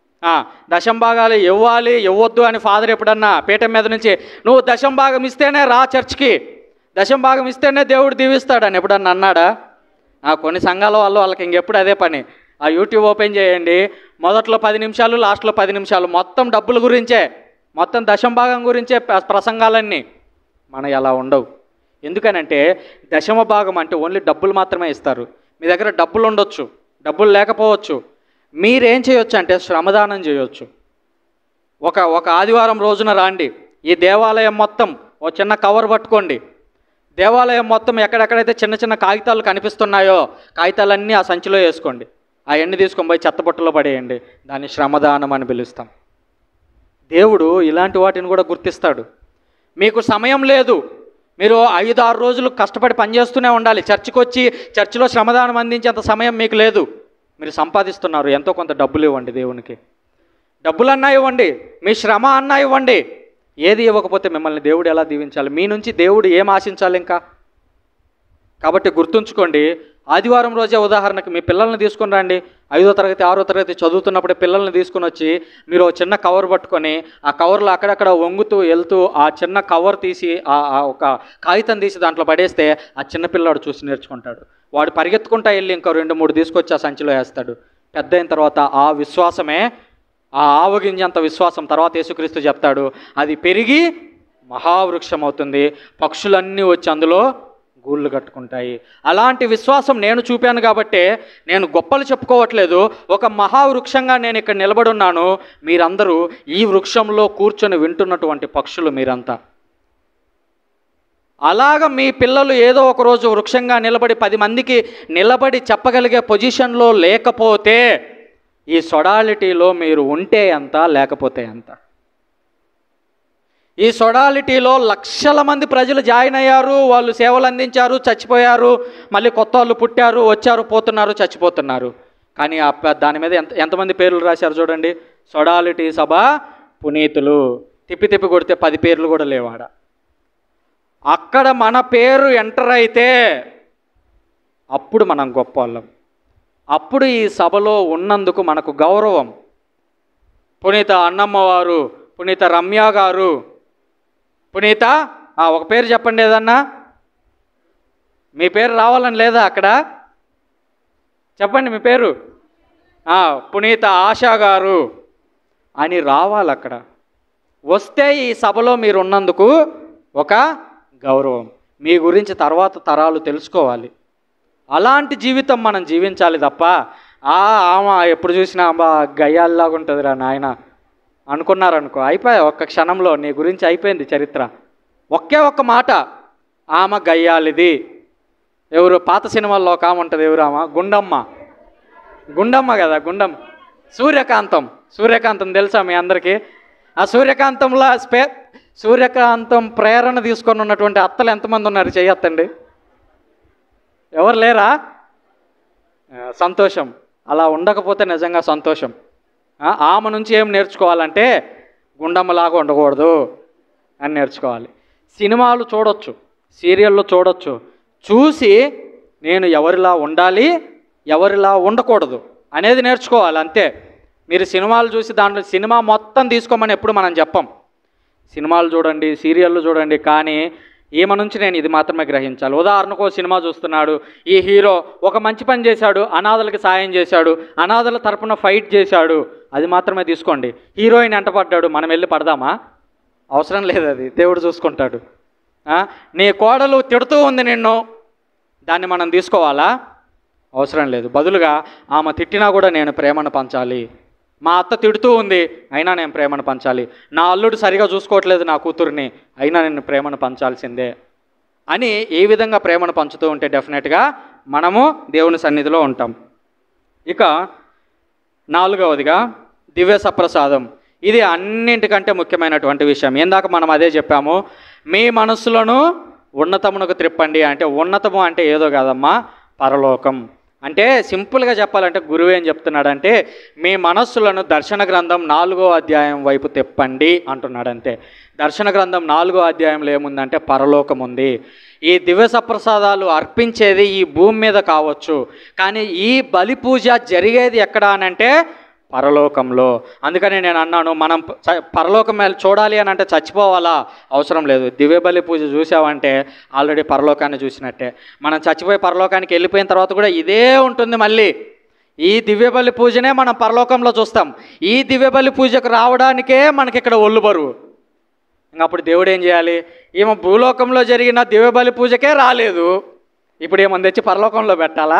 దశంభాగాలు ఇవ్వాలి ఇవ్వద్దు అని ఫాదర్ ఎప్పుడన్నా పీఠం మీద నుంచి నువ్వు దశంభాగం ఇస్తేనే రా చర్చ్కి, దశంభాగం ఇస్తేనే దేవుడు దీవిస్తాడని ఎప్పుడన్నా అన్నాడా? కొన్ని సంఘాల వాళ్ళు వాళ్ళకి ఇంకెప్పుడు అదే పని. ఆ యూట్యూబ్ ఓపెన్ చేయండి, మొదట్లో పది నిమిషాలు లాస్ట్లో పది నిమిషాలు మొత్తం డబ్బుల గురించే, మొత్తం దశంభాగం గురించే ప్రసంగాలన్నీ. మన ఎలా ఉండవు. ఎందుకనంటే దశమ భాగం అంటే ఓన్లీ డబ్బులు మాత్రమే ఇస్తారు. మీ దగ్గర డబ్బులు ఉండొచ్చు, డబ్బులు లేకపోవచ్చు. మీరేం చేయొచ్చు అంటే శ్రమదానం చేయొచ్చు. ఒక ఒక ఆదివారం రోజున రాండి, ఈ దేవాలయం మొత్తం ఓ చిన్న కవర్ పట్టుకోండి. దేవాలయం మొత్తం ఎక్కడెక్కడైతే చిన్న చిన్న కాగితాలు కనిపిస్తున్నాయో కాగితాలన్నీ ఆ సంచిలో వేసుకోండి. ఆ ఎన్ని తీసుకొని పోయి చెత్తబుట్టలో పడేయండి. దాన్ని శ్రమదానం అని పిలుస్తాం. దేవుడు ఇలాంటి వాటిని కూడా గుర్తిస్తాడు. మీకు సమయం లేదు, మీరు ఐదు ఆరు రోజులు కష్టపడి పనిచేస్తూనే ఉండాలి. చర్చికి వచ్చి చర్చిలో శ్రమదానం అందించేంత సమయం మీకు లేదు. మీరు సంపాదిస్తున్నారు, ఎంతో కొంత డబ్బులు ఇవ్వండి దేవునికి. డబ్బులన్నా ఇవ్వండి, మీ శ్రమ అన్నా ఇవ్వండి. ఏది ఇవ్వకపోతే మిమ్మల్ని దేవుడు ఎలా దీవించాలి? మీ నుంచి దేవుడు ఏం ఆశించాలి ఇంకా? కాబట్టి గుర్తుంచుకోండి, ఆదివారం రోజే ఉదాహరణకు మీ పిల్లల్ని తీసుకుని రండి. ఐదో తరగతి ఆరో తరగతి చదువుతున్నప్పుడే పిల్లల్ని తీసుకుని వచ్చి మీరు చిన్న కవర్ పట్టుకొని ఆ కవర్లో అక్కడక్కడ వంగుతూ వెళ్తూ ఆ చిన్న కవర్ తీసి ఆ ఒక కాగితం తీసి దాంట్లో పడేస్తే ఆ చిన్న పిల్లాడు చూసి నేర్చుకుంటాడు. వాడు పరిగెత్తుకుంటా వెళ్ళి ఇంకో రెండు మూడు తీసుకొచ్చి ఆ సంచిలో వేస్తాడు. పెద్ద అయిన తర్వాత ఆ విశ్వాసమే, ఆ ఆవగింజంత విశ్వాసం తర్వాత యేసుక్రీస్తు చెప్తాడు, అది పెరిగి మహావృక్షం అవుతుంది, పక్షులన్నీ వచ్చి అందులో గూళ్ళు కట్టుకుంటాయి. అలాంటి విశ్వాసం నేను చూపాను కాబట్టే నేను గొప్పలు చెప్పుకోవట్లేదు. ఒక మహావృక్షంగా నేను ఇక్కడ నిలబడి ఉన్నాను. మీరందరూ ఈ వృక్షంలో కూర్చొని వింటున్నటువంటి పక్షులు మీరంతా. అలాగ మీ పిల్లలు ఏదో ఒకరోజు వృక్షంగా నిలబడి పది మందికి నిలబడి చెప్పగలిగే పొజిషన్లో లేకపోతే ఈ సొడాలిటీలో మీరు ఉంటే ఎంత, లేకపోతే ఎంత? ఈ సొడాలిటీలో లక్షల మంది ప్రజలు జాయిన్ అయ్యారు, వాళ్ళు సేవలు అందించారు, చచ్చిపోయారు, మళ్ళీ కొత్త వాళ్ళు పుట్టారు, వచ్చారు, పోతున్నారు, చచ్చిపోతున్నారు. కానీ ఆ దాని మీద ఎంత ఎంతమంది పేర్లు రాశారు చూడండి. సొడాలిటీ సభ పునీతులు. తిప్పి తిప్పి కొడితే పది పేర్లు కూడా లేవాడ. అక్కడ మన పేరు ఎంటర్ అయితే అప్పుడు మనం గొప్ప వాళ్ళం. అప్పుడు ఈ సభలో ఉన్నందుకు మనకు గౌరవం. పునీత అన్నమ్మ వారు, పునీత రమ్య గారు, పునీత ఒక పేరు చెప్పండి ఏదన్నా. మీ పేరు రావాలని లేదా అక్కడ? చెప్పండి మీ పేరు. పునీత ఆశా గారు అని రావాలి అక్కడ. వస్తే ఈ సభలో మీరు ఉన్నందుకు ఒక గౌరవం. మీ గురించి తర్వాత తరాలు తెలుసుకోవాలి. అలాంటి జీవితం మనం జీవించాలి తప్ప ఆమె ఎప్పుడు చూసినా అమ్మా గయ్యాల్లాగా ఉంటుందిరా నాయన అనుకున్నారనుకో, అయిపోయా ఒక్క క్షణంలో నీ గురించి అయిపోయింది చరిత్ర. ఒకే ఒక్క మాట, ఆమె గయ్యాలిది. ఎవరు పాత సినిమాల్లో ఒక ఆమె ఉంటుంది, ఎవరు ఆమె? గుండమ్మ. గుండమ్మ కదా, గుండమ్మ. సూర్యకాంతం. సూర్యకాంతం తెలుసా మీ అందరికీ? ఆ సూర్యకాంతంలో స్పే సూర్యకాంతం ప్రేరణ తీసుకొని ఉన్నటువంటి అత్తలు ఎంతమంది ఉన్నారు? చెయ్యొద్దండి. ఎవరు లేరా? సంతోషం. అలా ఉండకపోతే నిజంగా సంతోషం. ఆమె నుంచి ఏం నేర్చుకోవాలంటే గుండమ్మలాగా ఉండకూడదు అని నేర్చుకోవాలి. సినిమాలు చూడొచ్చు, సీరియళ్ళు చూడొచ్చు, చూసి నేను ఎవరిలా ఉండాలి, ఎవరిలా ఉండకూడదు అనేది నేర్చుకోవాలి అంతే. మీరు సినిమాలు చూసి దాంట్లో సినిమా మొత్తం తీసుకోమని ఎప్పుడు మనం చెప్పం. సినిమాలు చూడండి, సీరియళ్ళు చూడండి, కానీ ఈమె నుంచి నేను ఇది మాత్రమే గ్రహించాలి. ఉదాహరణకు సినిమా చూస్తున్నాడు, ఈ హీరో ఒక మంచి పని చేశాడు, అనాథలకు సాయం చేశాడు, అనాథల తరపున ఫైట్ చేశాడు, అది మాత్రమే తీసుకోండి. హీరోయిన్ ఎంటపడ్డాడు, మనం వెళ్ళి పడదామా? అవసరం లేదు, అది దేవుడు చూసుకుంటాడు. నీ కోడలు తిడుతూ ఉంది నిన్ను, దాన్ని మనం తీసుకోవాలా? అవసరం లేదు. బదులుగా ఆమె తిట్టినా కూడా నేను ప్రేమను పంచాలి. మా అత్త తిడుతూ ఉంది, అయినా నేను ప్రేమను పంచాలి. నా అల్లుడు సరిగా చూసుకోవట్లేదు నా కూతుర్ని, అయినా నేను ప్రేమను పంచాల్సిందే అని ఏ విధంగా ప్రేమను పంచుతూ ఉంటే డెఫినెట్గా మనము దేవుని సన్నిధిలో ఉంటాం. ఇక నాలుగవదిగా దివ్య సప్రసాదం. ఇది అన్నింటికంటే ముఖ్యమైనటువంటి విషయం. ఇందాక మనం అదే చెప్పాము, మీ మనస్సులను ఉన్నతమునకు త్రిప్పండి అంటే ఉన్నతము అంటే ఏదో కాదమ్మా, పరలోకం. అంటే సింపుల్గా చెప్పాలంటే గురువు ఏం చెప్తున్నాడంటే మీ మనస్సులను దర్శన గ్రంథం నాలుగో అధ్యాయం వైపు తిప్పండి అంటున్నాడు. అంతే. దర్శన గ్రంథం నాలుగో అధ్యాయంలో ఏముందంటే పరలోకం ఉంది. ఈ దివ్య సప్రసాదాలు అర్పించేది ఈ భూమి మీద కావచ్చు, కానీ ఈ బలి పూజ జరిగేది ఎక్కడ అనంటే పరలోకంలో. అందుకని నేను అన్నాను, మనం పరలోకం మీద చూడాలి అని అంటే చచ్చిపోవాలా? అవసరం లేదు. దివ్య బలి పూజ చూసావంటే ఆల్రెడీ పరలోకాన్ని చూసినట్టే. మనం చచ్చిపోయి పరలోకానికి వెళ్ళిపోయిన తర్వాత కూడా ఇదే ఉంటుంది. మళ్ళీ ఈ దివ్య బలి పూజనే మనం పరలోకంలో చూస్తాం. ఈ దివ్య బలి పూజకు రావడానికే మనకి ఇక్కడ ఒళ్ళు బరువు. ఇంకప్పుడు దేవుడు ఏం చేయాలి? ఈమె భూలోకంలో జరిగిన దివ్య బలి పూజకే రాలేదు, ఇప్పుడు ఏమని తెచ్చి పరలోకంలో పెట్టాలా?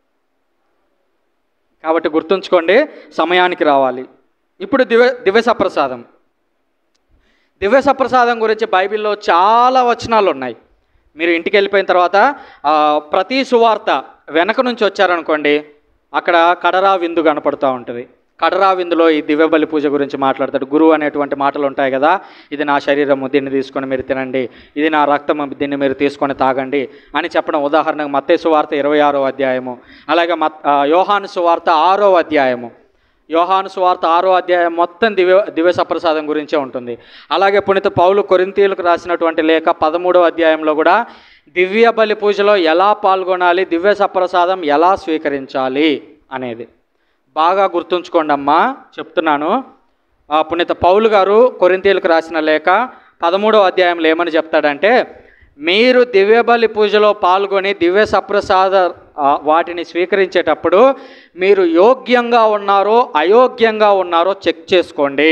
కాబట్టి గుర్తుంచుకోండి, సమయానికి రావాలి. ఇప్పుడు దివ్య దివ్య సప్రసాదం. దివ్య సప్రసాదం గురించి బైబిల్లో చాలా వచనాలు ఉన్నాయి. మీరు ఇంటికి వెళ్ళిపోయిన తర్వాత ప్రతి సువార్త వెనక నుంచి వచ్చారనుకోండి, అక్కడ కడరా విందు కనపడుతూ ఉంటుంది. కడరా విందులో ఈ దివ్య బలి పూజ గురించి మాట్లాడతాడు. గురువు అనేటువంటి మాటలు ఉంటాయి కదా, ఇది నా శరీరము, దీన్ని తీసుకొని మీరు తినండి, ఇది నా రక్తము, దీన్ని మీరు తీసుకొని తాగండి అని చెప్పడం. ఉదాహరణకు మత్తయి సువార్త ఇరవై ఆరో అధ్యాయము, అలాగే మత్ యోహాను సువార్త ఆరో అధ్యాయము. యోహాను సువార్త ఆరో అధ్యాయం మొత్తం దివ్య దివ్య సప్రసాదం గురించే ఉంటుంది. అలాగే పునీత పౌలు కొరింథీయులకు రాసినటువంటి లేఖ పదమూడవ అధ్యాయంలో కూడా దివ్య బలి పూజలో ఎలా పాల్గొనాలి, దివ్య సప్రసాదం ఎలా స్వీకరించాలి అనేది బాగా గుర్తుంచుకోండి అమ్మా, చెప్తున్నాను. పునీత పౌలు గారు కొరింథీయులకు రాసిన లేఖ పదమూడవ అధ్యాయంలో ఏమని చెప్తాడంటే, మీరు దివ్య బలి పూజలో పాల్గొని దివ్య సప్రసాద వాటిని స్వీకరించేటప్పుడు మీరు యోగ్యంగా ఉన్నారో అయోగ్యంగా ఉన్నారో చెక్ చేసుకోండి.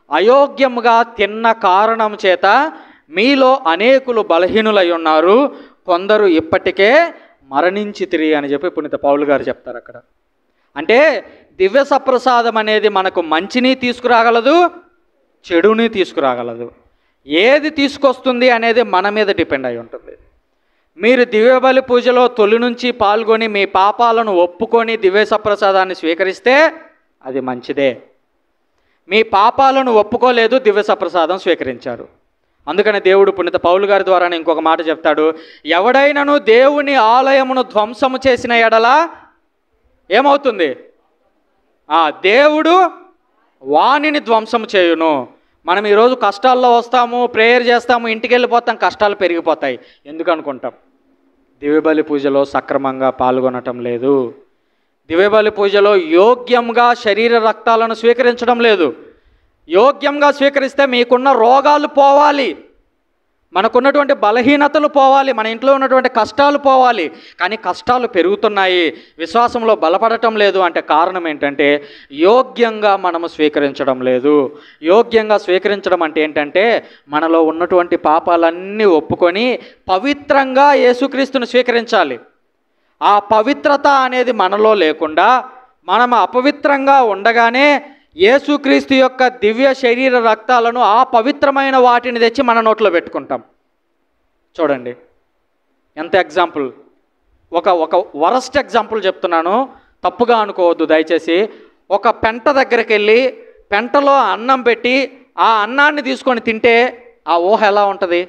అయోగ్యంగా తిన్న కారణం చేత మీలో అనేకులు బలహీనులై ఉన్నారు, కొందరు ఇప్పటికే మరణించితిరి అని చెప్పి పునీత పౌలు గారు చెప్తారు అక్కడ. అంటే దివ్య సప్రసాదం అనేది మనకు మంచిని తీసుకురాగలదు, చెడుని తీసుకురాగలదు. ఏది తీసుకొస్తుంది అనేది మన మీద డిపెండ్ అయి ఉంటుంది. మీరు దివ్యబలి పూజలో తొలి నుంచి పాల్గొని మీ పాపాలను ఒప్పుకొని దివ్య సప్రసాదాన్ని స్వీకరిస్తే అది మంచిదే. మీ పాపాలను ఒప్పుకోలేదు, దివ్య సప్రసాదం స్వీకరించారు. అందుకని దేవుడు పునీత పౌలు గారి ద్వారా ఇంకొక మాట చెప్తాడు, ఎవడైనను దేవుని ఆలయమును ధ్వంసము చేసిన ఎడల ఏమవుతుంది? ఆ దేవుడు వాణిని ధ్వంసం చేయును. మనం ఈరోజు కష్టాల్లో వస్తాము, ప్రేయర్ చేస్తాము, ఇంటికి వెళ్ళిపోతాం, కష్టాలు పెరిగిపోతాయి. ఎందుకు అనుకుంటాం? దివ్యబలి పూజలో సక్రమంగా పాల్గొనటం లేదు, దివ్యబలి పూజలో యోగ్యంగా శరీర రక్తాలను స్వీకరించడం లేదు. యోగ్యంగా స్వీకరిస్తే మీకున్న రోగాలు పోవాలి, మనకున్నటువంటి బలహీనతలు పోవాలి, మన ఇంట్లో ఉన్నటువంటి కష్టాలు పోవాలి. కానీ కష్టాలు పెరుగుతున్నాయి, విశ్వాసంలో బలపడటం లేదు అంటే కారణం ఏంటంటే యోగ్యంగా మనము స్వీకరించడం లేదు. యోగ్యంగా స్వీకరించడం అంటే ఏంటంటే మనలో ఉన్నటువంటి పాపాలన్నీ ఒప్పుకొని పవిత్రంగా యేసుక్రీస్తుని స్వీకరించాలి. ఆ పవిత్రత అనేది మనలో లేకుండా మనం అపవిత్రంగా ఉండగానే యేసుక్రీస్తు యొక్క దివ్య శరీర రక్తాలను ఆ పవిత్రమైన వాటిని తెచ్చి మన నోట్లో పెట్టుకుంటాం. చూడండి ఎంత ఎగ్జాంపుల్, ఒక ఒక వరస్ట్ ఎగ్జాంపుల్ చెప్తున్నాను, తప్పుగా అనుకోవద్దు దయచేసి. ఒక పెంట దగ్గరికి వెళ్ళి పెంటలో అన్నం పెట్టి ఆ అన్నాన్ని తీసుకొని తింటే ఆ ఊహ ఎలా ఉంటుంది?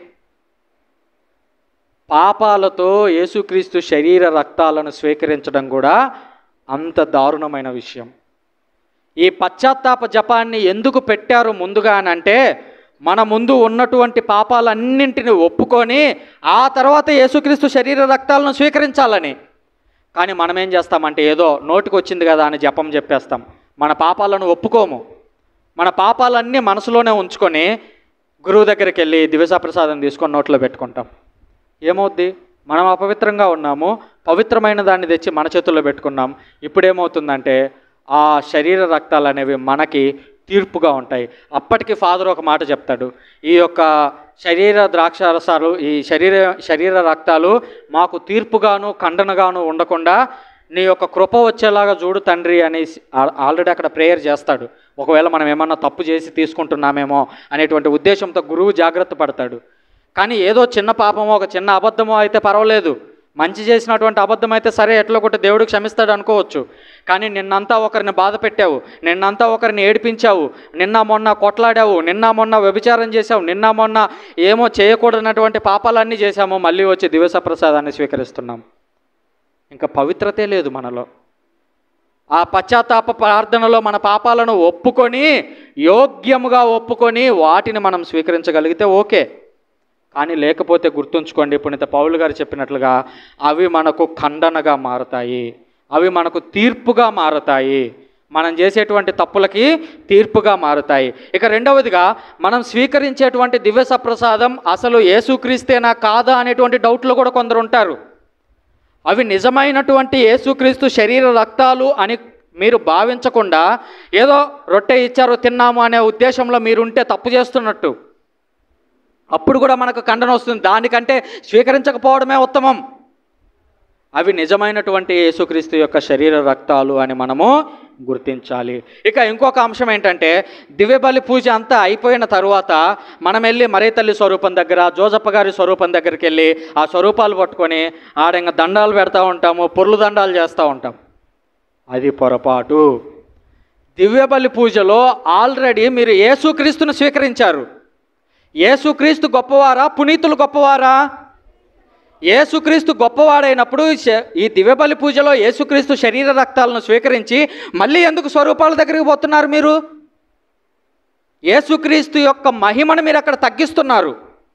పాపాలతో యేసుక్రీస్తు శరీర రక్తాలను స్వీకరించడం కూడా అంత దారుణమైన విషయం. ఈ పశ్చాత్తాప జపాన్ని ఎందుకు పెట్టారు ముందుగా అని అంటే మన ముందు ఉన్నటువంటి పాపాలన్నింటిని ఒప్పుకొని ఆ తర్వాత యేసుక్రీస్తు శరీర రక్తాలను స్వీకరించాలని. కానీ మనం ఏం చేస్తామంటే ఏదో నోటికి వచ్చింది కదా అని జపం చెప్పేస్తాం, మన పాపాలను ఒప్పుకోము. మన పాపాలన్నీ మనసులోనే ఉంచుకొని గురువు దగ్గరికి వెళ్ళి దివ్యసప్రసాదం తీసుకొని నోట్లో పెట్టుకుంటాం. ఏమవుద్ది? మనం అపవిత్రంగా ఉన్నాము, పవిత్రమైన దాన్ని తెచ్చి మన చేతుల్లో పెట్టుకున్నాం. ఇప్పుడు ఏమవుతుందంటే ఆ శరీర రక్తాలు అనేవి మనకి తీర్పుగా ఉంటాయి. అప్పటికి ఫాదర్ ఒక మాట చెప్తాడు, ఈ యొక్క శరీర ద్రాక్షారసాలు, ఈ శరీర శరీర రక్తాలు మాకు తీర్పుగాను ఖండనగాను ఉండకుండా నీ యొక్క కృప వచ్చేలాగా చూడు తండ్రి అని ఆల్రెడీ అక్కడ ప్రేయర్ చేస్తాడు. ఒకవేళ మనం ఏమన్నా తప్పు చేసి తీసుకుంటున్నామేమో అనేటువంటి ఉద్దేశంతో గురువు జాగ్రత్త పడతాడు. కానీ ఏదో చిన్న పాపమో ఒక చిన్న అబద్ధమో అయితే పర్వాలేదు, మంచి చేసినటువంటి అబద్ధం అయితే సరే ఎట్లా కొట్టి దేవుడు క్షమిస్తాడు అనుకోవచ్చు. కానీ నిన్నంతా ఒకరిని బాధ పెట్టావు, నిన్నంతా ఒకరిని ఏడిపించావు, నిన్న మొన్న కొట్లాడావు, నిన్న మొన్న వ్యభిచారం చేసావు, నిన్న మొన్న ఏమో చేయకూడనటువంటి పాపాలన్నీ చేశాము, మళ్ళీ వచ్చి దివ్యసప్రసాదాన్ని స్వీకరిస్తున్నాం. ఇంకా పవిత్రతే లేదు మనలో. ఆ పశ్చాత్తాప ప్రార్థనలో మన పాపాలను ఒప్పుకొని యోగ్యముగా ఒప్పుకొని వాటిని మనం స్వీకరించగలిగితే ఓకే. కానీ లేకపోతే గుర్తుంచుకోండి, పునీత పౌలు గారు చెప్పినట్లుగా అవి మనకు ఖండనగా మారతాయి, అవి మనకు తీర్పుగా మారతాయి, మనం చేసేటువంటి తప్పులకి తీర్పుగా మారుతాయి. ఇక రెండవదిగా మనం స్వీకరించేటువంటి దివ్య సప్రసాదం అసలు యేసుక్రీస్తేనా కాదా అనేటువంటి డౌట్లు కూడా కొందరు ఉంటారు. అవి నిజమైనటువంటి యేసుక్రీస్తు శరీర రక్తాలు అని మీరు భావించకుండా ఏదో రొట్టె ఇచ్చారు తిన్నాము అనే ఉద్దేశంలో మీరుంటే తప్పు చేస్తున్నట్టు. అప్పుడు కూడా మనకు ఖండన వస్తుంది, దానికంటే స్వీకరించకపోవడమే ఉత్తమం. అవి నిజమైనటువంటి యేసుక్రీస్తు యొక్క శరీర రక్తాలు అని మనము గుర్తించాలి. ఇక ఇంకొక అంశం ఏంటంటే దివ్యబలి పూజ అంతా అయిపోయిన తరువాత మనం వెళ్ళి మరే తల్లి స్వరూపం దగ్గర, జోజప్ప గారి స్వరూపం దగ్గరికి వెళ్ళి ఆ స్వరూపాలు పట్టుకొని ఆడ ఇంకా దండాలు పెడతా ఉంటాము, పొర్లు దండాలు చేస్తూ ఉంటాం. అది పొరపాటు. దివ్యబలి పూజలో ఆల్రెడీ మీరు యేసుక్రీస్తును స్వీకరించారు. యేసుక్రీస్తు గొప్పవారా, పునీతులు గొప్పవారా? యేసుక్రీస్తు గొప్పవాడైనప్పుడు ఈ దివ్యబలి పూజలో యేసుక్రీస్తు శరీర రక్తాలను స్వీకరించి మళ్ళీ ఎందుకు స్వరూపాల దగ్గరికి పోతున్నారు? మీరు యేసుక్రీస్తు యొక్క మహిమను మీరు అక్కడ తగ్గిస్తున్నారు.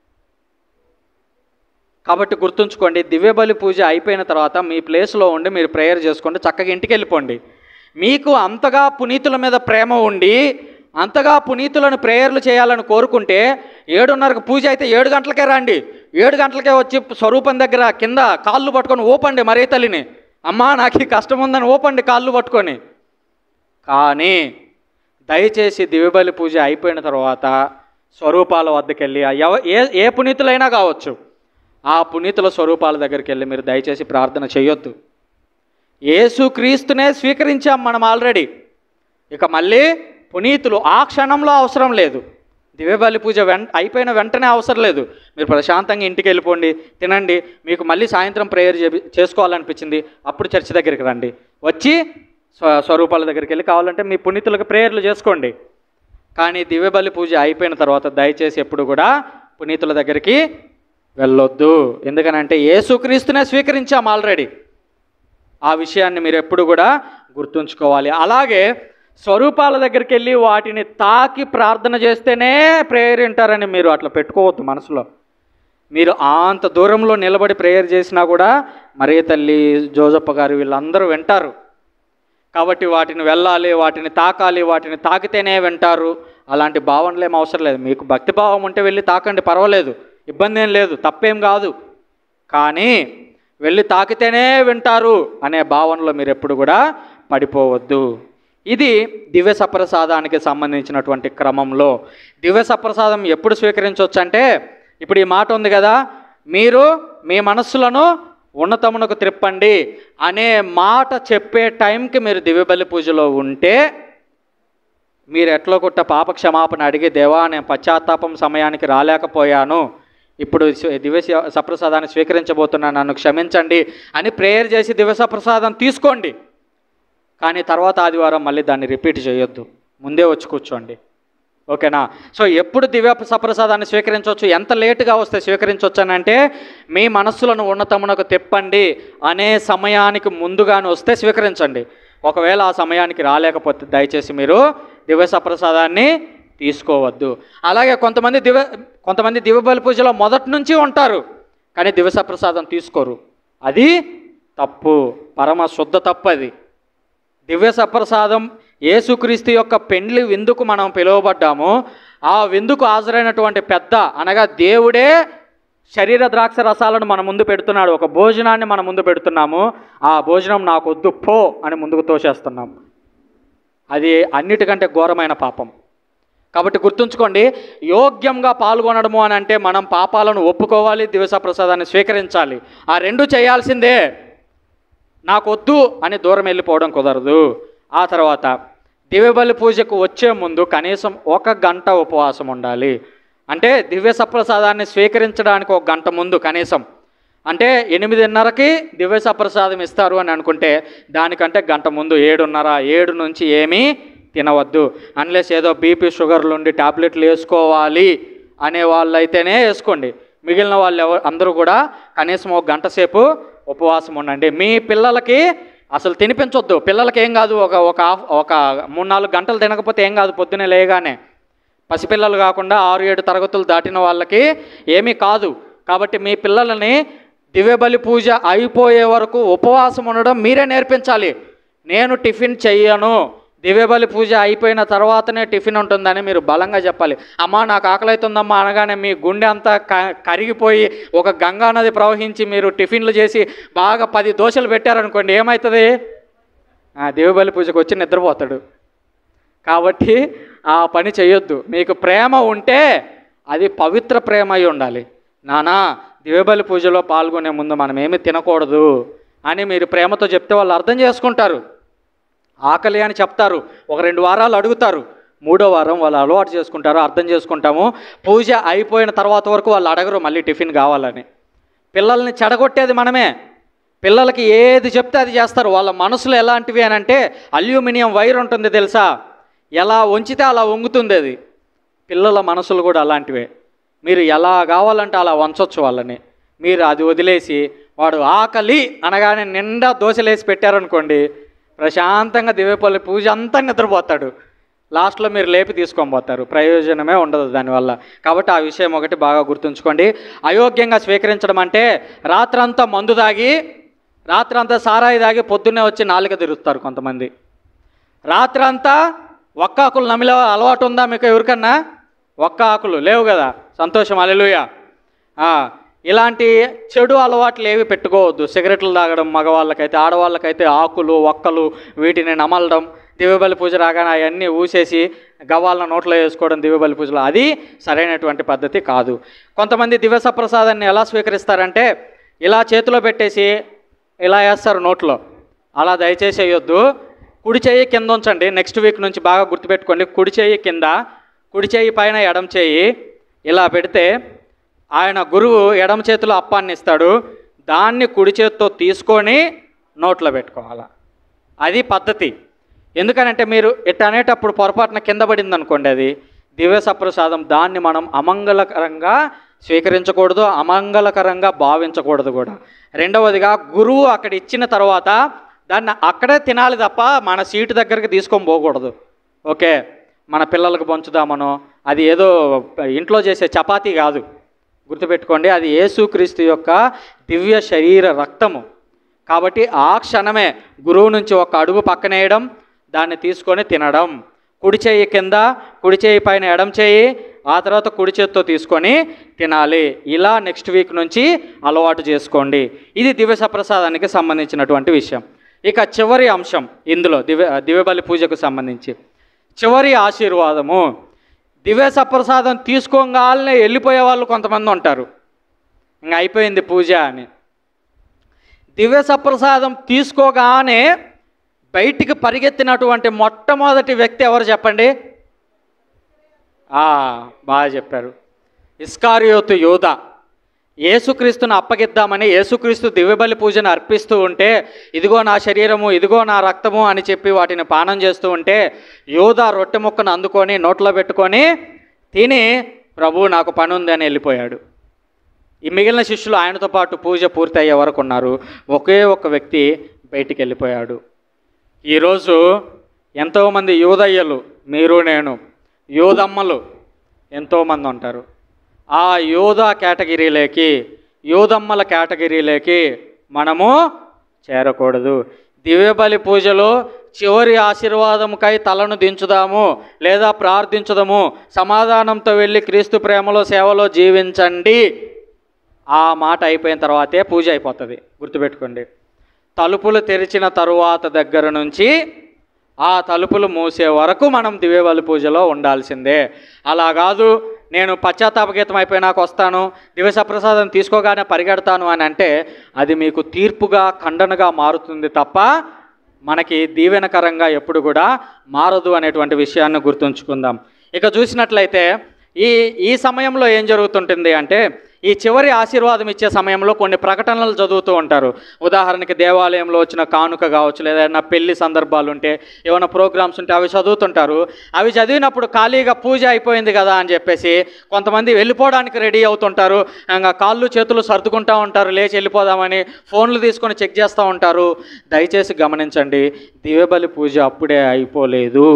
కాబట్టి గుర్తుంచుకోండి, దివ్యబలి పూజ అయిపోయిన తర్వాత మీ ప్లేస్లో ఉండి మీరు ప్రేయర్ చేసుకోండి, చక్కగా ఇంటికి వెళ్ళిపోండి. మీకు అంతగా పునీతుల మీద ప్రేమ ఉండి అంతగా పునీతులను ప్రేయర్లు చేయాలని కోరుకుంటే ఏడున్నరకు పూజ అయితే ఏడు గంటలకే రండి, ఏడు గంటలకే వచ్చి స్వరూపం దగ్గర కింద కాళ్ళు పట్టుకొని ఊపండి మరే తల్లిని, అమ్మా నాకు ఈ కష్టం ఉందని ఊపండి కాళ్ళు పట్టుకొని. కానీ దయచేసి దివ్యబలి పూజ అయిపోయిన తర్వాత స్వరూపాల వద్దకు వెళ్ళి ఎవ ఏ ఏ పునీతులైనా కావచ్చు, ఆ పునీతుల స్వరూపాల దగ్గరికి వెళ్ళి మీరు దయచేసి ప్రార్థన చేయొద్దు. యేసుక్రీస్తునే స్వీకరించాం మనం ఆల్రెడీ. ఇక మళ్ళీ పునీతులు ఆ క్షణంలో అవసరం లేదు. దివ్యబలి పూజ వెం అయిపోయిన వెంటనే అవసరం లేదు. మీరు ప్రశాంతంగా ఇంటికి వెళ్ళిపోండి, తినండి. మీకు మళ్ళీ సాయంత్రం ప్రేయర్ చే చేసుకోవాలనిపించింది అప్పుడు చర్చి దగ్గరికి రండి. వచ్చి స్వ స్వరూపాల దగ్గరికి వెళ్ళి కావాలంటే మీ పునీతులకు ప్రేయర్లు చేసుకోండి. కానీ దివ్యబలి పూజ అయిపోయిన తర్వాత దయచేసి ఎప్పుడు కూడా పునీతుల దగ్గరికి వెళ్ళొద్దు. ఎందుకనంటే యేసుక్రీస్తునే స్వీకరించాం ఆల్రెడీ. ఆ విషయాన్ని మీరు ఎప్పుడు కూడా గుర్తుంచుకోవాలి. అలాగే స్వరూపాల దగ్గరికి వెళ్ళి వాటిని తాకి ప్రార్థన చేస్తేనే ప్రేయర్ వింటారని మీరు అట్లా పెట్టుకోవద్దు మనసులో. మీరు అంత దూరంలో నిలబడి ప్రేయర్ చేసినా కూడా మరియ తల్లి, జోజప్ప గారు వీళ్ళందరూ వింటారు. కాబట్టి వాటిని వెళ్ళాలి, వాటిని తాకాలి, వాటిని తాకితేనే వింటారు అలాంటి భావనలు ఏం అవసరం లేదు. మీకు భక్తి భావం ఉంటే వెళ్ళి తాకండి, పర్వాలేదు, ఇబ్బంది ఏం లేదు, తప్పేం కాదు. కానీ వెళ్ళి తాకితేనే వింటారు అనే భావనలో మీరు ఎప్పుడు కూడా పడిపోవద్దు. ఇది దివ్య సప్రసాదానికి సంబంధించినటువంటి క్రమంలో. దివ్య సప్రసాదం ఎప్పుడు స్వీకరించవచ్చు అంటే, ఇప్పుడు ఈ మాట ఉంది కదా, మీరు మీ మనస్సులను ఉన్నతమునకు త్రిప్పండి అనే మాట చెప్పే టైంకి మీరు దివ్యబలి పూజలో ఉంటే, మీరు ఎట్లో కొట్ట పాప క్షమాపణ అడిగి, దేవా నేను పశ్చాత్తాపం సమయానికి రాలేకపోయాను, ఇప్పుడు దివ్య సప్రసాదాన్ని స్వీకరించబోతున్నాను, నన్ను క్షమించండి అని ప్రేయర్ చేసి దివ్య సప్రసాదం తీసుకోండి. కానీ తర్వాత ఆదివారం మళ్ళీ దాన్ని రిపీట్ చేయొద్దు, ముందే వచ్చి కూర్చోండి. ఓకేనా? సో ఎప్పుడు దివ్య సప్రసాదాన్ని స్వీకరించవచ్చు, ఎంత లేటుగా వస్తే స్వీకరించవచ్చు అని అంటే, మీ మనస్సులను ఉన్నతమునకు తిప్పండి అనే సమయానికి ముందుగానే వస్తే స్వీకరించండి. ఒకవేళ ఆ సమయానికి రాలేకపోతే దయచేసి మీరు దివ్య సప్రసాదాన్ని తీసుకోవద్దు. అలాగే కొంతమంది దివ్య కొంతమంది దివ్యబలి పూజలో మొదటి నుంచి ఉంటారు కానీ దివ్య సప్రసాదం తీసుకోరు. అది తప్పు, పరమ శుద్ధ తప్పు అది. దివ్య సప్రసాదం యేసుక్రీస్తు యొక్క పెండ్లి విందుకు మనం పిలువబడ్డాము. ఆ విందుకు హాజరైనటువంటి పెద్ద అనగా దేవుడే శరీర ద్రాక్ష రసాలను మన ముందు పెడుతున్నాడు. ఒక భోజనాన్ని మన ముందు పెడుతున్నాము. ఆ భోజనం నాకు వద్దు పో అని ముందుకు తోసేస్తున్నాం. అది అన్నిటికంటే ఘోరమైన పాపం. కాబట్టి గుర్తుంచుకోండి, యోగ్యంగా పాల్గొనడము అని అంటే మనం పాపాలను ఒప్పుకోవాలి, దివ్య సప్రసాదాన్ని స్వీకరించాలి. ఆ రెండు చేయాల్సిందే. నాకు వద్దు అని దూరం వెళ్ళిపోవడం కుదరదు. ఆ తర్వాత దివ్యబలి పూజకు వచ్చే ముందు కనీసం ఒక గంట ఉపవాసం ఉండాలి. అంటే దివ్య సప్రసాదాన్ని స్వీకరించడానికి ఒక గంట ముందు కనీసం, అంటే ఎనిమిదిన్నరకి దివ్య సప్రసాదం ఇస్తారు అని అనుకుంటే దానికంటే గంట ముందు ఏడున్నర ఏడు నుంచి ఏమీ తినవద్దు. అన్లెస్ ఏదో బీపీ షుగర్లు ఉండి టాబ్లెట్లు వేసుకోవాలి అనే వాళ్ళు అయితేనే వేసుకోండి. మిగిలిన వాళ్ళు ఎవరు అందరూ కూడా కనీసం ఒక గంట సేపు ఉపవాసం ఉండండి. మీ పిల్లలకి అసలు తినిపించొద్దు. పిల్లలకి ఏం కాదు, ఒక ఒక ఒక మూడు నాలుగు గంటలు తినకపోతే ఏం కాదు, పొద్దునే లేగానే. పసిపిల్లలు కాకుండా ఆరు ఏడు తరగతులు దాటిన వాళ్ళకి ఏమీ కాదు. కాబట్టి మీ పిల్లలని దివ్యబలి పూజ అయిపోయే వరకు ఉపవాసం ఉండడం మీరే నేర్పించాలి. నేను టిఫిన్ చెయ్యను, దివ్యబలి పూజ అయిపోయిన తర్వాతనే టిఫిన్ ఉంటుందని మీరు బలంగా చెప్పాలి. అమ్మా నాకు ఆకలి అవుతుందమ్మా అనగానే మీ గుండె అంతా కరిగిపోయి ఒక గంగా నది ప్రవహించి మీరు టిఫిన్లు చేసి బాగా పది దోశలు పెట్టారనుకోండి, ఏమవుతుంది? దివ్యబలి పూజకు వచ్చి నిద్రపోతాడు. కాబట్టి ఆ పని చేయొద్దు. మీకు ప్రేమ ఉంటే అది పవిత్ర ప్రేమ అయి ఉండాలి. నానా దివ్యబలి పూజలో పాల్గొనే ముందు మనం ఏమీ తినకూడదు అని మీరు ప్రేమతో చెప్తే వాళ్ళు అర్థం చేసుకుంటారు. ఆకలి అని చెప్తారు, ఒక రెండు వారాలు అడుగుతారు, మూడో వారం వాళ్ళు అలవాటు చేసుకుంటారు, అర్థం చేసుకుంటాము. పూజ అయిపోయిన తర్వాత వరకు వాళ్ళు అడగరు మళ్ళీ టిఫిన్ కావాలని. పిల్లల్ని చెడగొట్టేది మనమే. పిల్లలకి ఏది చెప్తే అది చేస్తారు. వాళ్ళ మనసులు ఎలాంటివి అని అంటే, అల్యూమినియం వైర్ ఉంటుంది తెలుసా, ఎలా వంచితే అలా వంగుతుంది అది. పిల్లల మనసులు కూడా అలాంటివే. మీరు ఎలా కావాలంటే అలా వంచవచ్చు వాళ్ళని. మీరు అది వదిలేసి వాడు ఆకలి అనగానే నిండా దోశలేసి పెట్టారనుకోండి, ప్రశాంతంగా దివ్యబలి పూజ అంతా నిద్రపోతాడు. లాస్ట్లో మీరు లేపి తీసుకొని పోతారు, ప్రయోజనమే ఉండదు దానివల్ల. కాబట్టి ఆ విషయం ఒకటి బాగా గుర్తుంచుకోండి. అయోగ్యంగా స్వీకరించడం అంటే రాత్రంతా మందు తాగి, రాత్రంతా సారాయి తాగి పొద్దున్నే వచ్చి నాలుక తిరుగుతారు కొంతమంది. రాత్రంతా ఒక్క ఆకులు నమిలే అలవాటు ఉందా మీకు ఎవరికన్నా? ఒక్క ఆకులు లేవు కదా, సంతోషం, హల్లెలూయా. ఇలాంటి చెడు అలవాట్లు ఏవి పెట్టుకోవద్దు. సిగరెట్లు తాగడం మగవాళ్ళకైతే, ఆడవాళ్ళకైతే ఆకులు ఒక్కలు వీటిని నమలడం దివ్యబలి పూజ రాగానే అవన్నీ ఊసేసి గవ్వాలను నోట్లో వేసుకోవడం దివ్యబలి పూజలో, అది సరైనటువంటి పద్ధతి కాదు. కొంతమంది దివ్య సప్రసాదాన్ని ఎలా స్వీకరిస్తారంటే ఇలా చేతిలో పెట్టేసి ఇలా వేస్తారు నోట్లో. అలా దయచేసి వేయొద్దు. కుడి చేయి కింద ఉంచండి. నెక్స్ట్ వీక్ నుంచి బాగా గుర్తుపెట్టుకోండి. కుడి చేయి కింద, కుడి చేయి పైన ఎడమ చేయి ఇలా పెడితే ఆయన గురువు ఎడమ చేతిలో అప్పాన్ని ఇస్తాడు, దాన్ని కుడి చేతితో తీసుకొని నోట్లో పెట్టుకోవాలి. అది పద్ధతి. ఎందుకనంటే మీరు ఇట్ అనేటప్పుడు పొరపాటున కింద పడింది అనుకోండి, అది దివ్య సప్రసాదం, దాన్ని మనం అమంగళకరంగా స్వీకరించకూడదు, అమంగళకరంగా భావించకూడదు కూడా. రెండవదిగా గురువు అక్కడ ఇచ్చిన తర్వాత దాన్ని అక్కడే తినాలి తప్ప మన సీటు దగ్గరికి తీసుకొని పోకూడదు. ఓకే, మన పిల్లలకు పంచుదామనో, అది ఏదో ఇంట్లో చేసే చపాతీ కాదు, గుర్తుపెట్టుకోండి. అది యేసుక్రీస్తు యొక్క దివ్య శరీర రక్తము. కాబట్టి ఆ క్షణమే గురువు నుంచి ఒక అడుగు పక్కనేయడం, దాన్ని తీసుకొని తినడం. కుడి చేయి కింద, కుడి చేయి పైన ఎడం చేయి, ఆ తర్వాత కుడి చేతితో తీసుకొని తినాలి. ఇలా నెక్స్ట్ వీక్ నుంచి అలవాటు చేసుకోండి. ఇది దివ్య సప్రసాదానికి సంబంధించినటువంటి విషయం. ఇక చివరి అంశం ఇందులో దివ్య దివ్యబలి పూజకు సంబంధించి చివరి ఆశీర్వాదము. దివ్య సప్రసాదం తీసుకోగానే వెళ్ళిపోయే వాళ్ళు కొంతమంది ఉంటారు, ఇంకా అయిపోయింది పూజ అని. దివ్య సప్రసాదం తీసుకోగానే బయటికి పరిగెత్తినటువంటి మొట్టమొదటి వ్యక్తి ఎవరు చెప్పండి? బాగా చెప్పారు, ఇస్కారియోతు యూదా. యేసుక్రీస్తును అప్పగిద్దామని యేసుక్రీస్తు దివ్యబలి పూజను అర్పిస్తూ ఉంటే, ఇదిగో నా శరీరము, ఇదిగో నా రక్తము అని చెప్పి వాటిని పానం చేస్తూ ఉంటే, యూదా రొట్టె ముక్కను అందుకొని నోట్లో పెట్టుకొని తిని, ప్రభు నాకు పని ఉంది అని వెళ్ళిపోయాడు. ఈ మిగిలిన శిష్యులు ఆయనతో పాటు పూజ పూర్తి అయ్యే వరకు ఉన్నారు. ఒకే ఒక వ్యక్తి బయటికి వెళ్ళిపోయాడు. ఈరోజు ఎంతోమంది యూదయ్యలు, మీరు నేను, యూదమ్మలు ఎంతోమంది ఉంటారు. ఆ యూదా కేటగిరీలోకి, యూదమ్మల కేటగిరీలోకి మనము చేరకూడదు. దివ్యబలి పూజలో చివరి ఆశీర్వాదముకై తలను దించుదాము లేదా ప్రార్థించుదాము, సమాధానంతో వెళ్ళి క్రీస్తు ప్రేమలో సేవలో జీవించండి, ఆ మాట అయిపోయిన తర్వాతే పూజ అయిపోతుంది. గుర్తుపెట్టుకోండి. తలుపులు తెరిచిన తరువాత దగ్గర నుంచి ఆ తలుపులు మూసే వరకు మనం దివ్యబలి పూజలో ఉండాల్సిందే. అలా కాదు, నేను పశ్చాత్తాప గీతం అయిపోయినాక వస్తాను, దివ్య సప్రసాదం తీసుకోగానే పరిగెడతాను అని అంటే అది మీకు తీర్పుగా, ఖండనగా మారుతుంది తప్ప మనకి దీవెనకరంగా ఎప్పుడు కూడా మారదు అనేటువంటి విషయాన్ని గుర్తుంచుకుందాం. ఇక చూసినట్లయితే ఈ ఈ సమయంలో ఏం జరుగుతుంటుంది అంటే, ఈ చివరి ఆశీర్వాదం ఇచ్చే సమయంలో కొన్ని ప్రకటనలు చదువుతూ ఉంటారు. ఉదాహరణకి దేవాలయంలో వచ్చిన కానుక కావచ్చు, లేదా ఏదైనా పెళ్లి సందర్భాలు ఉంటే, ఏమైనా ప్రోగ్రామ్స్ ఉంటే అవి చదువుతుంటారు. అవి చదివినప్పుడు ఖాళీగా పూజ అయిపోయింది కదా అని చెప్పేసి కొంతమంది వెళ్ళిపోవడానికి రెడీ అవుతుంటారు. ఇంకా కాళ్ళు చేతులు సర్దుకుంటూ ఉంటారు, లేచి వెళ్ళిపోదామని ఫోన్లు తీసుకొని చెక్ చేస్తూ ఉంటారు. దయచేసి గమనించండి, దివ్యబలి పూజ అప్పుడే అయిపోలేదు.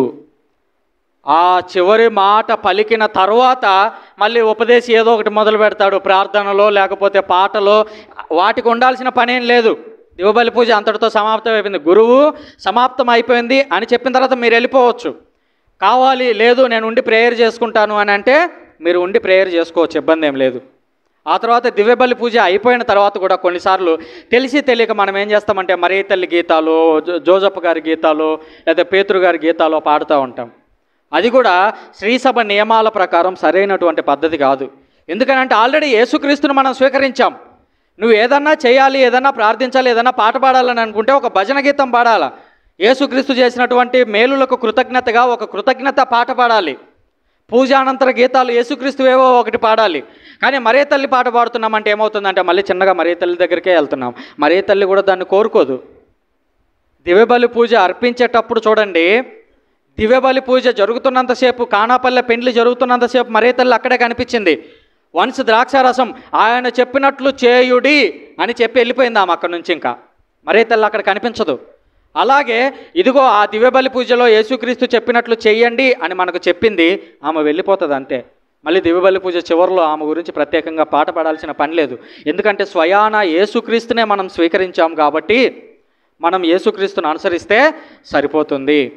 ఆ చివరి మాట పలికిన తర్వాత మళ్ళీ ఉపదేశి ఏదో ఒకటి మొదలు పెడతాడు, ప్రార్థనలో లేకపోతే పాటలో. వాటికి ఉండాల్సిన పనేం లేదు. దివ్యబలి పూజ అంతటితో సమాప్తం అయిపోయింది. గురువు సమాప్తం అయిపోయింది అని చెప్పిన తర్వాత మీరు వెళ్ళిపోవచ్చు. కావాలి, లేదు నేను ఉండి ప్రేయర్ చేసుకుంటాను అని అంటే మీరు ఉండి ప్రేయర్ చేసుకోవచ్చు, ఇబ్బంది ఏం లేదు. ఆ తర్వాత దివ్యబలి పూజ అయిపోయిన తర్వాత కూడా కొన్నిసార్లు తెలిసి తెలియక మనం ఏం చేస్తామంటే మరియ తల్లి గీతాలు, జోజప్ప గారి గీతాలు, లేదా పేతురు గారి గీతాలు పాడుతూ ఉంటాం. అది కూడా శ్రీసభ నియమాల ప్రకారం సరైనటువంటి పద్ధతి కాదు. ఎందుకనంటే ఆల్రెడీ యేసుక్రీస్తును మనం స్వీకరించాం. నువ్వు ఏదన్నా చేయాలి, ఏదన్నా ప్రార్థించాలి, ఏదన్నా పాట పాడాలని అనుకుంటే ఒక భజన గీతం పాడాలా. యేసుక్రీస్తు చేసినటువంటి మేలులకు కృతజ్ఞతగా ఒక కృతజ్ఞత పాట పాడాలి. పూజానంతర గీతాలు యేసుక్రీస్తువేవో ఒకటి పాడాలి. కానీ మరియ తల్లి పాట పాడుతున్నామంటే ఏమవుతుందంటే మళ్ళీ చిన్నగా మరియ తల్లి దగ్గరికే వెళ్తున్నాం. మరియ తల్లి కూడా దాన్ని కోరుకోదు. దివ్యబలి పూజ అర్పించేటప్పుడు చూడండి, దివ్యబలి పూజ జరుగుతున్నంతసేపు, కానాపల్లె పెండ్లి జరుగుతున్నంతసేపు మరియ తల్లి అక్కడే కనిపించింది. వన్స్ ద్రాక్షారసం ఆయన చెప్పినట్లు చేయుడి అని చెప్పి వెళ్ళిపోయింది ఆమె అక్కడి నుంచి. ఇంకా మరియ తల్లి అక్కడ కనిపించదు. అలాగే ఇదిగో ఆ దివ్యబలి పూజలో యేసుక్రీస్తు చెప్పినట్లు చెయ్యండి అని మనకు చెప్పింది, ఆమె వెళ్ళిపోతుంది అంతే. మళ్ళీ దివ్యబలి పూజ చివరిలో ఆమె గురించి ప్రత్యేకంగా పాట పాడాల్సిన పని లేదు. ఎందుకంటే స్వయాన యేసుక్రీస్తునే మనం స్వీకరించాం కాబట్టి మనం యేసుక్రీస్తును అనుసరిస్తే సరిపోతుంది.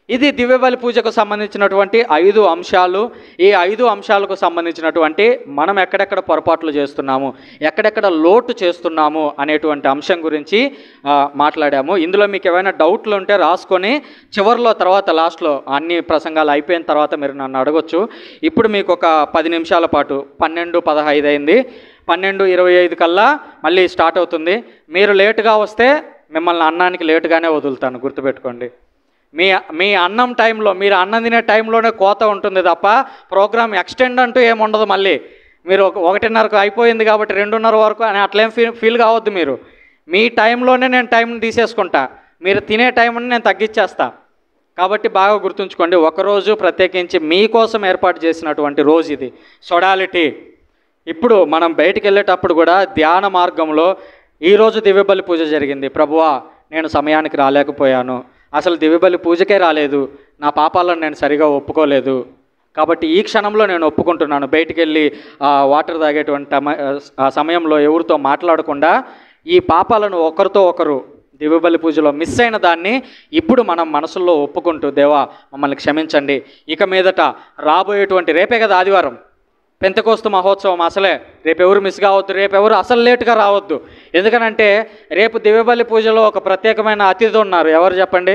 ఇది దివ్యబలి పూజకు సంబంధించినటువంటి ఐదు అంశాలు. ఈ ఐదు అంశాలకు సంబంధించినటువంటి మనం ఎక్కడెక్కడ పొరపాట్లు చేస్తున్నాము, ఎక్కడెక్కడ లోటు చేస్తున్నాము అనేటువంటి అంశం గురించి ఆ, మాట్లాడాము. ఇందులో మీకు ఏమైనా డౌట్లు ఉంటే రాసుకొని చివరిలో తర్వాత లాస్ట్లో అన్ని ప్రసంగాలు అయిపోయిన తర్వాత మీరు నన్ను అడగొచ్చు. ఇప్పుడు మీకు ఒక పది నిమిషాల పాటు పన్నెండు పదహైదు అయింది, పన్నెండు ఇరవై ఐదు కల్లా మళ్ళీ స్టార్ట్ అవుతుంది. మీరు లేటుగా వస్తే మిమ్మల్ని అన్నానికి లేటుగానే వదులుతాను, గుర్తుపెట్టుకోండి. మీ మీ అన్నం టైంలో, మీరు అన్నం తినే టైంలోనే కోత ఉంటుంది తప్ప ప్రోగ్రామ్ ఎక్స్టెండ్ అంటూ ఏముండదు. మళ్ళీ మీరు ఒక ఒకటిన్నరకు అయిపోయింది కాబట్టి రెండున్నర వరకు అని అట్లేం ఫీల్ ఫీల్ కావద్దు. మీరు మీ టైంలోనే నేను టైంని తీసేసుకుంటా, మీరు తినే టైంని నేను తగ్గించేస్తా. కాబట్టి బాగా గుర్తుంచుకోండి, ఒకరోజు ప్రత్యేకించి మీకోసం ఏర్పాటు చేసినటువంటి రోజు ఇది, సొడాలిటీ. ఇప్పుడు మనం బయటికి వెళ్ళేటప్పుడు కూడా ధ్యాన మార్గంలో ఈరోజు దివ్యబలి పూజ జరిగింది, ప్రభువా నేను సమయానికి రాలేకపోయాను, అసలు దివ్యబలి పూజకే రాలేదు, నా పాపాలను నేను సరిగా ఒప్పుకోలేదు, కాబట్టి ఈ క్షణంలో నేను ఒప్పుకుంటున్నాను. బయటికి వెళ్ళి వాటర్ తాగేటువంటి ఆ సమయంలో ఎవరితో మాట్లాడకుండా ఈ పాపాలను ఒకరితో ఒకరు దివ్యబలి పూజలో మిస్ అయిన దాన్ని ఇప్పుడు మనం మనసుల్లో ఒప్పుకుంటూ, దేవా మమ్మల్ని క్షమించండి, ఇక మీదట రాబోయేటువంటి, రేపే కదా ఆదివారం, పెంతెకోస్తు మహోత్సవం, అసలే రేపు ఎవరు మిస్ కావద్దు, రేపు ఎవరు అసలు లేటుగా రావద్దు. ఎందుకనంటే రేపు దివ్యబలి పూజలో ఒక ప్రత్యేకమైన అతిథి ఉన్నారు. ఎవరు చెప్పండి?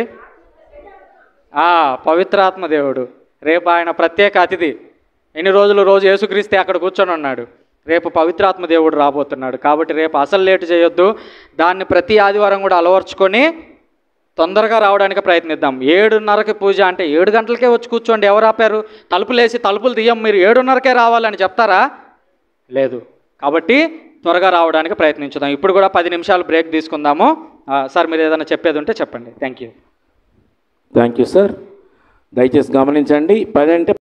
పవిత్రాత్మ దేవుడు. రేపు ఆయన ప్రత్యేక అతిథి. ఎన్ని రోజులు రోజు యేసుక్రీస్తే అక్కడ కూర్చొని ఉన్నాడు, రేపు పవిత్రాత్మ దేవుడు రాబోతున్నాడు. కాబట్టి రేపు అసలు లేటు చేయొద్దు, దాన్ని ప్రతి ఆదివారం కూడా అలవర్చుకొని తొందరగా రావడానికి ప్రయత్నిద్దాం. ఏడున్నరకి పూజ అంటే ఏడు గంటలకే వచ్చి కూర్చోండి. ఎవరు ఆపారు? తలుపులు వేసి తలుపులు తీయం, మీరు ఏడున్నరకే రావాలని చెప్తారా? లేదు. కాబట్టి త్వరగా రావడానికి ప్రయత్నించుదాం. ఇప్పుడు కూడా పది నిమిషాలు బ్రేక్ తీసుకుందాము. సార్ మీరు ఏదైనా చెప్పేది ఉంటే చెప్పండి. Thank you. Thank you sir. దయచేసి గమనించండి, పది అంటే